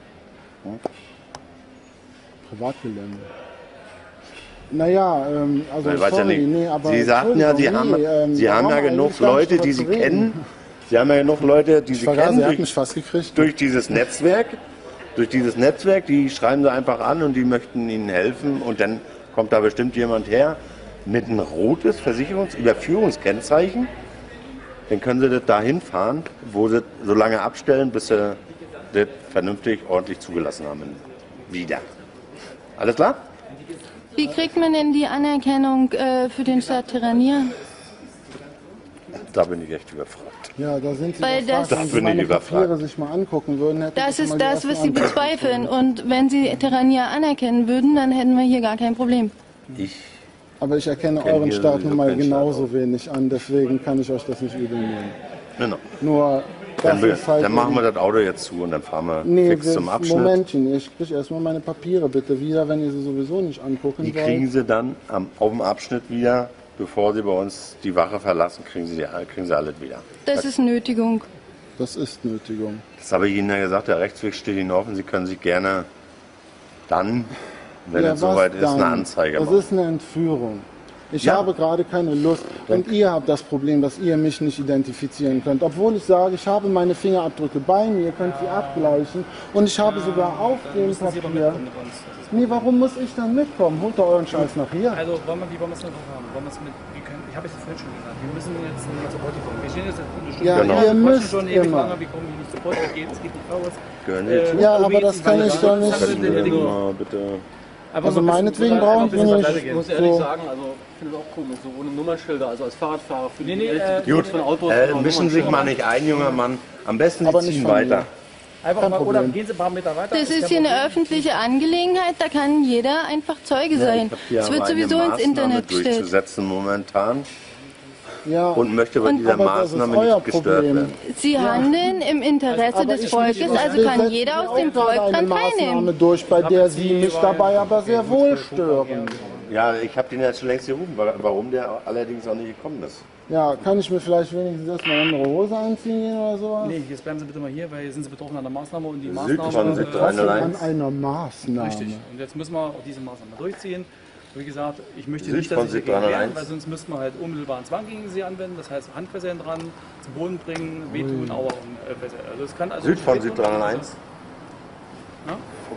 [SPEAKER 1] Privatgelände? Naja, also
[SPEAKER 2] Ich weiß ja
[SPEAKER 1] sorry,
[SPEAKER 2] nicht.
[SPEAKER 1] nee, aber
[SPEAKER 2] Sie sagten ja, Sie haben ja genug Leute, die Sie kennen. Sie haben ja genug Leute, die Sie kennen
[SPEAKER 1] Sie hat mich fast gekriegt.
[SPEAKER 2] durch dieses Netzwerk. Durch dieses Netzwerk, die schreiben Sie einfach an und die möchten Ihnen helfen. Und dann kommt da bestimmt jemand her mit ein rotes Überführungskennzeichen. Dann können Sie das da hinfahren, wo Sie so lange abstellen, bis Sie das vernünftig, ordentlich zugelassen haben. Wieder. Alles klar?
[SPEAKER 4] Wie kriegt man denn die Anerkennung für den Stadt Terranier?
[SPEAKER 2] Da bin ich echt überfragt.
[SPEAKER 1] Ja, da sind Sie
[SPEAKER 4] Weil
[SPEAKER 1] überfragt.
[SPEAKER 4] das-
[SPEAKER 1] Wenn
[SPEAKER 2] Da
[SPEAKER 1] Sie
[SPEAKER 2] bin ich
[SPEAKER 1] meine
[SPEAKER 2] überfragt.
[SPEAKER 1] Papiere sich mal angucken würden, hätte
[SPEAKER 4] Das
[SPEAKER 1] ich
[SPEAKER 4] ist
[SPEAKER 1] mal die
[SPEAKER 4] das,
[SPEAKER 1] ersten
[SPEAKER 4] was Sie
[SPEAKER 1] Antworten
[SPEAKER 4] bezweifeln.
[SPEAKER 1] bekommen.
[SPEAKER 4] Und wenn Sie Terranier anerkennen würden, dann hätten wir hier gar kein Problem.
[SPEAKER 1] Aber ich erkenne
[SPEAKER 2] Kenn
[SPEAKER 1] euren
[SPEAKER 2] hier
[SPEAKER 1] Staat
[SPEAKER 2] sowieso
[SPEAKER 1] nun mal
[SPEAKER 2] keinen Staat
[SPEAKER 1] genauso
[SPEAKER 2] aus.
[SPEAKER 1] wenig an, deswegen kann ich euch das nicht übel nehmen.
[SPEAKER 2] Genau.
[SPEAKER 1] Nur, das ist halt...
[SPEAKER 2] Dann machen wir das Auto jetzt zu und dann fahren wir
[SPEAKER 1] Nee,
[SPEAKER 2] fix zum Abschnitt.
[SPEAKER 1] Momentchen, ich kriege erstmal meine Papiere bitte wieder, wenn ihr sie sowieso nicht angucken
[SPEAKER 2] Die kriegen
[SPEAKER 1] wollt.
[SPEAKER 2] Sie dann auf dem Abschnitt wieder, bevor Sie bei uns die Wache verlassen, kriegen Sie alles wieder.
[SPEAKER 4] Das ist Nötigung.
[SPEAKER 1] Das ist Nötigung.
[SPEAKER 2] Das habe ich Ihnen ja gesagt, der Rechtsweg steht Ihnen offen. Sie können sich gerne dann, wenn
[SPEAKER 1] Ja,
[SPEAKER 2] es soweit
[SPEAKER 1] was
[SPEAKER 2] ist, eine
[SPEAKER 1] dann?
[SPEAKER 2] Anzeige
[SPEAKER 1] Das
[SPEAKER 2] machen.
[SPEAKER 1] ist eine Entführung. Ich
[SPEAKER 2] Ja.
[SPEAKER 1] habe gerade keine Lust und ihr habt das Problem, dass ihr mich nicht identifizieren könnt. Obwohl ich sage, ich habe meine Fingerabdrücke bei mir, ihr könnt sie abgleichen und ich habe sogar auf dem
[SPEAKER 3] Sie aber
[SPEAKER 1] Papier...
[SPEAKER 3] mitkommen mit uns. Das ist-
[SPEAKER 1] Nee, warum muss ich dann mitkommen? Holt doch euren Scheiß nach hier.
[SPEAKER 3] Also, wie wollen wir es denn noch haben? Wollen wir es mit, ich habe es ja vorhin schon gesagt, wir müssen jetzt nicht zur Potti kommen. Wir stehen jetzt eine Stunde.
[SPEAKER 1] Ja,
[SPEAKER 2] Genau.
[SPEAKER 1] ihr
[SPEAKER 3] Wir
[SPEAKER 1] müsst
[SPEAKER 3] schon ewig
[SPEAKER 1] immer.
[SPEAKER 3] lange, wir kommen hier nicht zur Potti, es geht nicht raus.
[SPEAKER 2] Gehören Sie zu?
[SPEAKER 1] Ja, aber das kann ich doch nicht.
[SPEAKER 2] Können Sie mal bitte...
[SPEAKER 1] Also meinetwegen brauchen wir nicht
[SPEAKER 7] Ich muss ehrlich
[SPEAKER 1] so...
[SPEAKER 7] sagen, also ich finde es auch komisch, so ohne Nummernschilder, also als Fahrradfahrer für die
[SPEAKER 3] Nee,
[SPEAKER 7] Welt,
[SPEAKER 2] Gut,
[SPEAKER 7] von Autos
[SPEAKER 2] mischen Sie sich mal nicht ein, junger Mann. Am besten Sie
[SPEAKER 1] Aber nicht
[SPEAKER 2] ziehen
[SPEAKER 1] von
[SPEAKER 2] weiter.
[SPEAKER 3] Einfach
[SPEAKER 1] Kein
[SPEAKER 3] mal, oder
[SPEAKER 1] Problem.
[SPEAKER 3] gehen Sie ein paar Meter weiter.
[SPEAKER 4] Das ist
[SPEAKER 3] kein
[SPEAKER 4] hier eine
[SPEAKER 3] Problem.
[SPEAKER 4] öffentliche Angelegenheit, da kann jeder einfach Zeuge sein.
[SPEAKER 2] Ich habe hier
[SPEAKER 4] Es wird
[SPEAKER 2] aber eine
[SPEAKER 4] sowieso ins
[SPEAKER 2] Maßnahme
[SPEAKER 4] Internet gestellt.
[SPEAKER 2] durchzusetzen momentan
[SPEAKER 1] Ja,
[SPEAKER 2] und möchte bei
[SPEAKER 4] Und-
[SPEAKER 2] dieser
[SPEAKER 1] aber das ist
[SPEAKER 2] Maßnahme
[SPEAKER 1] euer
[SPEAKER 2] nicht gestört
[SPEAKER 1] Problem.
[SPEAKER 2] werden.
[SPEAKER 4] Sie handeln im Interesse
[SPEAKER 1] aber
[SPEAKER 4] des
[SPEAKER 1] ich
[SPEAKER 4] Volkes,
[SPEAKER 1] nicht.
[SPEAKER 4] also
[SPEAKER 1] Wir
[SPEAKER 4] kann
[SPEAKER 1] setzen
[SPEAKER 4] jeder aus
[SPEAKER 1] auch
[SPEAKER 4] dem Volk
[SPEAKER 1] gerade eine
[SPEAKER 4] dran
[SPEAKER 1] Maßnahme
[SPEAKER 4] teilnehmen.
[SPEAKER 1] durch, bei der Sie mich dabei aber sehr wohl stören.
[SPEAKER 2] Ja, ich habe den jetzt schon längst gerufen, warum der allerdings auch nicht gekommen ist.
[SPEAKER 1] Ja, kann ich mir vielleicht wenigstens erstmal eine andere Hose anziehen gehen oder sowas?
[SPEAKER 3] Nee, jetzt bleiben Sie bitte mal hier, weil hier sind Sie betroffen an der Maßnahme und die
[SPEAKER 2] Süd
[SPEAKER 3] Maßnahme...
[SPEAKER 2] von Südrhein-Allein.
[SPEAKER 1] An einer Maßnahme.
[SPEAKER 3] Richtig. Und jetzt müssen wir auch diese Maßnahme durchziehen. Wie gesagt, ich möchte
[SPEAKER 2] Süd
[SPEAKER 3] nicht, dass
[SPEAKER 2] von
[SPEAKER 3] Sie sich dagegen
[SPEAKER 2] Südrhein-Allein.
[SPEAKER 3] wehren, weil sonst müssten wir halt unmittelbaren Zwang gegen Sie anwenden. Das heißt, Handfesseln dran, zum Boden bringen, wehtun, Aua und Fesseln. Also es kann also
[SPEAKER 2] Süd von
[SPEAKER 3] wehtun.
[SPEAKER 2] Südrhein-Allein.
[SPEAKER 3] Ja?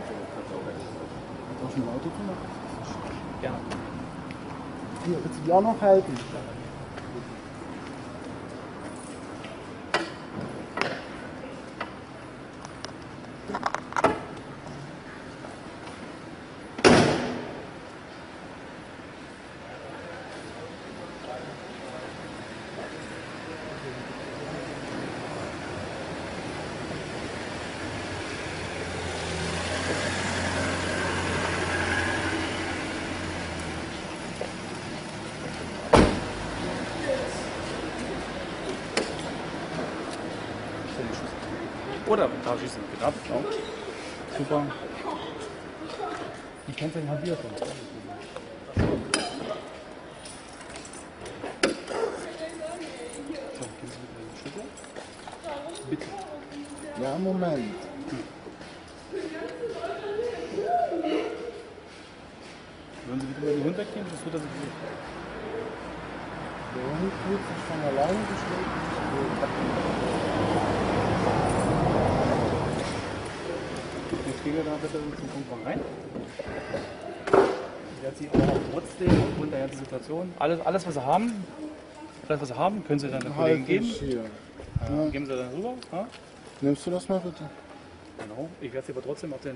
[SPEAKER 3] Gerne.
[SPEAKER 1] Hier, willst du die auch noch halten?
[SPEAKER 3] Oder da schießen wir knapp. Ja. Super. Die Kennzeichen haben wir schon. So, geben Sie bitte eine Schüttel. Bitte.
[SPEAKER 1] Ja, Moment.
[SPEAKER 3] Würden Sie bitte mal den Hund wegnehmen? Das wird er sich
[SPEAKER 1] Der Hund fühlt sich von alleine beschlägt.
[SPEAKER 3] Jetzt gehen wir da bitte zum Punkt mal rein. Ich werde Sie auch trotzdem aufgrund der ganzen Situation, alles was Sie haben, können Sie dann den Kollegen
[SPEAKER 1] Halt
[SPEAKER 3] geben.
[SPEAKER 1] dich hier.
[SPEAKER 3] Geben Sie dann rüber. Ja?
[SPEAKER 1] Nimmst du das mal bitte?
[SPEAKER 3] Genau. Ich werde Sie aber trotzdem auf den.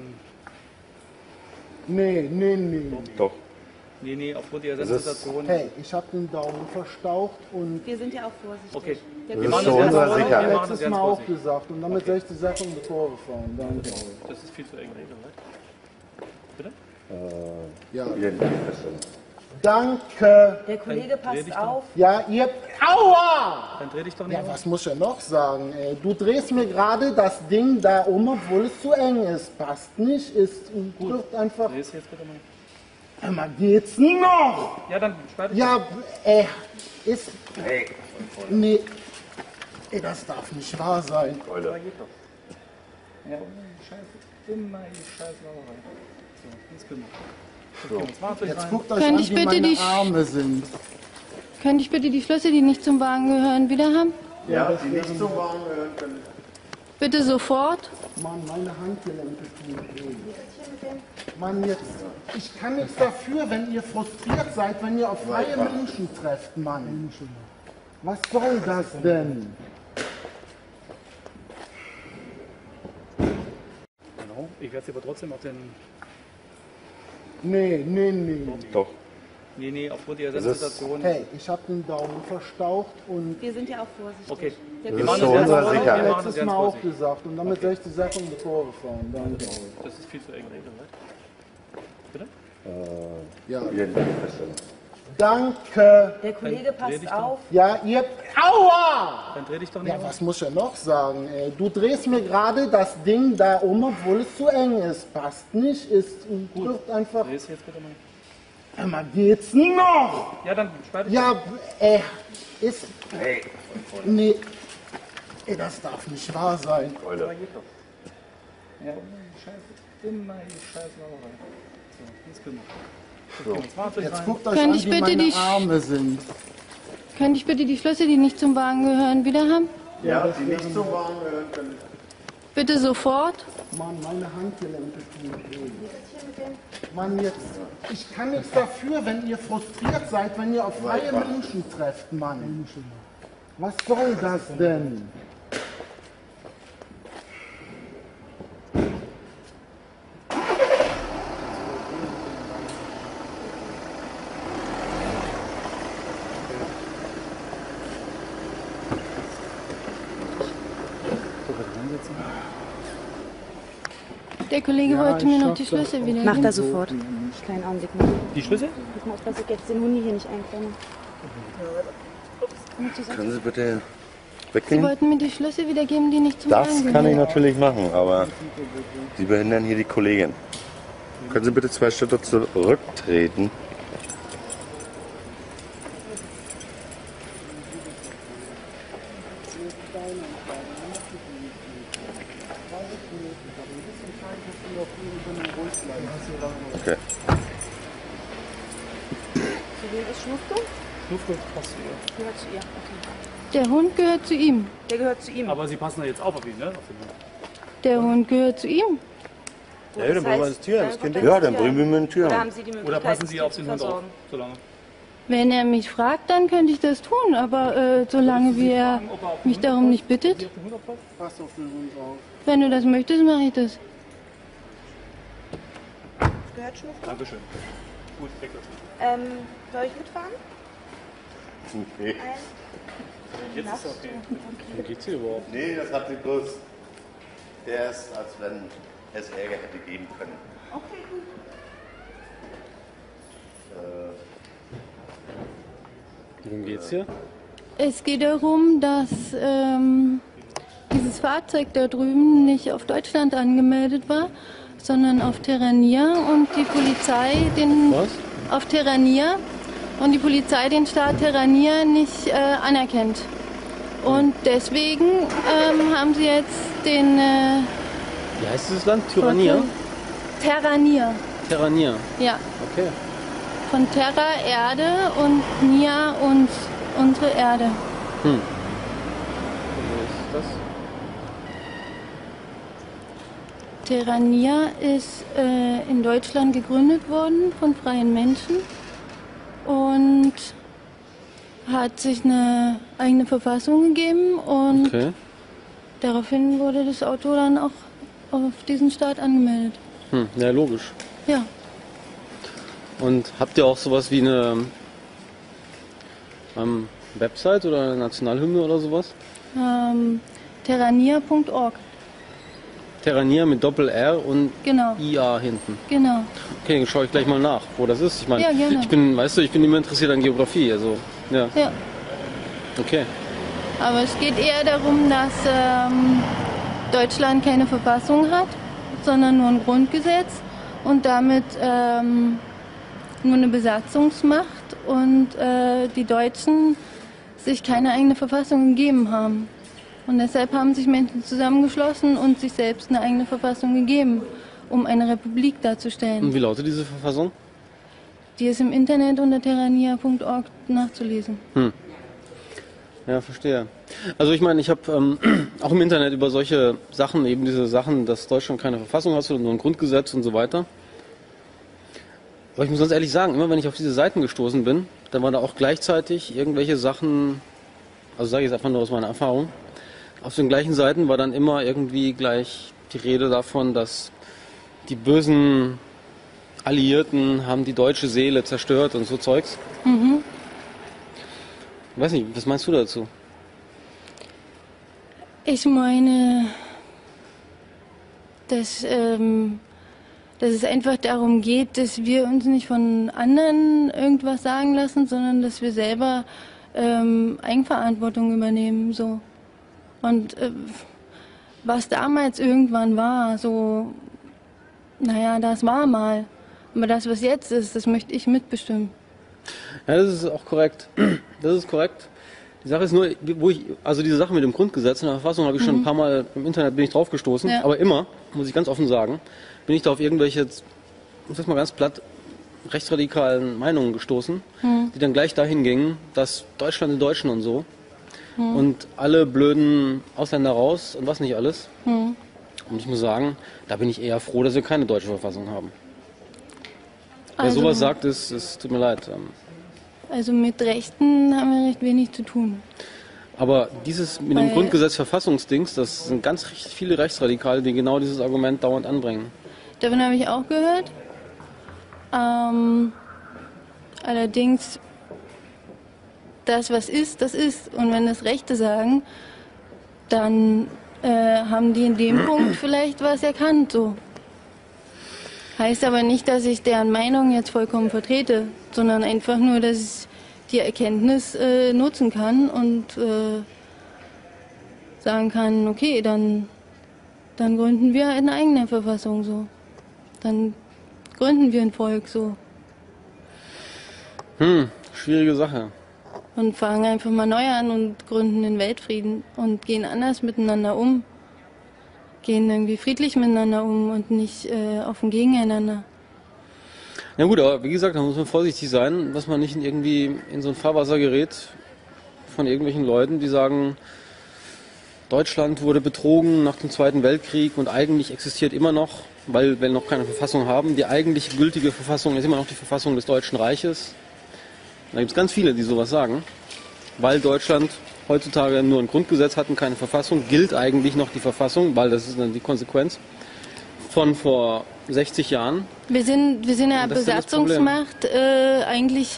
[SPEAKER 1] Nee.
[SPEAKER 2] Doch.
[SPEAKER 3] Nee, aufgrund der
[SPEAKER 2] ist-
[SPEAKER 3] Situation.
[SPEAKER 1] Hey, ich habe den Daumen verstaucht und
[SPEAKER 5] Wir sind ja auch vorsichtig.
[SPEAKER 3] Okay.
[SPEAKER 5] Der
[SPEAKER 2] Das ist
[SPEAKER 3] machen
[SPEAKER 2] zu
[SPEAKER 3] das ganz
[SPEAKER 2] unserer
[SPEAKER 3] vorsichtig.
[SPEAKER 2] Sicherheit.
[SPEAKER 3] Wir machen das
[SPEAKER 1] letztes
[SPEAKER 3] ganz
[SPEAKER 1] Mal auch
[SPEAKER 3] vorsichtig.
[SPEAKER 1] gesagt und damit soll ich die Sache um die Tore fahren. Danke.
[SPEAKER 3] Das ist viel zu eng. Bitte?
[SPEAKER 1] Ja.
[SPEAKER 2] Identifikation.
[SPEAKER 1] Danke.
[SPEAKER 5] Der Kollege
[SPEAKER 3] dreh
[SPEAKER 5] passt
[SPEAKER 3] dich
[SPEAKER 5] auf.
[SPEAKER 1] Ja, ihr... Aua!
[SPEAKER 3] Dann dreh dich doch nicht
[SPEAKER 1] Ja,
[SPEAKER 3] auf.
[SPEAKER 1] was muss ich ja noch sagen, ey? Du drehst mir gerade das Ding da um, obwohl es zu eng ist. Passt nicht, ist... Drückt einfach...
[SPEAKER 3] Dreh es jetzt bitte mal.
[SPEAKER 1] Hör mal, geht's noch?
[SPEAKER 3] Ja, dann sperr dich.
[SPEAKER 1] Ja, ist... Nee, das darf nicht wahr sein.
[SPEAKER 2] Leute.
[SPEAKER 3] Ja, scheiße. Immer die scheiß Sauerei. So, jetzt können wir. Jetzt macht euch
[SPEAKER 1] Jetzt
[SPEAKER 3] rein.
[SPEAKER 1] guckt euch
[SPEAKER 4] Könnte
[SPEAKER 1] an,
[SPEAKER 4] ich
[SPEAKER 1] wie
[SPEAKER 4] bitte
[SPEAKER 1] meine
[SPEAKER 4] die-
[SPEAKER 1] Arme sind.
[SPEAKER 4] Könnte ich bitte die Schlüssel, die nicht zum Wagen gehören, wieder haben?
[SPEAKER 2] Ja, die nicht zum Wagen gehören können.
[SPEAKER 4] Bitte sofort.
[SPEAKER 1] Mann, meine Handgelenke tun weh. Mann, jetzt... Ich kann nichts dafür, wenn ihr frustriert seid, wenn ihr auf freie Menschen trefft, Mann. Was soll das denn?
[SPEAKER 3] Genau. Ich werde sie aber trotzdem auf den.
[SPEAKER 1] Nee.
[SPEAKER 2] Doch.
[SPEAKER 3] Nee, aufgrund ihrer
[SPEAKER 2] Das ist-
[SPEAKER 3] Situation.
[SPEAKER 1] Hey, ich habe den Daumen verstaucht und
[SPEAKER 5] Wir sind ja auch vorsichtig.
[SPEAKER 3] Okay.
[SPEAKER 5] Der
[SPEAKER 2] Das
[SPEAKER 3] Wir
[SPEAKER 2] ist
[SPEAKER 3] machen
[SPEAKER 2] zu
[SPEAKER 3] das ganz
[SPEAKER 2] unserer
[SPEAKER 3] vorsichtig.
[SPEAKER 2] Sicherheit.
[SPEAKER 3] Wir machen das
[SPEAKER 1] letztes
[SPEAKER 3] ganz
[SPEAKER 1] Mal auch
[SPEAKER 3] vorsichtig.
[SPEAKER 1] gesagt und damit 60 Sekunden vorgefahren. Danke.
[SPEAKER 3] Das ist viel zu eng. Bitte?
[SPEAKER 1] Ja.
[SPEAKER 2] Identitätsfeststellung.
[SPEAKER 1] Danke.
[SPEAKER 5] Der Kollege
[SPEAKER 3] dreh
[SPEAKER 5] passt
[SPEAKER 3] dich doch.
[SPEAKER 5] auf.
[SPEAKER 1] Ja, ihr... Aua!
[SPEAKER 3] Dann dreh dich doch nicht
[SPEAKER 1] Ja,
[SPEAKER 3] auf.
[SPEAKER 1] was muss ich denn noch sagen? Ey? Du drehst mir gerade das Ding da um, obwohl es zu eng ist. Passt nicht, ist trifft einfach...
[SPEAKER 3] Drehst du jetzt bitte mal.
[SPEAKER 1] Hör mal, geht's noch?
[SPEAKER 3] Ja, dann sperr dich.
[SPEAKER 1] Ja, ist... Nee, das darf nicht wahr sein.
[SPEAKER 2] Leute.
[SPEAKER 3] Ja, scheiße. Immer die scheiß Sauerei. So, jetzt können wir. Jetzt macht euch
[SPEAKER 1] Jetzt
[SPEAKER 3] rein.
[SPEAKER 1] guckt euch
[SPEAKER 4] Kann
[SPEAKER 1] an,
[SPEAKER 4] ich
[SPEAKER 1] wie
[SPEAKER 4] bitte
[SPEAKER 1] meine
[SPEAKER 4] die-
[SPEAKER 1] Arme sind.
[SPEAKER 4] Könnte ich bitte die Schlüssel, die nicht zum Wagen gehören, wieder haben?
[SPEAKER 2] Ja, die nicht zum Wagen gehören können.
[SPEAKER 4] Bitte sofort.
[SPEAKER 1] Mann, meine Handgelenke tun weh. Mann, jetzt... Ich kann nichts dafür, wenn ihr frustriert seid, wenn ihr auf freie Menschen trefft, Mann. Was soll das denn?
[SPEAKER 4] Der Kollege wollte mir noch die Schlüssel wieder
[SPEAKER 5] Macht
[SPEAKER 4] geben.
[SPEAKER 5] er sofort. Kleinen Augenblick mal.
[SPEAKER 3] Die Schlüssel?
[SPEAKER 5] Ich muss aufpassen, dass ich jetzt den Hundi hier nicht einklemme.
[SPEAKER 2] Können Sie bitte
[SPEAKER 4] Sie
[SPEAKER 2] weggehen?
[SPEAKER 4] wollten mir die Schlüssel wieder geben, die nicht zum
[SPEAKER 2] Das
[SPEAKER 4] Wagen
[SPEAKER 2] kann ich
[SPEAKER 4] gehören.
[SPEAKER 2] natürlich machen, aber Sie behindern hier die Kollegin. Können Sie bitte 2 Schritte zurücktreten? Okay.
[SPEAKER 5] Zu wem ist Schnufto?
[SPEAKER 3] Schnuffe passt zu ihr.
[SPEAKER 5] Gehört zu ihr. Okay.
[SPEAKER 4] Der Hund gehört zu ihm.
[SPEAKER 5] Der gehört zu ihm.
[SPEAKER 3] Aber Sie passen da jetzt auf ihn, ne? Auf den Hund.
[SPEAKER 4] Der Hund gehört zu ihm.
[SPEAKER 7] Ja, dann brauchen wir das Tür. Das Kind
[SPEAKER 2] Ja, dann bringen wir eine Tür
[SPEAKER 5] Oder
[SPEAKER 2] an.
[SPEAKER 5] haben Sie die Möglichkeit,
[SPEAKER 3] Oder passen
[SPEAKER 5] das
[SPEAKER 3] Sie
[SPEAKER 5] Tier
[SPEAKER 3] auf
[SPEAKER 5] zu
[SPEAKER 3] den Hund auf,
[SPEAKER 5] versorgen?
[SPEAKER 3] solange.
[SPEAKER 4] Wenn er mich fragt, dann könnte ich das tun. Aber solange wie er mich darum nicht bittet,
[SPEAKER 3] Sie auf den Hund aufpasst?
[SPEAKER 1] Pass auf den Hund auf.
[SPEAKER 4] wenn du das möchtest, mache ich das.
[SPEAKER 5] Gehört Schnufto?
[SPEAKER 3] Dankeschön. Gut, weglassen.
[SPEAKER 5] Soll ich mitfahren?
[SPEAKER 2] Nee.
[SPEAKER 3] Jetzt ist er okay.
[SPEAKER 7] Wie geht's hier überhaupt?
[SPEAKER 2] Nee, das hat sie bloß erst, als wenn es Ärger hätte geben können.
[SPEAKER 5] Okay, gut.
[SPEAKER 7] Worum geht's hier?
[SPEAKER 4] Es geht darum, dass dieses Fahrzeug da drüben nicht auf Deutschland angemeldet war, sondern auf Terrania und die Polizei den
[SPEAKER 7] Was?
[SPEAKER 4] auf Terrania und die Polizei den Staat Terrania nicht anerkennt. Und deswegen haben sie jetzt den
[SPEAKER 7] Wie heißt dieses Land? Tyrania?
[SPEAKER 4] Terrania,
[SPEAKER 7] Terrania.
[SPEAKER 4] ja,
[SPEAKER 7] Okay.
[SPEAKER 4] von Terra Erde und Nia und unsere Erde.
[SPEAKER 7] Wo ist das?
[SPEAKER 4] Terrania ist in Deutschland gegründet worden von freien Menschen und hat sich eine eigene Verfassung gegeben und
[SPEAKER 7] Okay.
[SPEAKER 4] daraufhin wurde das Auto dann auch auf diesen Staat angemeldet.
[SPEAKER 7] Ja, logisch.
[SPEAKER 4] Ja,
[SPEAKER 7] Und habt ihr auch sowas wie eine Website oder eine Nationalhymne oder sowas?
[SPEAKER 4] terrania.org,
[SPEAKER 7] Terrania mit Doppel-R und
[SPEAKER 4] genau,
[SPEAKER 7] IA hinten.
[SPEAKER 4] genau.
[SPEAKER 7] Okay, dann schaue ich gleich mal nach, wo das ist. Ich meine,
[SPEAKER 4] Ja, gerne.
[SPEAKER 7] ich bin immer interessiert an Geografie. Also, ja,
[SPEAKER 4] Ja.
[SPEAKER 7] okay.
[SPEAKER 4] Aber es geht eher darum, dass Deutschland keine Verfassung hat, sondern nur ein Grundgesetz und damit nur eine Besatzungsmacht und die Deutschen sich keine eigene Verfassung gegeben haben. Und deshalb haben sich Menschen zusammengeschlossen und sich selbst eine eigene Verfassung gegeben, um eine Republik darzustellen.
[SPEAKER 8] Und wie lautet diese Verfassung?
[SPEAKER 4] Die ist im Internet unter terrania.org nachzulesen.
[SPEAKER 8] Ja, verstehe. Also ich meine, ich habe auch im Internet über solche Sachen, eben diese Sachen, dass Deutschland keine Verfassung hat, sondern nur ein Grundgesetz und so weiter. Aber ich muss ganz ehrlich sagen, immer wenn ich auf diese Seiten gestoßen bin, dann waren da auch gleichzeitig irgendwelche Sachen, also sage ich jetzt einfach nur aus meiner Erfahrung, auf den gleichen Seiten war dann immer irgendwie gleich die Rede davon, dass die bösen Alliierten haben die deutsche Seele zerstört und so Zeugs. Ich weiß nicht, was meinst du dazu?
[SPEAKER 4] Ich meine, dass es einfach darum geht, dass wir uns nicht von anderen irgendwas sagen lassen, sondern dass wir selber Eigenverantwortung übernehmen. So. Und was damals irgendwann war, so, naja, das war mal. Aber das, was jetzt ist, das möchte ich mitbestimmen.
[SPEAKER 8] Ja, das ist auch korrekt. Das ist korrekt. Die Sache ist nur, also diese Sache mit dem Grundgesetz in der Verfassung habe ich schon ein paar Mal im Internet bin ich drauf gestoßen,
[SPEAKER 4] Ja.
[SPEAKER 8] aber immer, muss ich ganz offen sagen, bin ich da auf irgendwelche, ich sag mal ganz platt, rechtsradikalen Meinungen gestoßen, die dann gleich dahin gingen, dass Deutschland die Deutschen und so und alle blöden Ausländer raus und was nicht alles. Und ich muss sagen, da bin ich eher froh, dass wir keine deutsche Verfassung haben. Wer
[SPEAKER 4] Also-
[SPEAKER 8] sowas sagt, es tut mir leid.
[SPEAKER 4] Also mit Rechten haben wir recht wenig zu tun.
[SPEAKER 8] Aber dieses mit dem
[SPEAKER 4] Weil-
[SPEAKER 8] Grundgesetz Verfassungsdings, das sind ganz viele Rechtsradikale, die genau dieses Argument dauernd anbringen.
[SPEAKER 4] Davon habe ich auch gehört. Allerdings, das was ist, das ist. Und wenn das Rechte sagen, dann haben die in dem Punkt vielleicht was erkannt. So. Heißt aber nicht, dass ich deren Meinung jetzt vollkommen vertrete, sondern einfach nur, dass ich die Erkenntnis nutzen kann und sagen kann, okay, dann gründen wir eine eigene Verfassung so. Dann gründen wir ein Volk so
[SPEAKER 8] Schwierige Sache.
[SPEAKER 4] und fangen einfach mal neu an und gründen den Weltfrieden und gehen anders miteinander um. Gehen irgendwie friedlich miteinander um und nicht auf ein Gegeneinander.
[SPEAKER 8] Ja gut, aber wie gesagt, da muss man vorsichtig sein, dass man nicht irgendwie in so ein Fahrwasser gerät von irgendwelchen Leuten, die sagen, Deutschland wurde betrogen nach dem Zweiten Weltkrieg und eigentlich existiert immer noch, weil wir noch keine Verfassung haben. Die eigentlich gültige Verfassung ist immer noch die Verfassung des Deutschen Reiches. Da gibt es ganz viele, die sowas sagen, weil Deutschland heutzutage nur ein Grundgesetz hat und keine Verfassung, gilt eigentlich noch die Verfassung, weil das ist dann die Konsequenz von vor 60 Jahren.
[SPEAKER 4] Wir sind eine
[SPEAKER 8] Und das ist ja das Problem.
[SPEAKER 4] Besatzungsmacht eigentlich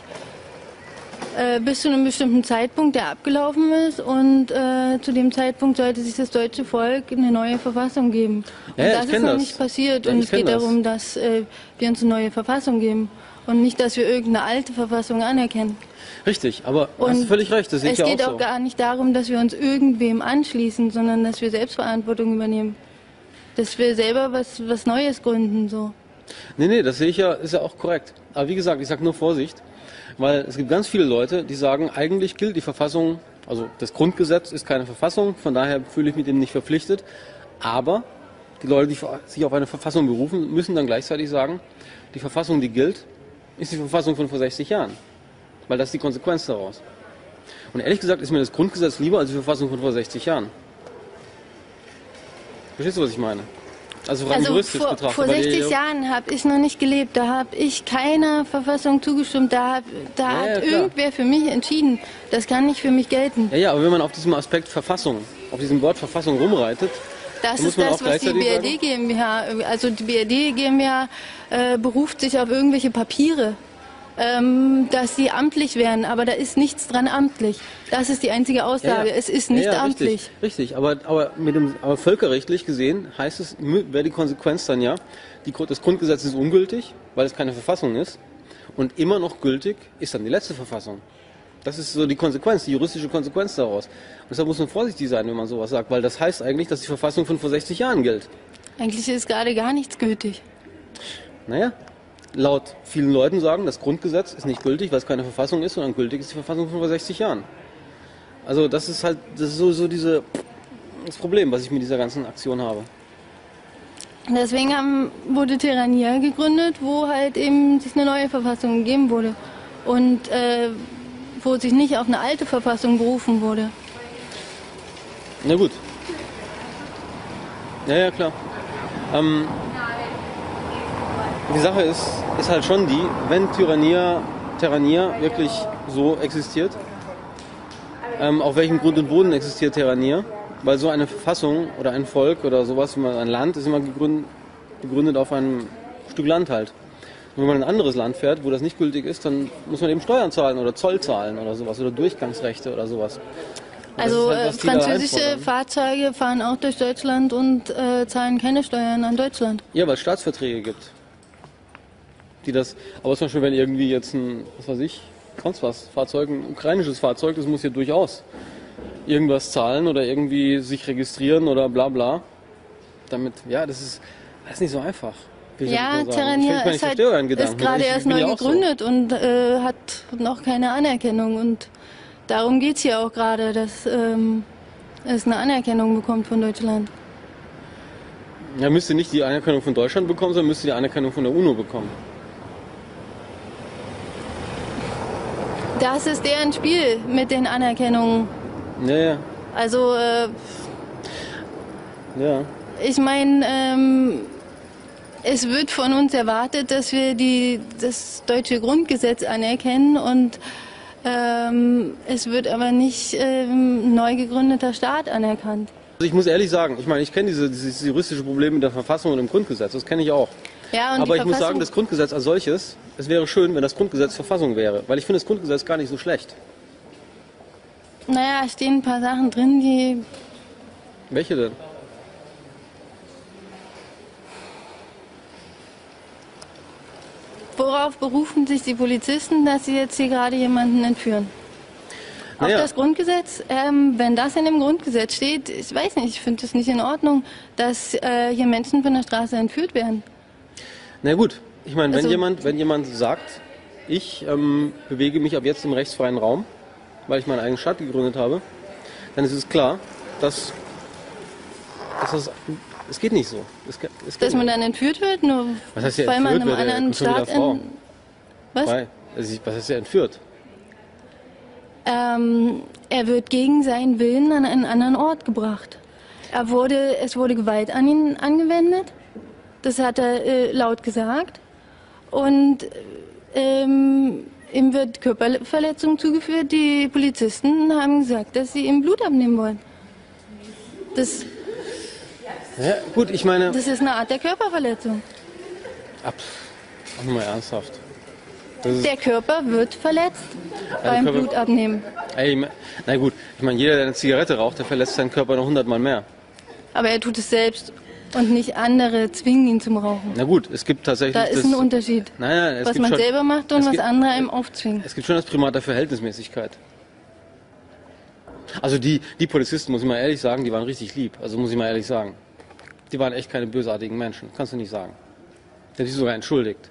[SPEAKER 4] bis zu einem bestimmten Zeitpunkt, der abgelaufen ist. Und zu dem Zeitpunkt sollte sich das deutsche Volk eine neue Verfassung geben. Und
[SPEAKER 8] Ja,
[SPEAKER 4] das
[SPEAKER 8] ich
[SPEAKER 4] ist
[SPEAKER 8] kenn
[SPEAKER 4] noch
[SPEAKER 8] das.
[SPEAKER 4] nicht passiert.
[SPEAKER 8] Ja,
[SPEAKER 4] Und
[SPEAKER 8] ich
[SPEAKER 4] es geht
[SPEAKER 8] kenn das.
[SPEAKER 4] darum, dass wir uns eine neue Verfassung geben. Und nicht, dass wir irgendeine alte Verfassung anerkennen.
[SPEAKER 8] Richtig, aber du
[SPEAKER 4] Und
[SPEAKER 8] hast völlig recht, das sehe ich
[SPEAKER 4] es
[SPEAKER 8] ja
[SPEAKER 4] geht
[SPEAKER 8] auch
[SPEAKER 4] auch
[SPEAKER 8] so.
[SPEAKER 4] gar nicht darum, dass wir uns irgendwem anschließen, sondern dass wir Selbstverantwortung übernehmen. Dass wir selber was Neues gründen. So.
[SPEAKER 8] Nee, das sehe ich ja, ist ja auch korrekt. Aber wie gesagt, ich sage nur Vorsicht, weil es gibt ganz viele Leute, die sagen, eigentlich gilt die Verfassung, also das Grundgesetz ist keine Verfassung, von daher fühle ich mich dem nicht verpflichtet. Aber die Leute, die sich auf eine Verfassung berufen, müssen dann gleichzeitig sagen, die Verfassung, die gilt, ist die Verfassung von vor 60 Jahren. Weil das ist die Konsequenz daraus. Und ehrlich gesagt ist mir das Grundgesetz lieber als die Verfassung von vor 60 Jahren. Verstehst du, was ich meine? Also rein juristisch betrachtet.
[SPEAKER 4] vor
[SPEAKER 8] weil
[SPEAKER 4] 60 Jahren habe ich noch nicht gelebt. Da habe ich keiner Verfassung zugestimmt. Da
[SPEAKER 8] ja,
[SPEAKER 4] hat
[SPEAKER 8] klar.
[SPEAKER 4] irgendwer für mich entschieden. Das kann nicht für mich gelten.
[SPEAKER 8] Ja, aber wenn man auf diesem Aspekt Verfassung, auf diesem Wort Verfassung rumreitet,
[SPEAKER 4] Das
[SPEAKER 8] muss
[SPEAKER 4] ist
[SPEAKER 8] man
[SPEAKER 4] das,
[SPEAKER 8] auch
[SPEAKER 4] was die
[SPEAKER 8] gleichzeitig
[SPEAKER 4] BRD GmbH, also die BRD GmbH beruft sich auf irgendwelche Papiere, dass sie amtlich wären, aber da ist nichts dran amtlich. Das ist die einzige Aussage. Es ist nicht amtlich.
[SPEAKER 8] Richtig, aber völkerrechtlich gesehen heißt es, wäre die Konsequenz dann ja, das Grundgesetz ist ungültig, weil es keine Verfassung ist, und immer noch gültig ist dann die letzte Verfassung. Das ist so die Konsequenz, die juristische Konsequenz daraus. Und deshalb muss man vorsichtig sein, wenn man sowas sagt, weil das heißt eigentlich, dass die Verfassung von vor 60 Jahren gilt.
[SPEAKER 4] Eigentlich ist gerade gar nichts gültig.
[SPEAKER 8] Naja, laut vielen Leuten sagen, das Grundgesetz ist nicht gültig, weil es keine Verfassung ist, sondern gültig ist die Verfassung von vor 60 Jahren. Also das ist halt das ist so das Problem, was ich mit dieser ganzen Aktion habe.
[SPEAKER 4] Deswegen wurde Terrania gegründet, wo halt eben sich eine neue Verfassung gegeben wurde. Und wo sich nicht auf eine alte Verfassung berufen wurde.
[SPEAKER 8] Na gut. Ja, klar. Die Sache ist halt schon die, wenn Terrania wirklich so existiert, auf welchem Grund und Boden existiert Terrania? Weil so eine Verfassung oder ein Volk oder sowas, ein Land, ist immer gegründet auf einem Stück Land halt. Und wenn man in ein anderes Land fährt, wo das nicht gültig ist, dann muss man eben Steuern zahlen oder Zoll zahlen oder sowas oder Durchgangsrechte oder sowas. Und
[SPEAKER 4] Also
[SPEAKER 8] das ist halt, was die da
[SPEAKER 4] französische
[SPEAKER 8] einfordern.
[SPEAKER 4] Fahrzeuge fahren auch durch Deutschland und zahlen keine Steuern an Deutschland.
[SPEAKER 8] Ja, weil es Staatsverträge gibt. Die das, aber zum Beispiel, wenn irgendwie jetzt ein, was weiß ich, sonst was, Fahrzeug, ein ukrainisches Fahrzeug, das muss ja durchaus irgendwas zahlen oder irgendwie sich registrieren oder bla bla. Damit, ja, das ist nicht so einfach. will ich
[SPEAKER 4] Ja,
[SPEAKER 8] mal sagen.
[SPEAKER 4] Terrania
[SPEAKER 8] Ich verstehe euren Gedanken.
[SPEAKER 4] ist gerade
[SPEAKER 8] Ich
[SPEAKER 4] erst
[SPEAKER 8] bin
[SPEAKER 4] neu
[SPEAKER 8] ja auch so.
[SPEAKER 4] gegründet und hat noch keine Anerkennung. Und darum geht es hier auch gerade, dass es eine Anerkennung bekommt von Deutschland.
[SPEAKER 8] Ja, müsste nicht die Anerkennung von Deutschland bekommen, sondern müsste die Anerkennung von der UNO bekommen.
[SPEAKER 4] Das ist deren Spiel mit den Anerkennungen.
[SPEAKER 8] Ja.
[SPEAKER 4] Also,
[SPEAKER 8] Ja.
[SPEAKER 4] ich meine, es wird von uns erwartet, dass wir das deutsche Grundgesetz anerkennen und es wird aber nicht ein neu gegründeter Staat anerkannt.
[SPEAKER 8] Also ich muss ehrlich sagen, ich meine, ich kenne dieses juristische Problem mit der Verfassung und dem Grundgesetz, das kenne ich auch.
[SPEAKER 4] Ja, und
[SPEAKER 8] Aber
[SPEAKER 4] die
[SPEAKER 8] ich muss sagen,
[SPEAKER 4] Verfassung-
[SPEAKER 8] das Grundgesetz als solches, es wäre schön, wenn das Grundgesetz Verfassung wäre, weil ich finde das Grundgesetz gar nicht so schlecht.
[SPEAKER 4] Naja, stehen ein paar Sachen drin, die...
[SPEAKER 8] Welche denn?
[SPEAKER 4] Worauf berufen sich die Polizisten, dass sie jetzt hier gerade jemanden entführen? Auf
[SPEAKER 8] Naja.
[SPEAKER 4] das Grundgesetz? Wenn das in dem Grundgesetz steht, ich weiß nicht, ich finde es nicht in Ordnung, dass hier Menschen von der Straße entführt werden.
[SPEAKER 8] Na gut, ich meine,
[SPEAKER 4] Also-
[SPEAKER 8] wenn jemand sagt, ich bewege mich ab jetzt im rechtsfreien Raum, weil ich meinen eigenen Staat gegründet habe, dann ist es klar, dass es geht nicht so. Es geht
[SPEAKER 4] Dass man
[SPEAKER 8] nicht.
[SPEAKER 4] dann entführt wird, nur
[SPEAKER 8] Was heißt hier
[SPEAKER 4] weil man in
[SPEAKER 8] entführt
[SPEAKER 4] einem
[SPEAKER 8] wird?
[SPEAKER 4] anderen
[SPEAKER 8] Kommt schon wieder
[SPEAKER 4] Staat...
[SPEAKER 8] Frau.
[SPEAKER 4] Was?
[SPEAKER 8] Weil, was heißt ja entführt?
[SPEAKER 4] Er wird gegen seinen Willen an einen anderen Ort gebracht. Es wurde Gewalt an ihn angewendet. Das hat er laut gesagt. Und ihm wird Körperverletzung zugeführt. Die Polizisten haben gesagt, dass sie ihm Blut abnehmen wollen. Das
[SPEAKER 8] Ja, gut, ich meine,
[SPEAKER 4] ist eine Art der Körperverletzung.
[SPEAKER 8] mal ernsthaft. Das ist,
[SPEAKER 4] Der Körper wird verletzt beim
[SPEAKER 8] Körper-
[SPEAKER 4] Blutabnehmen.
[SPEAKER 8] na gut, ich meine, jeder, der eine Zigarette raucht, der verletzt seinen Körper noch 100-mal mehr.
[SPEAKER 4] Aber er tut es selbst und nicht andere zwingen ihn zum Rauchen.
[SPEAKER 8] Na gut, es gibt tatsächlich
[SPEAKER 4] Da ist ein Unterschied.
[SPEAKER 8] Nein, es
[SPEAKER 4] Was
[SPEAKER 8] gibt
[SPEAKER 4] man
[SPEAKER 8] schon,
[SPEAKER 4] selber macht und
[SPEAKER 8] es
[SPEAKER 4] was
[SPEAKER 8] gibt-
[SPEAKER 4] andere einem aufzwingen.
[SPEAKER 8] Es gibt schon das Primat der Verhältnismäßigkeit. Also die Polizisten, muss ich mal ehrlich sagen, die waren richtig lieb. Also muss ich mal ehrlich sagen. Die waren echt keine bösartigen Menschen, kannst du nicht sagen. Der hat sich sogar entschuldigt.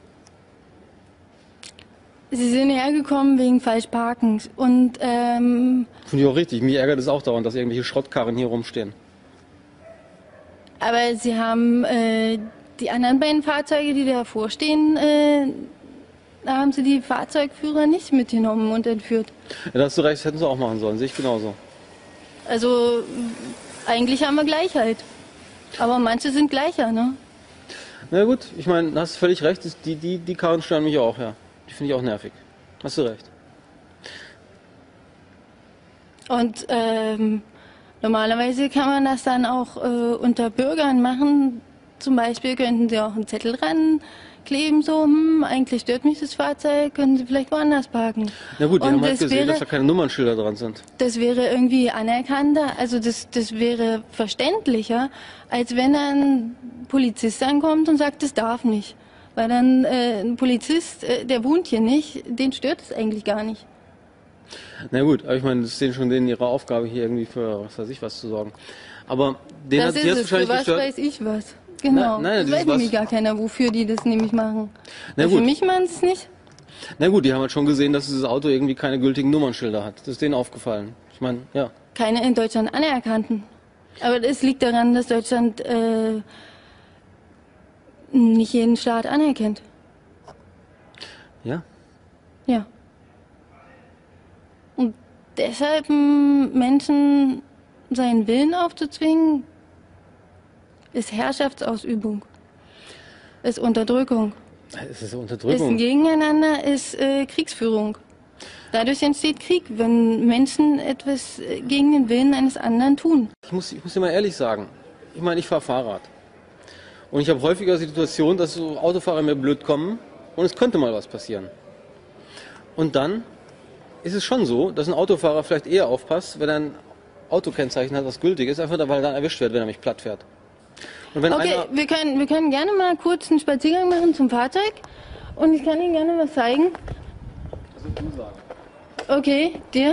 [SPEAKER 4] Sie sind hergekommen wegen Falschparkens und
[SPEAKER 8] Finde ich auch richtig. Mich ärgert es auch dauernd, dass irgendwelche Schrottkarren hier rumstehen.
[SPEAKER 4] aber sie haben die anderen beiden Fahrzeuge, die davor stehen, da haben sie die Fahrzeugführer nicht mitgenommen und entführt.
[SPEAKER 8] Ja, da hast du recht, das hätten sie auch machen sollen, sehe ich genauso.
[SPEAKER 4] Also eigentlich haben wir Gleichheit. Aber manche sind gleicher, ne?
[SPEAKER 8] Na gut, ich meine, da hast du völlig recht, die Karren stören mich auch, ja. Die finde ich auch nervig. Hast du recht.
[SPEAKER 4] Und normalerweise kann man das dann auch unter Bürgern machen. Zum Beispiel könnten sie auch einen Zettel rankleben, so, eigentlich stört mich das Fahrzeug, können sie vielleicht woanders parken.
[SPEAKER 8] Na gut, die
[SPEAKER 4] Und
[SPEAKER 8] haben halt
[SPEAKER 4] das
[SPEAKER 8] gesehen,
[SPEAKER 4] wäre-
[SPEAKER 8] dass da keine Nummernschilder dran sind.
[SPEAKER 4] Das wäre irgendwie anerkannter, also das wäre verständlicher, als wenn ein Polizist ankommt und sagt, das darf nicht. Weil dann ein Polizist, der wohnt hier nicht, den stört es eigentlich gar nicht.
[SPEAKER 8] Na gut, aber ich meine, das ist denen schon denen ihre Aufgabe, hier irgendwie für was weiß ich was zu sorgen. Aber den
[SPEAKER 4] Das
[SPEAKER 8] hat sie
[SPEAKER 4] ist
[SPEAKER 8] jetzt
[SPEAKER 4] es, für
[SPEAKER 8] wahrscheinlich
[SPEAKER 4] was
[SPEAKER 8] gestört.
[SPEAKER 4] weiß ich was. Genau.
[SPEAKER 8] Nein,
[SPEAKER 4] das
[SPEAKER 8] dieses
[SPEAKER 4] weiß nämlich
[SPEAKER 8] was-
[SPEAKER 4] gar keiner, wofür die das nämlich machen.
[SPEAKER 8] Na
[SPEAKER 4] Weil für
[SPEAKER 8] gut.
[SPEAKER 4] mich machen sie es nicht.
[SPEAKER 8] Na gut, die haben halt schon gesehen, dass dieses Auto irgendwie keine gültigen Nummernschilder hat. Das ist denen aufgefallen. Ich meine, ja.
[SPEAKER 4] Keine in Deutschland anerkannten. Aber das liegt daran, dass Deutschland nicht jeden Staat anerkennt.
[SPEAKER 8] Ja.
[SPEAKER 4] Ja. Und deshalb Menschen seinen Willen aufzuzwingen, ist Herrschaftsausübung, ist Unterdrückung,
[SPEAKER 8] Es ist
[SPEAKER 4] ist ein
[SPEAKER 8] Unterdrückung.
[SPEAKER 4] Gegeneinander, ist Kriegsführung. Dadurch entsteht Krieg, wenn Menschen etwas gegen den Willen eines anderen tun.
[SPEAKER 8] Ich muss dir mal ehrlich sagen, ich meine, ich fahre Fahrrad. Und ich habe häufiger die Situation, dass so Autofahrer mir blöd kommen und es könnte mal was passieren. Und dann ist es schon so, dass ein Autofahrer vielleicht eher aufpasst, wenn er ein Autokennzeichen hat, was gültig ist, einfach weil er dann erwischt wird, wenn er mich platt fährt. Und wenn
[SPEAKER 4] Okay,
[SPEAKER 8] einer,
[SPEAKER 4] wir können gerne mal kurz einen Spaziergang machen zum Fahrzeug und ich kann Ihnen gerne was zeigen. Okay, dir?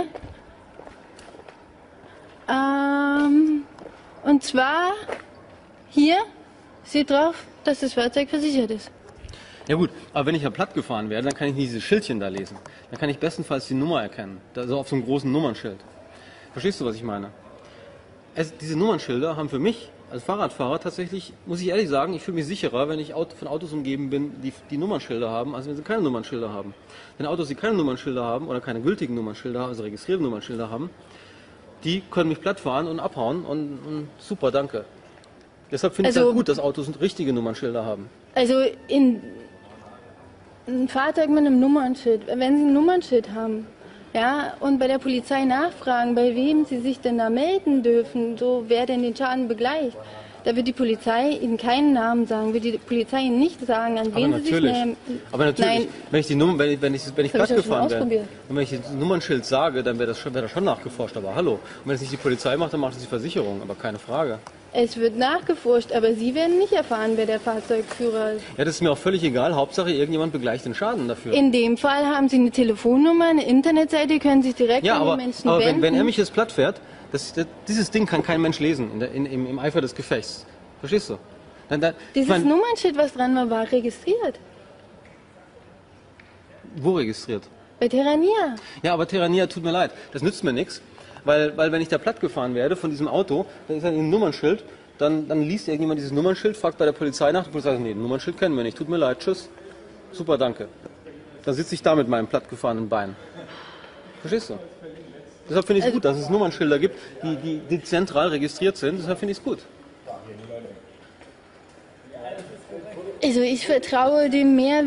[SPEAKER 4] Und zwar hier steht drauf, dass das Fahrzeug versichert ist.
[SPEAKER 8] ja gut, aber wenn ich ja platt gefahren werde, dann kann ich nicht diese Schildchen da lesen. Dann kann ich bestenfalls die Nummer erkennen. Also auf so einem großen Nummernschild. Verstehst du, was ich meine? Diese Nummernschilder haben für mich als Fahrradfahrer tatsächlich, muss ich ehrlich sagen, ich fühle mich sicherer, wenn ich von Autos umgeben bin, die Nummernschilder haben, als wenn sie keine Nummernschilder haben. Denn Autos, die keine Nummernschilder haben oder keine gültigen Nummernschilder haben, also registrierte Nummernschilder haben, die können mich platt fahren und abhauen und super, danke. Deshalb finde ich es
[SPEAKER 4] Also-
[SPEAKER 8] halt gut, dass Autos richtige Nummernschilder haben.
[SPEAKER 4] Also in ein Fahrzeug mit einem Nummernschild, wenn Sie ein Nummernschild haben, ja, und bei der Polizei nachfragen, bei wem Sie sich denn da melden dürfen, so wer denn den Schaden begleicht, da wird die Polizei Ihnen keinen Namen sagen, wird die Polizei Ihnen nicht sagen, an wen Sie sich melden.
[SPEAKER 8] Aber natürlich,
[SPEAKER 4] Nein,
[SPEAKER 8] wenn ich die Nummer, wenn ich
[SPEAKER 4] Das hab
[SPEAKER 8] platt
[SPEAKER 4] ich ja schon
[SPEAKER 8] gefahren wäre,
[SPEAKER 4] ausprobiert.
[SPEAKER 8] und wenn ich das Nummernschild sage, dann wäre das schon nachgeforscht. Aber hallo, und wenn es nicht die Polizei macht, dann macht es die Versicherung. Aber keine Frage.
[SPEAKER 4] es wird nachgeforscht, aber Sie werden nicht erfahren, wer der Fahrzeugführer ist.
[SPEAKER 8] Ja, das ist mir auch völlig egal. Hauptsache, irgendjemand begleicht den Schaden dafür.
[SPEAKER 4] In dem Fall haben Sie eine Telefonnummer, eine Internetseite, können sich direkt
[SPEAKER 8] Ja,
[SPEAKER 4] an
[SPEAKER 8] aber,
[SPEAKER 4] die Menschen
[SPEAKER 8] aber
[SPEAKER 4] wenden.
[SPEAKER 8] wenn er mich jetzt platt fährt, dieses Ding kann kein Mensch lesen im Eifer des Gefechts. Verstehst du? Ich
[SPEAKER 4] Dieses
[SPEAKER 8] mein,
[SPEAKER 4] Nummernschild, was dran war, war registriert.
[SPEAKER 8] wo registriert?
[SPEAKER 4] Bei Terrania.
[SPEAKER 8] Ja, aber Terrania, tut mir leid, das nützt mir nichts. Weil wenn ich da platt gefahren werde von diesem Auto, dann ist da ein Nummernschild, dann liest irgendjemand dieses Nummernschild, fragt bei der Polizei nach, die Polizei sagt, nee, Nummernschild kennen wir nicht, tut mir leid, tschüss. Super, danke. Dann sitze ich da mit meinem plattgefahrenen Bein. Verstehst du? Deshalb finde ich es gut, dass es Nummernschilder gibt, die zentral registriert sind, deshalb finde ich es gut.
[SPEAKER 4] Also ich vertraue dem mehr,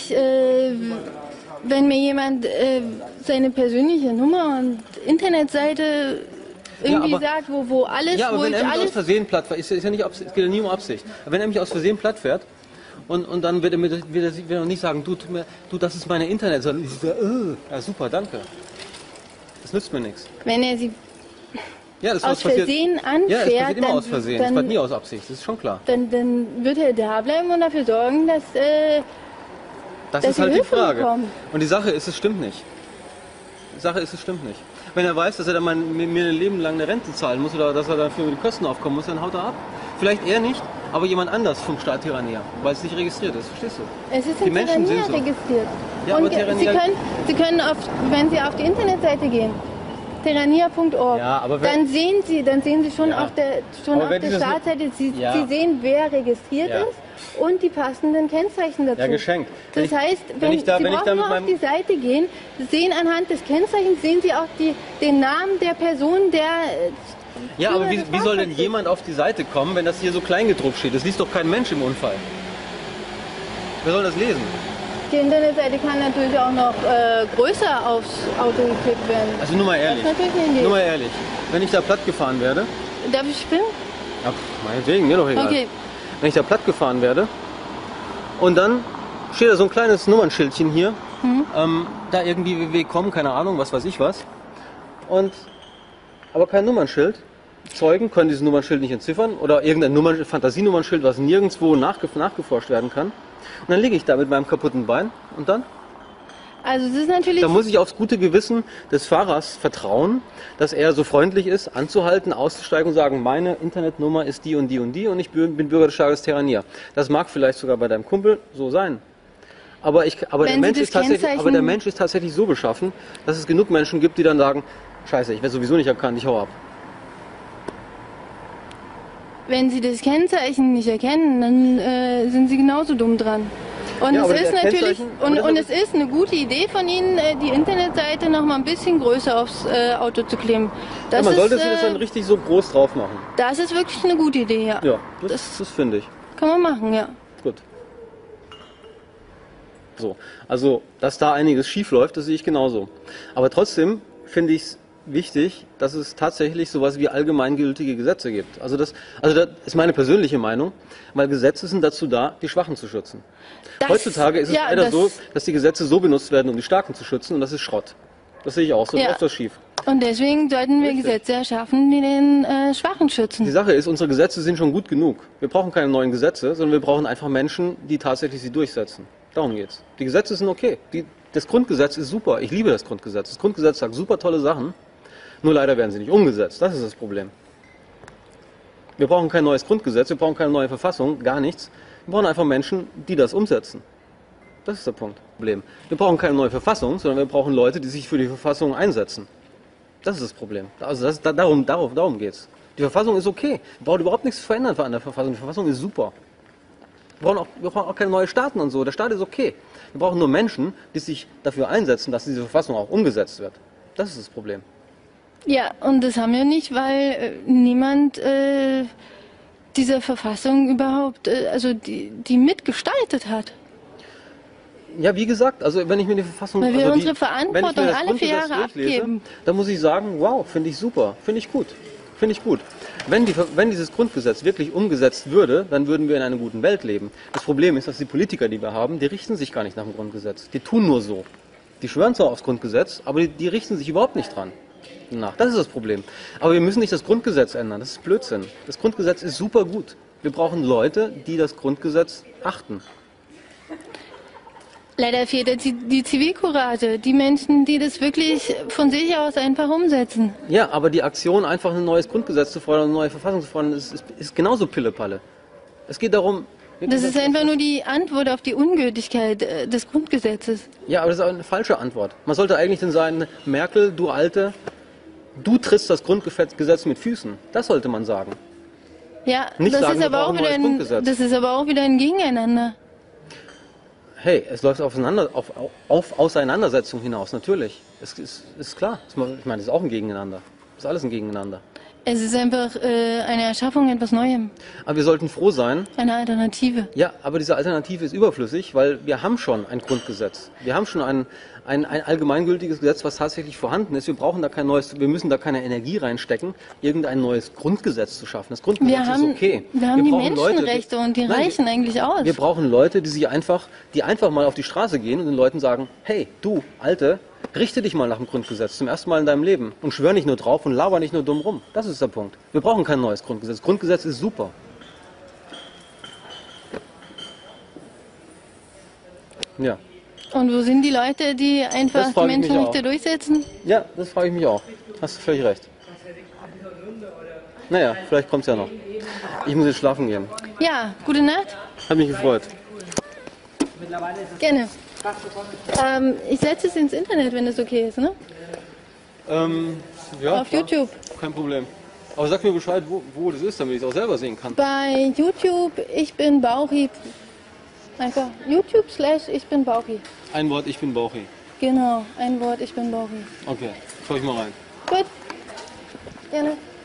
[SPEAKER 4] wenn mir jemand seine persönliche Nummer und Internetseite irgendwie
[SPEAKER 8] aber-
[SPEAKER 4] sagt, wo alles,
[SPEAKER 8] Ja, aber
[SPEAKER 4] wo
[SPEAKER 8] wenn
[SPEAKER 4] ich
[SPEAKER 8] er mich aus
[SPEAKER 4] alles...
[SPEAKER 8] Versehen platt fährt, ist ja nicht Absicht, es geht ja nie um Absicht. Aber wenn er mich aus Versehen platt fährt und dann wird er nicht sagen, du, das ist meine Internet, sondern ich sage, ja super, danke. Das nützt mir nichts.
[SPEAKER 4] Wenn er sie
[SPEAKER 8] Ja, das
[SPEAKER 4] aus
[SPEAKER 8] passiert.
[SPEAKER 4] Versehen
[SPEAKER 8] Ja, das
[SPEAKER 4] anfährt,
[SPEAKER 8] passiert immer aus Versehen, das
[SPEAKER 4] dann,
[SPEAKER 8] passiert nie aus Absicht, das ist schon klar.
[SPEAKER 4] dann wird er da bleiben und dafür sorgen, dass...
[SPEAKER 8] Das
[SPEAKER 4] dass
[SPEAKER 8] ist
[SPEAKER 4] sie
[SPEAKER 8] halt die
[SPEAKER 4] Hilfe
[SPEAKER 8] Frage.
[SPEAKER 4] bekommen.
[SPEAKER 8] Und die Sache ist, es stimmt nicht. Die Sache ist, es stimmt nicht. Wenn er weiß, dass er dann mir ein Leben lang eine Rente zahlen muss oder dass er dafür die Kosten aufkommen muss, dann haut er ab. Vielleicht er nicht, aber jemand anders vom Staat Terrania, weil es nicht registriert ist. Verstehst du?
[SPEAKER 4] Es ist
[SPEAKER 8] Die
[SPEAKER 4] in
[SPEAKER 8] Menschen
[SPEAKER 4] Terrania
[SPEAKER 8] sind so.
[SPEAKER 4] registriert.
[SPEAKER 8] Ja,
[SPEAKER 4] und
[SPEAKER 8] aber Terrania-
[SPEAKER 4] Sie können wenn Sie auf die Internetseite gehen, terrania.org,
[SPEAKER 8] Ja, aber wenn-
[SPEAKER 4] dann sehen Sie schon
[SPEAKER 8] Ja.
[SPEAKER 4] auf der
[SPEAKER 8] Aber wenn dieses-
[SPEAKER 4] Startseite, Sie
[SPEAKER 8] Ja.
[SPEAKER 4] sehen, wer registriert
[SPEAKER 8] Ja.
[SPEAKER 4] ist und die passenden Kennzeichen dazu.
[SPEAKER 8] Ja, geschenkt.
[SPEAKER 4] Das heißt,
[SPEAKER 8] wenn ich da
[SPEAKER 4] Sie
[SPEAKER 8] mit
[SPEAKER 4] brauchen nur auf
[SPEAKER 8] meinem-
[SPEAKER 4] die Seite gehen, sehen anhand des Kennzeichens, sehen Sie auch den Namen der Person, der...
[SPEAKER 8] Ja, aber
[SPEAKER 4] Führer
[SPEAKER 8] wie
[SPEAKER 4] des
[SPEAKER 8] soll denn
[SPEAKER 4] Fahrzeugs
[SPEAKER 8] jemand auf die Seite kommen, wenn das hier so kleingedruckt steht? Das liest doch kein Mensch im Unfall. Wer soll das lesen?
[SPEAKER 4] Die Internetseite kann natürlich auch noch größer aufs Auto geklebt werden.
[SPEAKER 8] Also nur mal ehrlich.
[SPEAKER 4] Das ist natürlich eine Idee.
[SPEAKER 8] Nur mal ehrlich. Wenn ich da platt gefahren werde,
[SPEAKER 4] Darf ich spielen?
[SPEAKER 8] ja, meinetwegen, mir doch egal.
[SPEAKER 4] Okay.
[SPEAKER 8] Wenn ich da platt gefahren werde und dann steht da so ein kleines Nummernschildchen hier, da irgendwie willkommen, keine Ahnung, was weiß ich was, und aber kein Nummernschild. Zeugen können dieses Nummernschild nicht entziffern oder irgendein Fantasienummernsschild, was nirgendwo nachgeforscht werden kann. Und dann liege ich da mit meinem kaputten Bein und dann?
[SPEAKER 4] Also es ist natürlich...
[SPEAKER 8] Da muss ich aufs gute Gewissen des Fahrers vertrauen, dass er so freundlich ist, anzuhalten, auszusteigen und sagen, meine Internetnummer ist die und die und die und ich bin Bürger des Staates Terranier. Das mag vielleicht sogar bei deinem Kumpel so sein. Aber der Mensch ist tatsächlich so beschaffen, dass es genug Menschen gibt, die dann sagen, scheiße, ich werde sowieso nicht erkannt, ich hau ab.
[SPEAKER 4] Wenn Sie das Kennzeichen nicht erkennen, dann sind Sie genauso dumm dran. Und
[SPEAKER 8] Ja,
[SPEAKER 4] es ist natürlich und es ist eine gute Idee von Ihnen, die Internetseite noch mal ein bisschen größer aufs Auto zu kleben.
[SPEAKER 8] Ja, man sollte sich das dann richtig so groß drauf machen.
[SPEAKER 4] Das ist wirklich eine gute Idee, ja.
[SPEAKER 8] Ja, das finde ich.
[SPEAKER 4] Kann man machen, ja.
[SPEAKER 8] Gut. So, also, dass da einiges schief läuft, das sehe ich genauso. Aber trotzdem finde ich es wichtig, dass es tatsächlich sowas wie allgemeingültige Gesetze gibt. Also das ist meine persönliche Meinung, weil Gesetze sind dazu da, die Schwachen zu schützen. Heutzutage ist es leider so, dass die Gesetze so benutzt werden, um die Starken zu schützen, und das ist Schrott. Das sehe ich auch, so läuft das schief.
[SPEAKER 4] Und deswegen sollten wir Gesetze erschaffen, die den Schwachen schützen.
[SPEAKER 8] Die Sache ist, unsere Gesetze sind schon gut genug. Wir brauchen keine neuen Gesetze, sondern wir brauchen einfach Menschen, die tatsächlich sie durchsetzen. Darum geht's. Die Gesetze sind okay. Das Grundgesetz ist super. Ich liebe das Grundgesetz. Das Grundgesetz sagt super tolle Sachen. Nur leider werden sie nicht umgesetzt. Das ist das Problem. Wir brauchen kein neues Grundgesetz, wir brauchen keine neue Verfassung, gar nichts. Wir brauchen einfach Menschen, die das umsetzen. Das ist der Punkt. Problem. Wir brauchen keine neue Verfassung, sondern wir brauchen Leute, die sich für die Verfassung einsetzen. Das ist das Problem. Also darum geht es. Die Verfassung ist okay. Wir brauchen überhaupt nichts zu verändern an der Verfassung. Die Verfassung ist super. Wir brauchen auch keine neuen Staaten und so. Der Staat ist okay. Wir brauchen nur Menschen, die sich dafür einsetzen, dass diese Verfassung auch umgesetzt wird. Das ist das Problem.
[SPEAKER 4] Ja, und das haben wir nicht, weil niemand dieser Verfassung überhaupt, die mitgestaltet hat.
[SPEAKER 8] Ja, wie gesagt, also wenn ich mir die Verfassung...
[SPEAKER 4] Weil wir unsere Verantwortung alle 4 Jahre abgeben.
[SPEAKER 8] Dann muss ich sagen, wow, finde ich super, finde ich gut. Finde ich gut. Wenn dieses Grundgesetz wirklich umgesetzt würde, dann würden wir in einer guten Welt leben. Das Problem ist, dass die Politiker, die wir haben, die richten sich gar nicht nach dem Grundgesetz. Die tun nur so. Die schwören zwar aufs Grundgesetz, aber die richten sich überhaupt nicht dran. Das ist das Problem. Aber wir müssen nicht das Grundgesetz ändern. Das ist Blödsinn. Das Grundgesetz ist super gut. Wir brauchen Leute, die das Grundgesetz achten.
[SPEAKER 4] Leider fehlt die Zivilcourage, die Menschen, die das wirklich von sich aus einfach umsetzen.
[SPEAKER 8] Ja, aber die Aktion, einfach ein neues Grundgesetz zu fordern, eine neue Verfassung zu fordern, ist genauso Pillepalle. Es geht darum...
[SPEAKER 4] Das ist einfach nur die Antwort auf die Ungültigkeit des Grundgesetzes.
[SPEAKER 8] Ja, aber das ist auch eine falsche Antwort. Man sollte eigentlich dann sagen, Merkel, du Alte, du trittst das Grundgesetz mit Füßen. Das sollte man sagen.
[SPEAKER 4] Ja,
[SPEAKER 8] Nicht
[SPEAKER 4] das
[SPEAKER 8] sagen,
[SPEAKER 4] ist aber auch wieder ein Gegeneinander.
[SPEAKER 8] Hey, es läuft auf Auseinandersetzung hinaus, natürlich. Es ist klar. Ich meine, es ist auch ein Gegeneinander. Es ist alles ein Gegeneinander.
[SPEAKER 4] Es ist einfach eine Erschaffung etwas Neuem.
[SPEAKER 8] Aber wir sollten froh sein.
[SPEAKER 4] Eine Alternative.
[SPEAKER 8] Ja, aber diese Alternative ist überflüssig, weil wir haben schon ein Grundgesetz. Wir haben schon ein allgemeingültiges Gesetz, was tatsächlich vorhanden ist. Wir brauchen da kein neues, wir müssen da keine Energie reinstecken, irgendein neues Grundgesetz zu schaffen. Das Grundgesetz ist okay.
[SPEAKER 4] Wir haben die Menschenrechte und die reichen eigentlich aus.
[SPEAKER 8] Wir brauchen Leute, die einfach mal auf die Straße gehen und den Leuten sagen, hey, du, Alte, richte dich mal nach dem Grundgesetz zum ersten Mal in deinem Leben und schwör nicht nur drauf und laber nicht nur dumm rum. Das ist der Punkt. Wir brauchen kein neues Grundgesetz. Das Grundgesetz ist super. Ja.
[SPEAKER 4] Und wo sind die Leute, die einfach die Menschenrechte durchsetzen?
[SPEAKER 8] Ja, das frage ich mich auch. Hast du völlig recht. Naja, vielleicht kommt es ja noch. Ich muss jetzt schlafen gehen.
[SPEAKER 4] Ja, gute Nacht.
[SPEAKER 8] Hat mich gefreut.
[SPEAKER 4] Gerne. Ich setze es ins Internet, wenn das okay ist, ne?
[SPEAKER 8] Ja,
[SPEAKER 4] auf YouTube.
[SPEAKER 8] Kein Problem. Aber sag mir Bescheid, wo das ist, damit ich es auch selber sehen kann.
[SPEAKER 4] Bei YouTube, ich bin Bauchi. Einfach YouTube/ich bin Bauchi.
[SPEAKER 8] Ein Wort, ich bin Bauchi.
[SPEAKER 4] Genau, ein Wort, ich bin Bauchi.
[SPEAKER 8] Okay, schau ich mal rein.
[SPEAKER 4] Gut. Gerne.